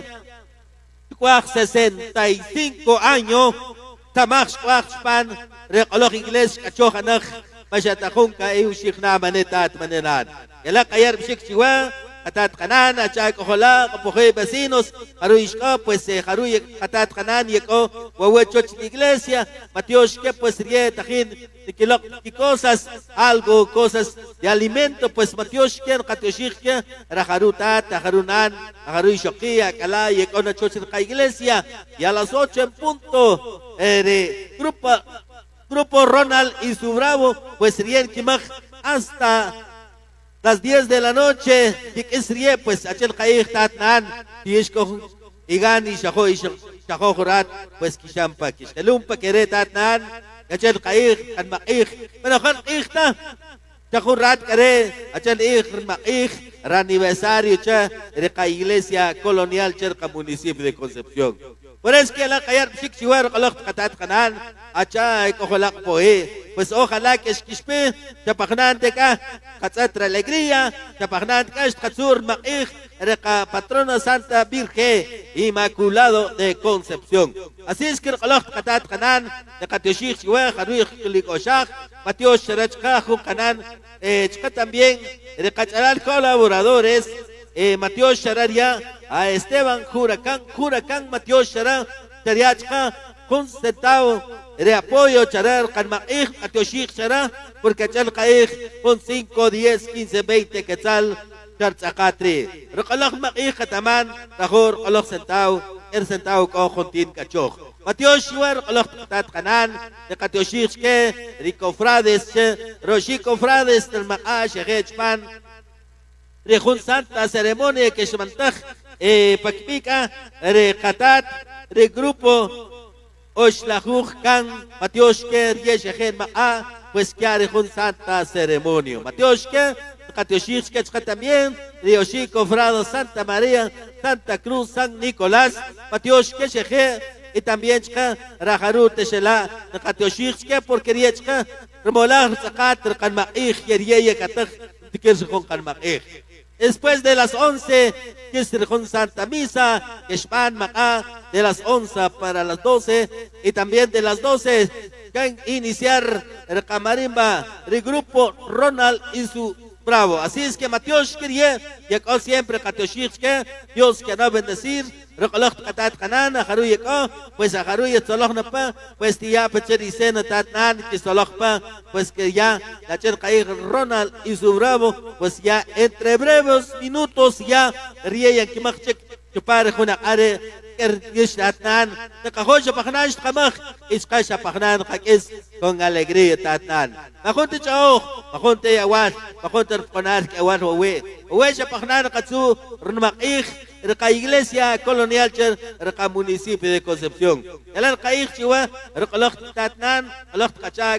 sesenta y cinco años, Samach, Pan, la iglesia, Cachojanaj, Mashatajunka e ushikna manetat manenan. Yala kayar bishik chiwa, katat kanan, achay kohola, kapuhe vecinos, haruishka, pues haruy katat kanan, yeko, wawechoch iglesia, Matios que pues rie tajin, y cosas, algo, cosas de alimento, pues Matios que katoshik, rajarutat, harunan, haruishokia, kala, yeko na choch iglesia, y a las ocho en punto, eh, grupo Grupo Ronald y su bravo, pues serían Kimach hasta las diez de la noche. Y que sería, pues, Achel Kaig Tatnan, Tishko, Igan y Shaho y Shaho Jurat, pues Kishampa, Kishalumpa, Kere Tatnan, Achel Kaig, Anmaig, pero Han Igta, Shahurat Kare, Achel Ig, Maig, aniversario cha de la iglesia colonial Cherca municipio de Concepción. Por eso que la cayar chichiwar qalaq qatat qanan acha koholaq poe pues ojalá que esquispe chapagnan ka qatsatra alegría chapagnan ka qatsur maqih reqa patrona Santa Virgen Inmaculado de Concepción. Así es que qalaq qatat qanan de qatishik chiwa kharuy likoshaq patio sharachqa qanan eh también de qacharal colaboradores eh, Mateo Shararia, a Esteban Huracán, Huracán Mateo Shara, Chariachka, con centavo de apoyo, Charar, Kalmaich, Atioshik Shara, porque Chalkaich, con cinco, diez, quince, veinte, Quetzal, Charzacatri. Rokalach Maich, Kataman, Rahor, Kalach centavo, el centavo, Cojontin, Cachoch. Mateo Shuar, Kalach Tat Kanan, de Katioshik, Rico Frades, Roshiko Frades, del Maash, Hechpan, Rejun Santa ceremonia que se mantaj eh, Pacpica, re Katat, re grupo Oshlajuj Kan, Matioshke, Rieshejen Maa, pues que Rejun Santa ceremonia. Matioshke, Katioshike también, Rioshiko Frado, Santa María, Santa Cruz, San Nicolás, Matioshke Sheje, y también Rajarut Shela, Katioshike, porque Riechka, Remolar Zakat, Kanmaich, Yeriye Kataj, Tikirjun Kanmaich. Después de las once, que es con Santa Misa, Keshman Ma'a, de las once para las doce, y también de las doce, que iniciar el camarimba, el grupo Ronald y su bravo. Así es que Matios quería, llegó siempre Katioshik, Dios que no bendecir, Rokolok Katat Kanana, Haruyeko, pues a Haruye Zoloknapa, pues ya Pechericena Tatnan, que Zolokpa, pues que ya la Chercair Ronald y su bravo, pues ya entre breves minutos ya Rieyan Kimachek, Chupare Juna Are, Tatnan, de Cajoya Pagnash Kamach, Iskasha Pagnan, Hakis, con alegría Tatnan. Majonte Chao, Majonte Awan, Majonte Ponar, Awan Owe, Owe Pagnan Katsu, Runmakich, la iglesia colonial del municipio de Concepción. El alcaíg chiwa, el tatnan, el cachai,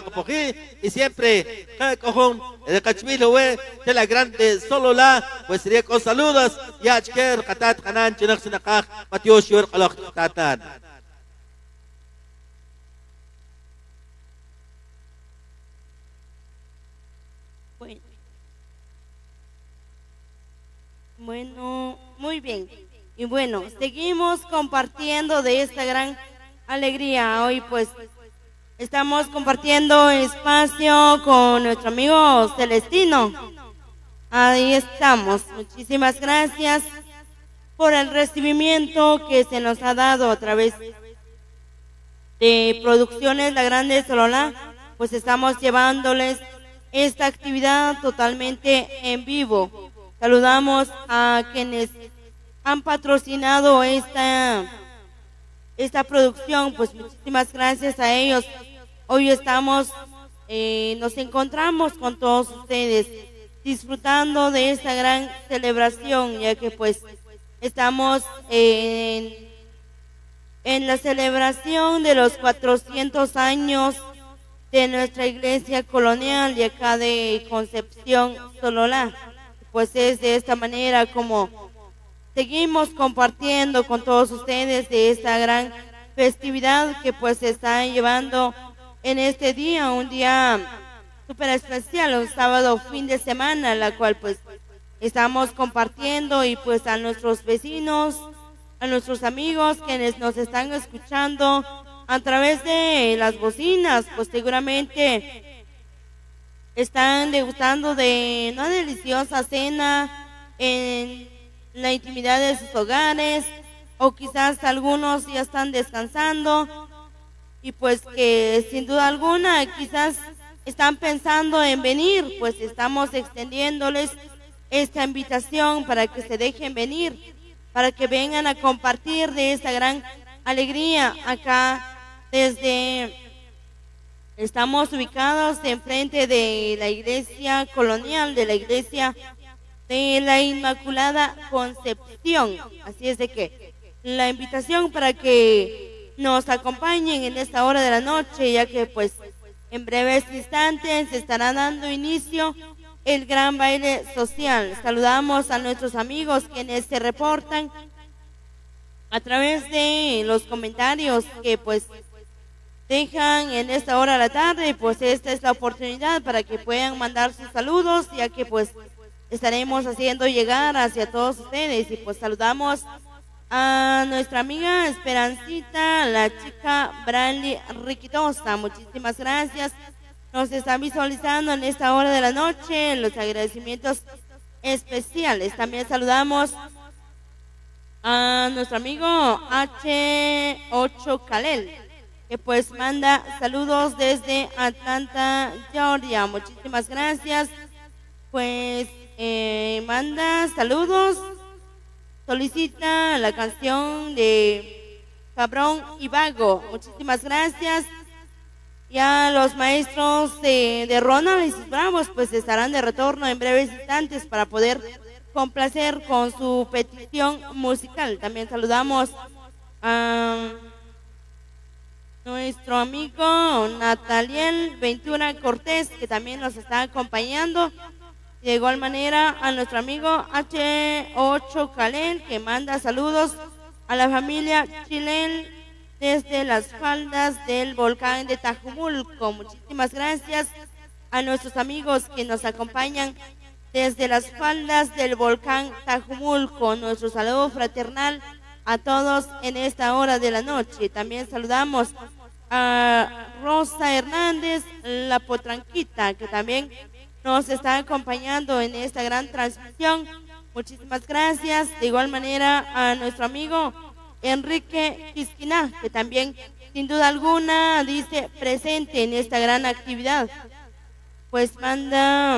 y siempre, el cachmilo, de la grande solo la, pues sería con saludos, y achker, katat, kanan, chinak, sinakaj, matios, yor, el tatnan. Bueno, muy bien. Y bueno, seguimos compartiendo de esta gran alegría. Hoy pues estamos compartiendo espacio con nuestro amigo Celestino. Ahí estamos. Muchísimas gracias por el recibimiento que se nos ha dado a través de Producciones La Grande Sololá. Pues estamos llevándoles esta actividad totalmente en vivo. Saludamos a quienes han patrocinado esta, esta producción, pues muchísimas gracias a ellos. Hoy estamos, eh, nos encontramos con todos ustedes, disfrutando de esta gran celebración, ya que pues estamos en, en la celebración de los cuatrocientos años de nuestra iglesia colonial de acá de Concepción, Sololá. Pues es de esta manera como seguimos compartiendo con todos ustedes de esta gran festividad que pues se está llevando en este día, un día súper especial, un sábado fin de semana, la cual pues estamos compartiendo y pues a nuestros vecinos, a nuestros amigos quienes nos están escuchando a través de las bocinas, pues seguramente están degustando de una deliciosa cena en la intimidad de sus hogares, o quizás algunos ya están descansando y pues que sin duda alguna quizás están pensando en venir. Pues estamos extendiéndoles esta invitación para que se dejen venir, para que vengan a compartir de esta gran alegría acá desde... Estamos ubicados enfrente de la iglesia colonial, de la iglesia de la Inmaculada Concepción. Así es de que la invitación para que nos acompañen en esta hora de la noche, ya que pues en breves instantes se estará dando inicio el gran baile social. Saludamos a nuestros amigos quienes se reportan a través de los comentarios que pues dejan en esta hora de la tarde. Pues esta es la oportunidad para que puedan mandar sus saludos, ya que pues estaremos haciendo llegar hacia todos ustedes. Y pues saludamos a nuestra amiga Esperancita, la chica Brandy Riquitosa. Muchísimas gracias. Nos están visualizando en esta hora de la noche. Los agradecimientos especiales. También saludamos a nuestro amigo H ocho Kalel, que pues manda saludos desde Atlanta, Georgia. Muchísimas gracias. Pues eh, manda saludos, solicita la canción de Cabrón y Vago. Muchísimas gracias. Ya los maestros de, de Ronald y sus bravos pues estarán de retorno en breves instantes para poder complacer con su petición musical. También saludamos a nuestro amigo Nataliel Ventura Cortés, que también nos está acompañando. De igual manera a nuestro amigo H ocho Kalel, que manda saludos a la familia Chilel desde las faldas del volcán de Tajumulco. Muchísimas gracias a nuestros amigos que nos acompañan desde las faldas del volcán Tajumulco. Nuestro saludo fraternal a todos en esta hora de la noche. También saludamos a Rosa Hernández, la potranquita, que también nos está acompañando en esta gran transmisión. Muchísimas gracias. De igual manera a nuestro amigo Enrique Quisquiná, que también sin duda alguna dice presente en esta gran actividad. Pues manda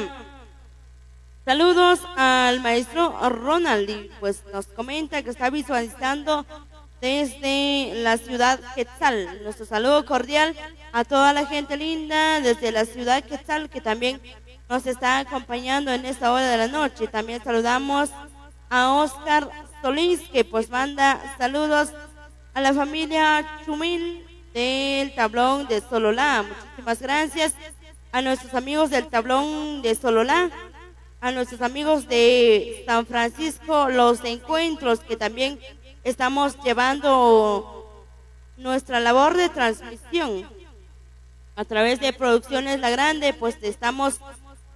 saludos al maestro Ronald y pues nos comenta que está visualizando desde la ciudad Quetzal. Nuestro saludo cordial a toda la gente linda desde la ciudad Quetzal, que también nos está acompañando en esta hora de la noche. También saludamos a Oscar Solís, que pues manda saludos a la familia Chumil del Tablón de Sololá. Muchísimas gracias a nuestros amigos del Tablón de Sololá, a nuestros amigos de San Francisco Los Encuentros, que también estamos llevando nuestra labor de transmisión a través de Producciones La Grande. Pues estamos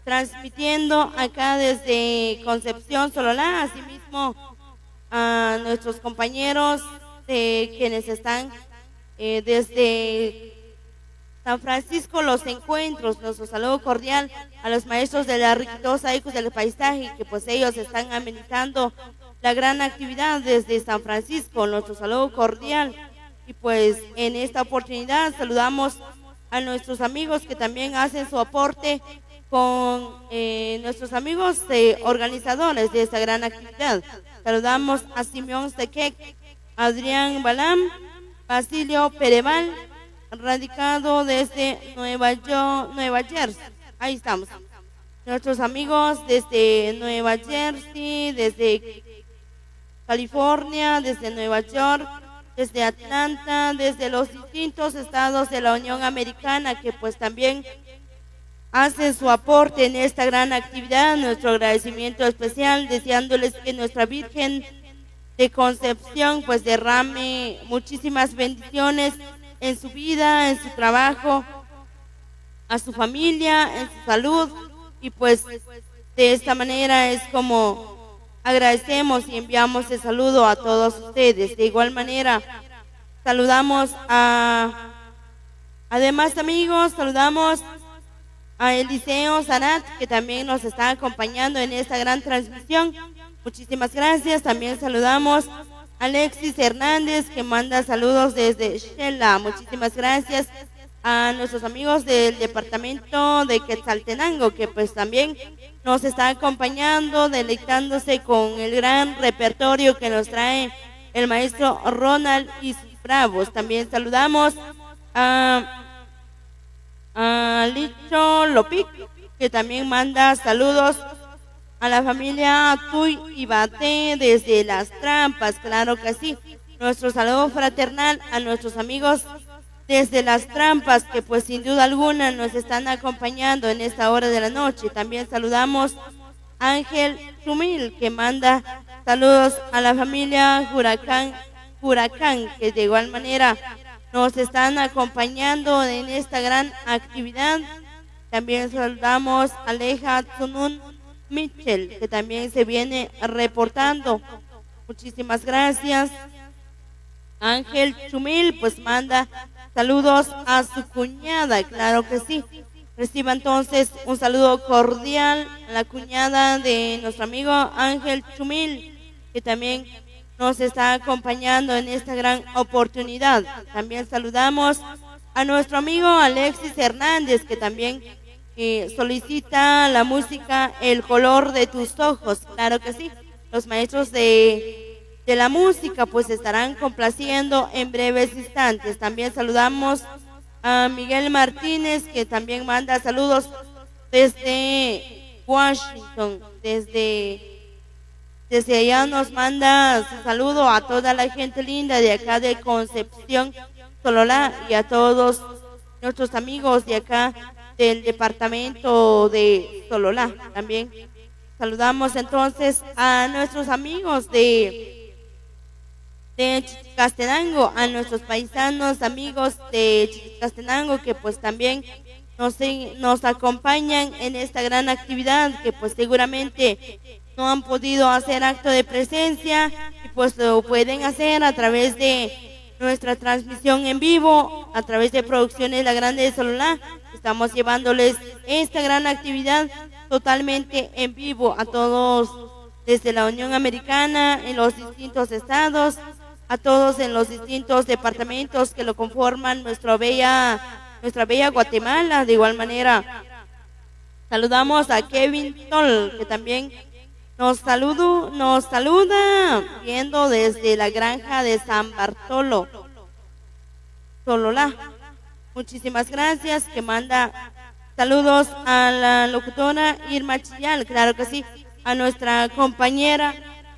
transmitiendo acá desde Concepción, Sololá, asimismo a nuestros compañeros de quienes están eh, desde San Francisco Los Encuentros. Nuestro saludo cordial a los maestros de la riquitosa Ecos del Paisaje, que pues ellos están amenizando la gran actividad desde San Francisco. Nuestro saludo cordial. Y pues en esta oportunidad saludamos a nuestros amigos que también hacen su aporte con eh, nuestros amigos eh, organizadores de esta gran actividad. Saludamos a Simeón Sequec, Adrián Balam, Basilio Pereval, radicado desde Nueva York, Nueva Jersey. Ahí estamos. Nuestros amigos desde Nueva Jersey, desde California, desde Nueva York, desde Atlanta, desde los distintos estados de la Unión Americana, que pues también hacen su aporte en esta gran actividad. Nuestro agradecimiento especial, deseándoles que nuestra Virgen de Concepción pues derrame muchísimas bendiciones en su vida, en su trabajo, a su familia, en su salud, y pues de esta manera es como agradecemos y enviamos el saludo a todos ustedes. De igual manera saludamos a además amigos, saludamos a Eliseo Zanat, que también nos está acompañando en esta gran transmisión. Muchísimas gracias. También saludamos a Alexis Hernández, que manda saludos desde Shela. Muchísimas gracias a nuestros amigos del departamento de Quetzaltenango, que pues también nos está acompañando, deleitándose con el gran repertorio que nos trae el maestro Ronald y sus bravos. También saludamos a a Licho Lopic, que también manda saludos a la familia Tuy y Bate desde Las Trampas. Claro que sí. Nuestro saludo fraternal a nuestros amigos desde Las Trampas, que pues sin duda alguna nos están acompañando en esta hora de la noche. También saludamos a Ángel Chumil, que manda saludos a la familia Huracán, Huracán, que de igual manera nos están acompañando en esta gran actividad. También saludamos a Aleja Tsunun Mitchell, que también se viene reportando. Muchísimas gracias. Ángel Chumil pues manda saludos a su cuñada, claro que sí. Reciba entonces un saludo cordial a la cuñada de nuestro amigo Ángel Chumil, que también nos está acompañando en esta gran oportunidad. También saludamos a nuestro amigo Alexis Hernández, que también eh, solicita la música El color de tus ojos. Claro que sí, los maestros de, de la música pues estarán complaciendo en breves instantes. También saludamos a Miguel Martínez, que también manda saludos desde Washington, desde... Desde allá nos manda su saludo a toda la gente linda de acá de Concepción, Sololá, y a todos nuestros amigos de acá del departamento de Sololá. También saludamos entonces a nuestros amigos de, de Chichicastenango, a nuestros paisanos amigos de Chichicastenango, que pues también nos, nos acompañan en esta gran actividad, que pues seguramente no han podido hacer acto de presencia y pues lo pueden hacer a través de nuestra transmisión en vivo, a través de Producciones La Grande de Sololá. Estamos llevándoles esta gran actividad totalmente en vivo a todos desde la Unión Americana, en los distintos estados, a todos en los distintos departamentos que lo conforman nuestra bella, nuestra bella Guatemala. De igual manera saludamos a Kevin Toll, que también Nos, saludo, nos saluda viendo desde la granja de San Bartolo, Sololá. Muchísimas gracias, que manda saludos a la locutora Irma Chillal, claro que sí, a nuestra compañera,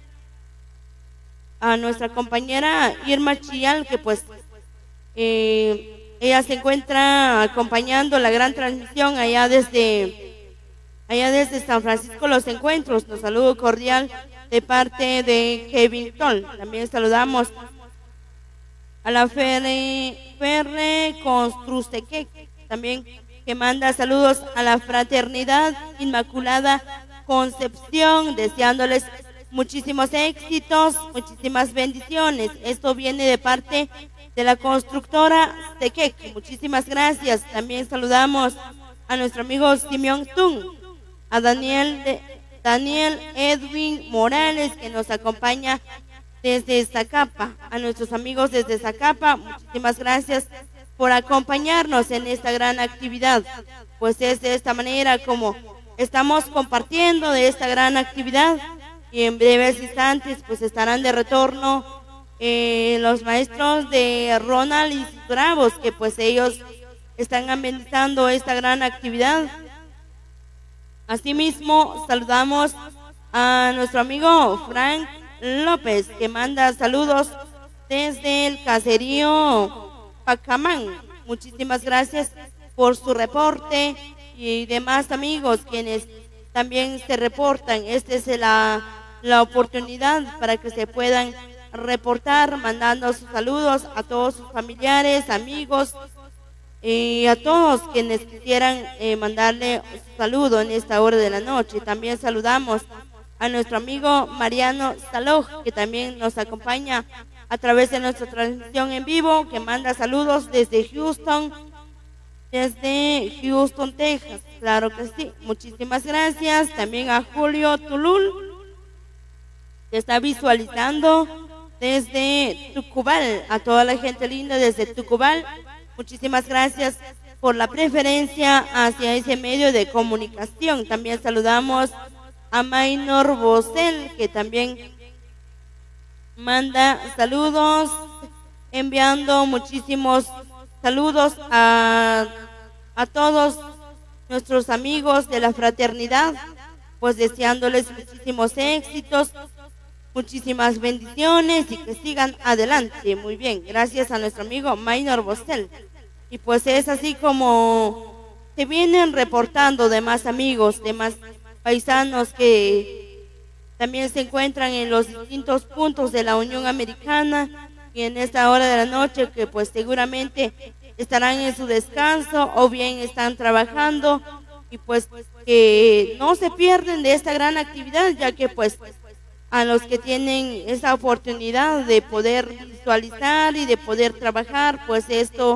a nuestra compañera Irma Chillal, que pues eh, ella se encuentra acompañando la gran transmisión allá desde... Allá desde San Francisco Los Encuentros. Nos saludo cordial de parte de Kevin Toll. También saludamos a la Ferre, Ferre Construsteque. También que manda saludos a la fraternidad Inmaculada Concepción, deseándoles muchísimos éxitos, muchísimas bendiciones. Esto viene de parte de la constructora Tequec. Muchísimas gracias. También saludamos a nuestro amigo Simeón Tun, a Daniel, de, Daniel Edwin Morales, que nos acompaña desde Zacapa, a nuestros amigos desde Zacapa. Muchísimas gracias por acompañarnos en esta gran actividad. Pues es de esta manera como estamos compartiendo de esta gran actividad, y en breves instantes pues estarán de retorno eh, los maestros de Ronald y sus Bravos, que pues ellos están amenizando esta gran actividad. Asimismo saludamos a nuestro amigo Frank López, que manda saludos desde el caserío Pacamán. Muchísimas gracias por su reporte, y demás amigos quienes también se reportan. Esta es la, la oportunidad para que se puedan reportar mandando sus saludos a todos sus familiares, amigos y a todos quienes quisieran eh, mandarle un saludo en esta hora de la noche. También saludamos a nuestro amigo Mariano Saloj, que también nos acompaña a través de nuestra transmisión en vivo, que manda saludos desde Houston, desde Houston, Texas. Claro que sí. Muchísimas gracias. También a Julio Tulul, que está visualizando desde Tucubal. A toda la gente linda desde Tucubal, muchísimas gracias por la preferencia hacia ese medio de comunicación. También saludamos a Maynor Bosel, que también manda saludos, enviando muchísimos saludos a, a todos nuestros amigos de la fraternidad, pues deseándoles muchísimos éxitos, muchísimas bendiciones y que sigan adelante. Muy bien, gracias a nuestro amigo Maynor Bosel. Y pues es así como se vienen reportando demás amigos, demás paisanos que también se encuentran en los distintos puntos de la Unión Americana, y en esta hora de la noche que pues seguramente estarán en su descanso o bien están trabajando, y pues que no se pierden de esta gran actividad, ya que pues a los que tienen esa oportunidad de poder visualizar y de poder trabajar, pues esto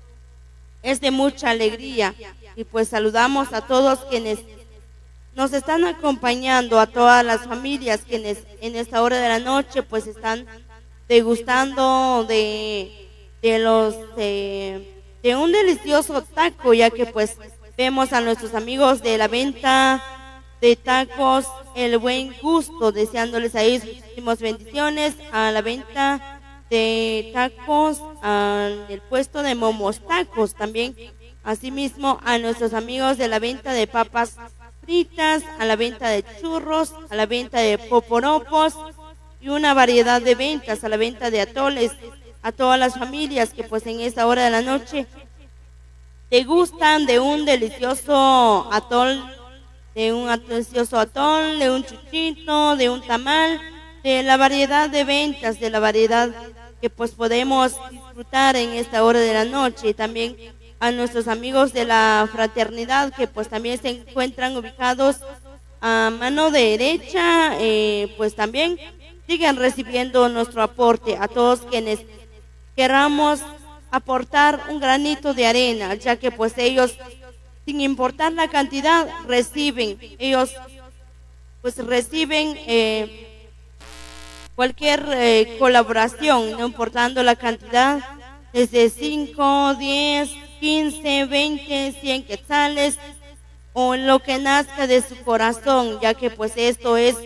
es de mucha alegría. Y pues saludamos a todos quienes nos están acompañando, a todas las familias quienes en esta hora de la noche pues están degustando de, de los de, de un delicioso taco, ya que pues vemos a nuestros amigos de la venta de tacos El Buen Gusto, deseándoles a ellos muchísimas bendiciones, a la venta de tacos, al puesto de Momos Tacos también, asimismo a nuestros amigos de la venta de papas fritas, a la venta de churros, a la venta de poporopos y una variedad de ventas, a la venta de atoles, a todas las familias que pues en esta hora de la noche te gustan de un delicioso atol, de un delicioso atol, de un chuchito, de un tamal, de la variedad de ventas, de la variedad que pues podemos disfrutar en esta hora de la noche. Y también a nuestros amigos de la fraternidad que pues también se encuentran ubicados a mano derecha, eh, pues también siguen recibiendo nuestro aporte. A todos quienes queramos aportar un granito de arena, ya que pues ellos, sin importar la cantidad, reciben, ellos pues reciben eh, cualquier eh, colaboración, no importando la cantidad, desde cinco, diez, quince, veinte, cien quetzales, o lo que nazca de su corazón, ya que pues esto es,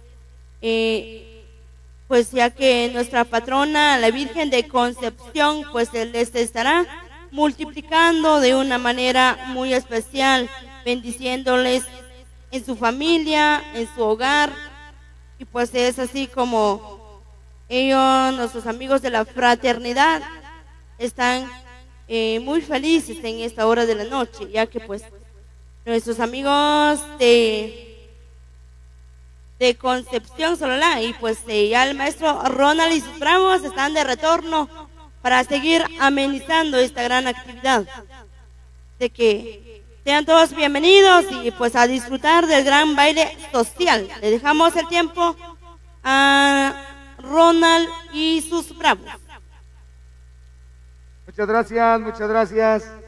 eh, pues ya que nuestra patrona, la Virgen de Concepción, pues les estará multiplicando de una manera muy especial, bendiciéndoles en su familia, en su hogar. Y pues es así como ellos, nuestros amigos de la fraternidad, están eh, muy felices en esta hora de la noche, ya que pues nuestros amigos de, de Concepción Sololá y pues eh, ya el maestro Ronald y sus bravos están de retorno para seguir amenizando esta gran actividad. de que sean todos bienvenidos y pues a disfrutar del gran baile social. Le dejamos el tiempo a Ronald y sus bravos. Muchas gracias, muchas gracias.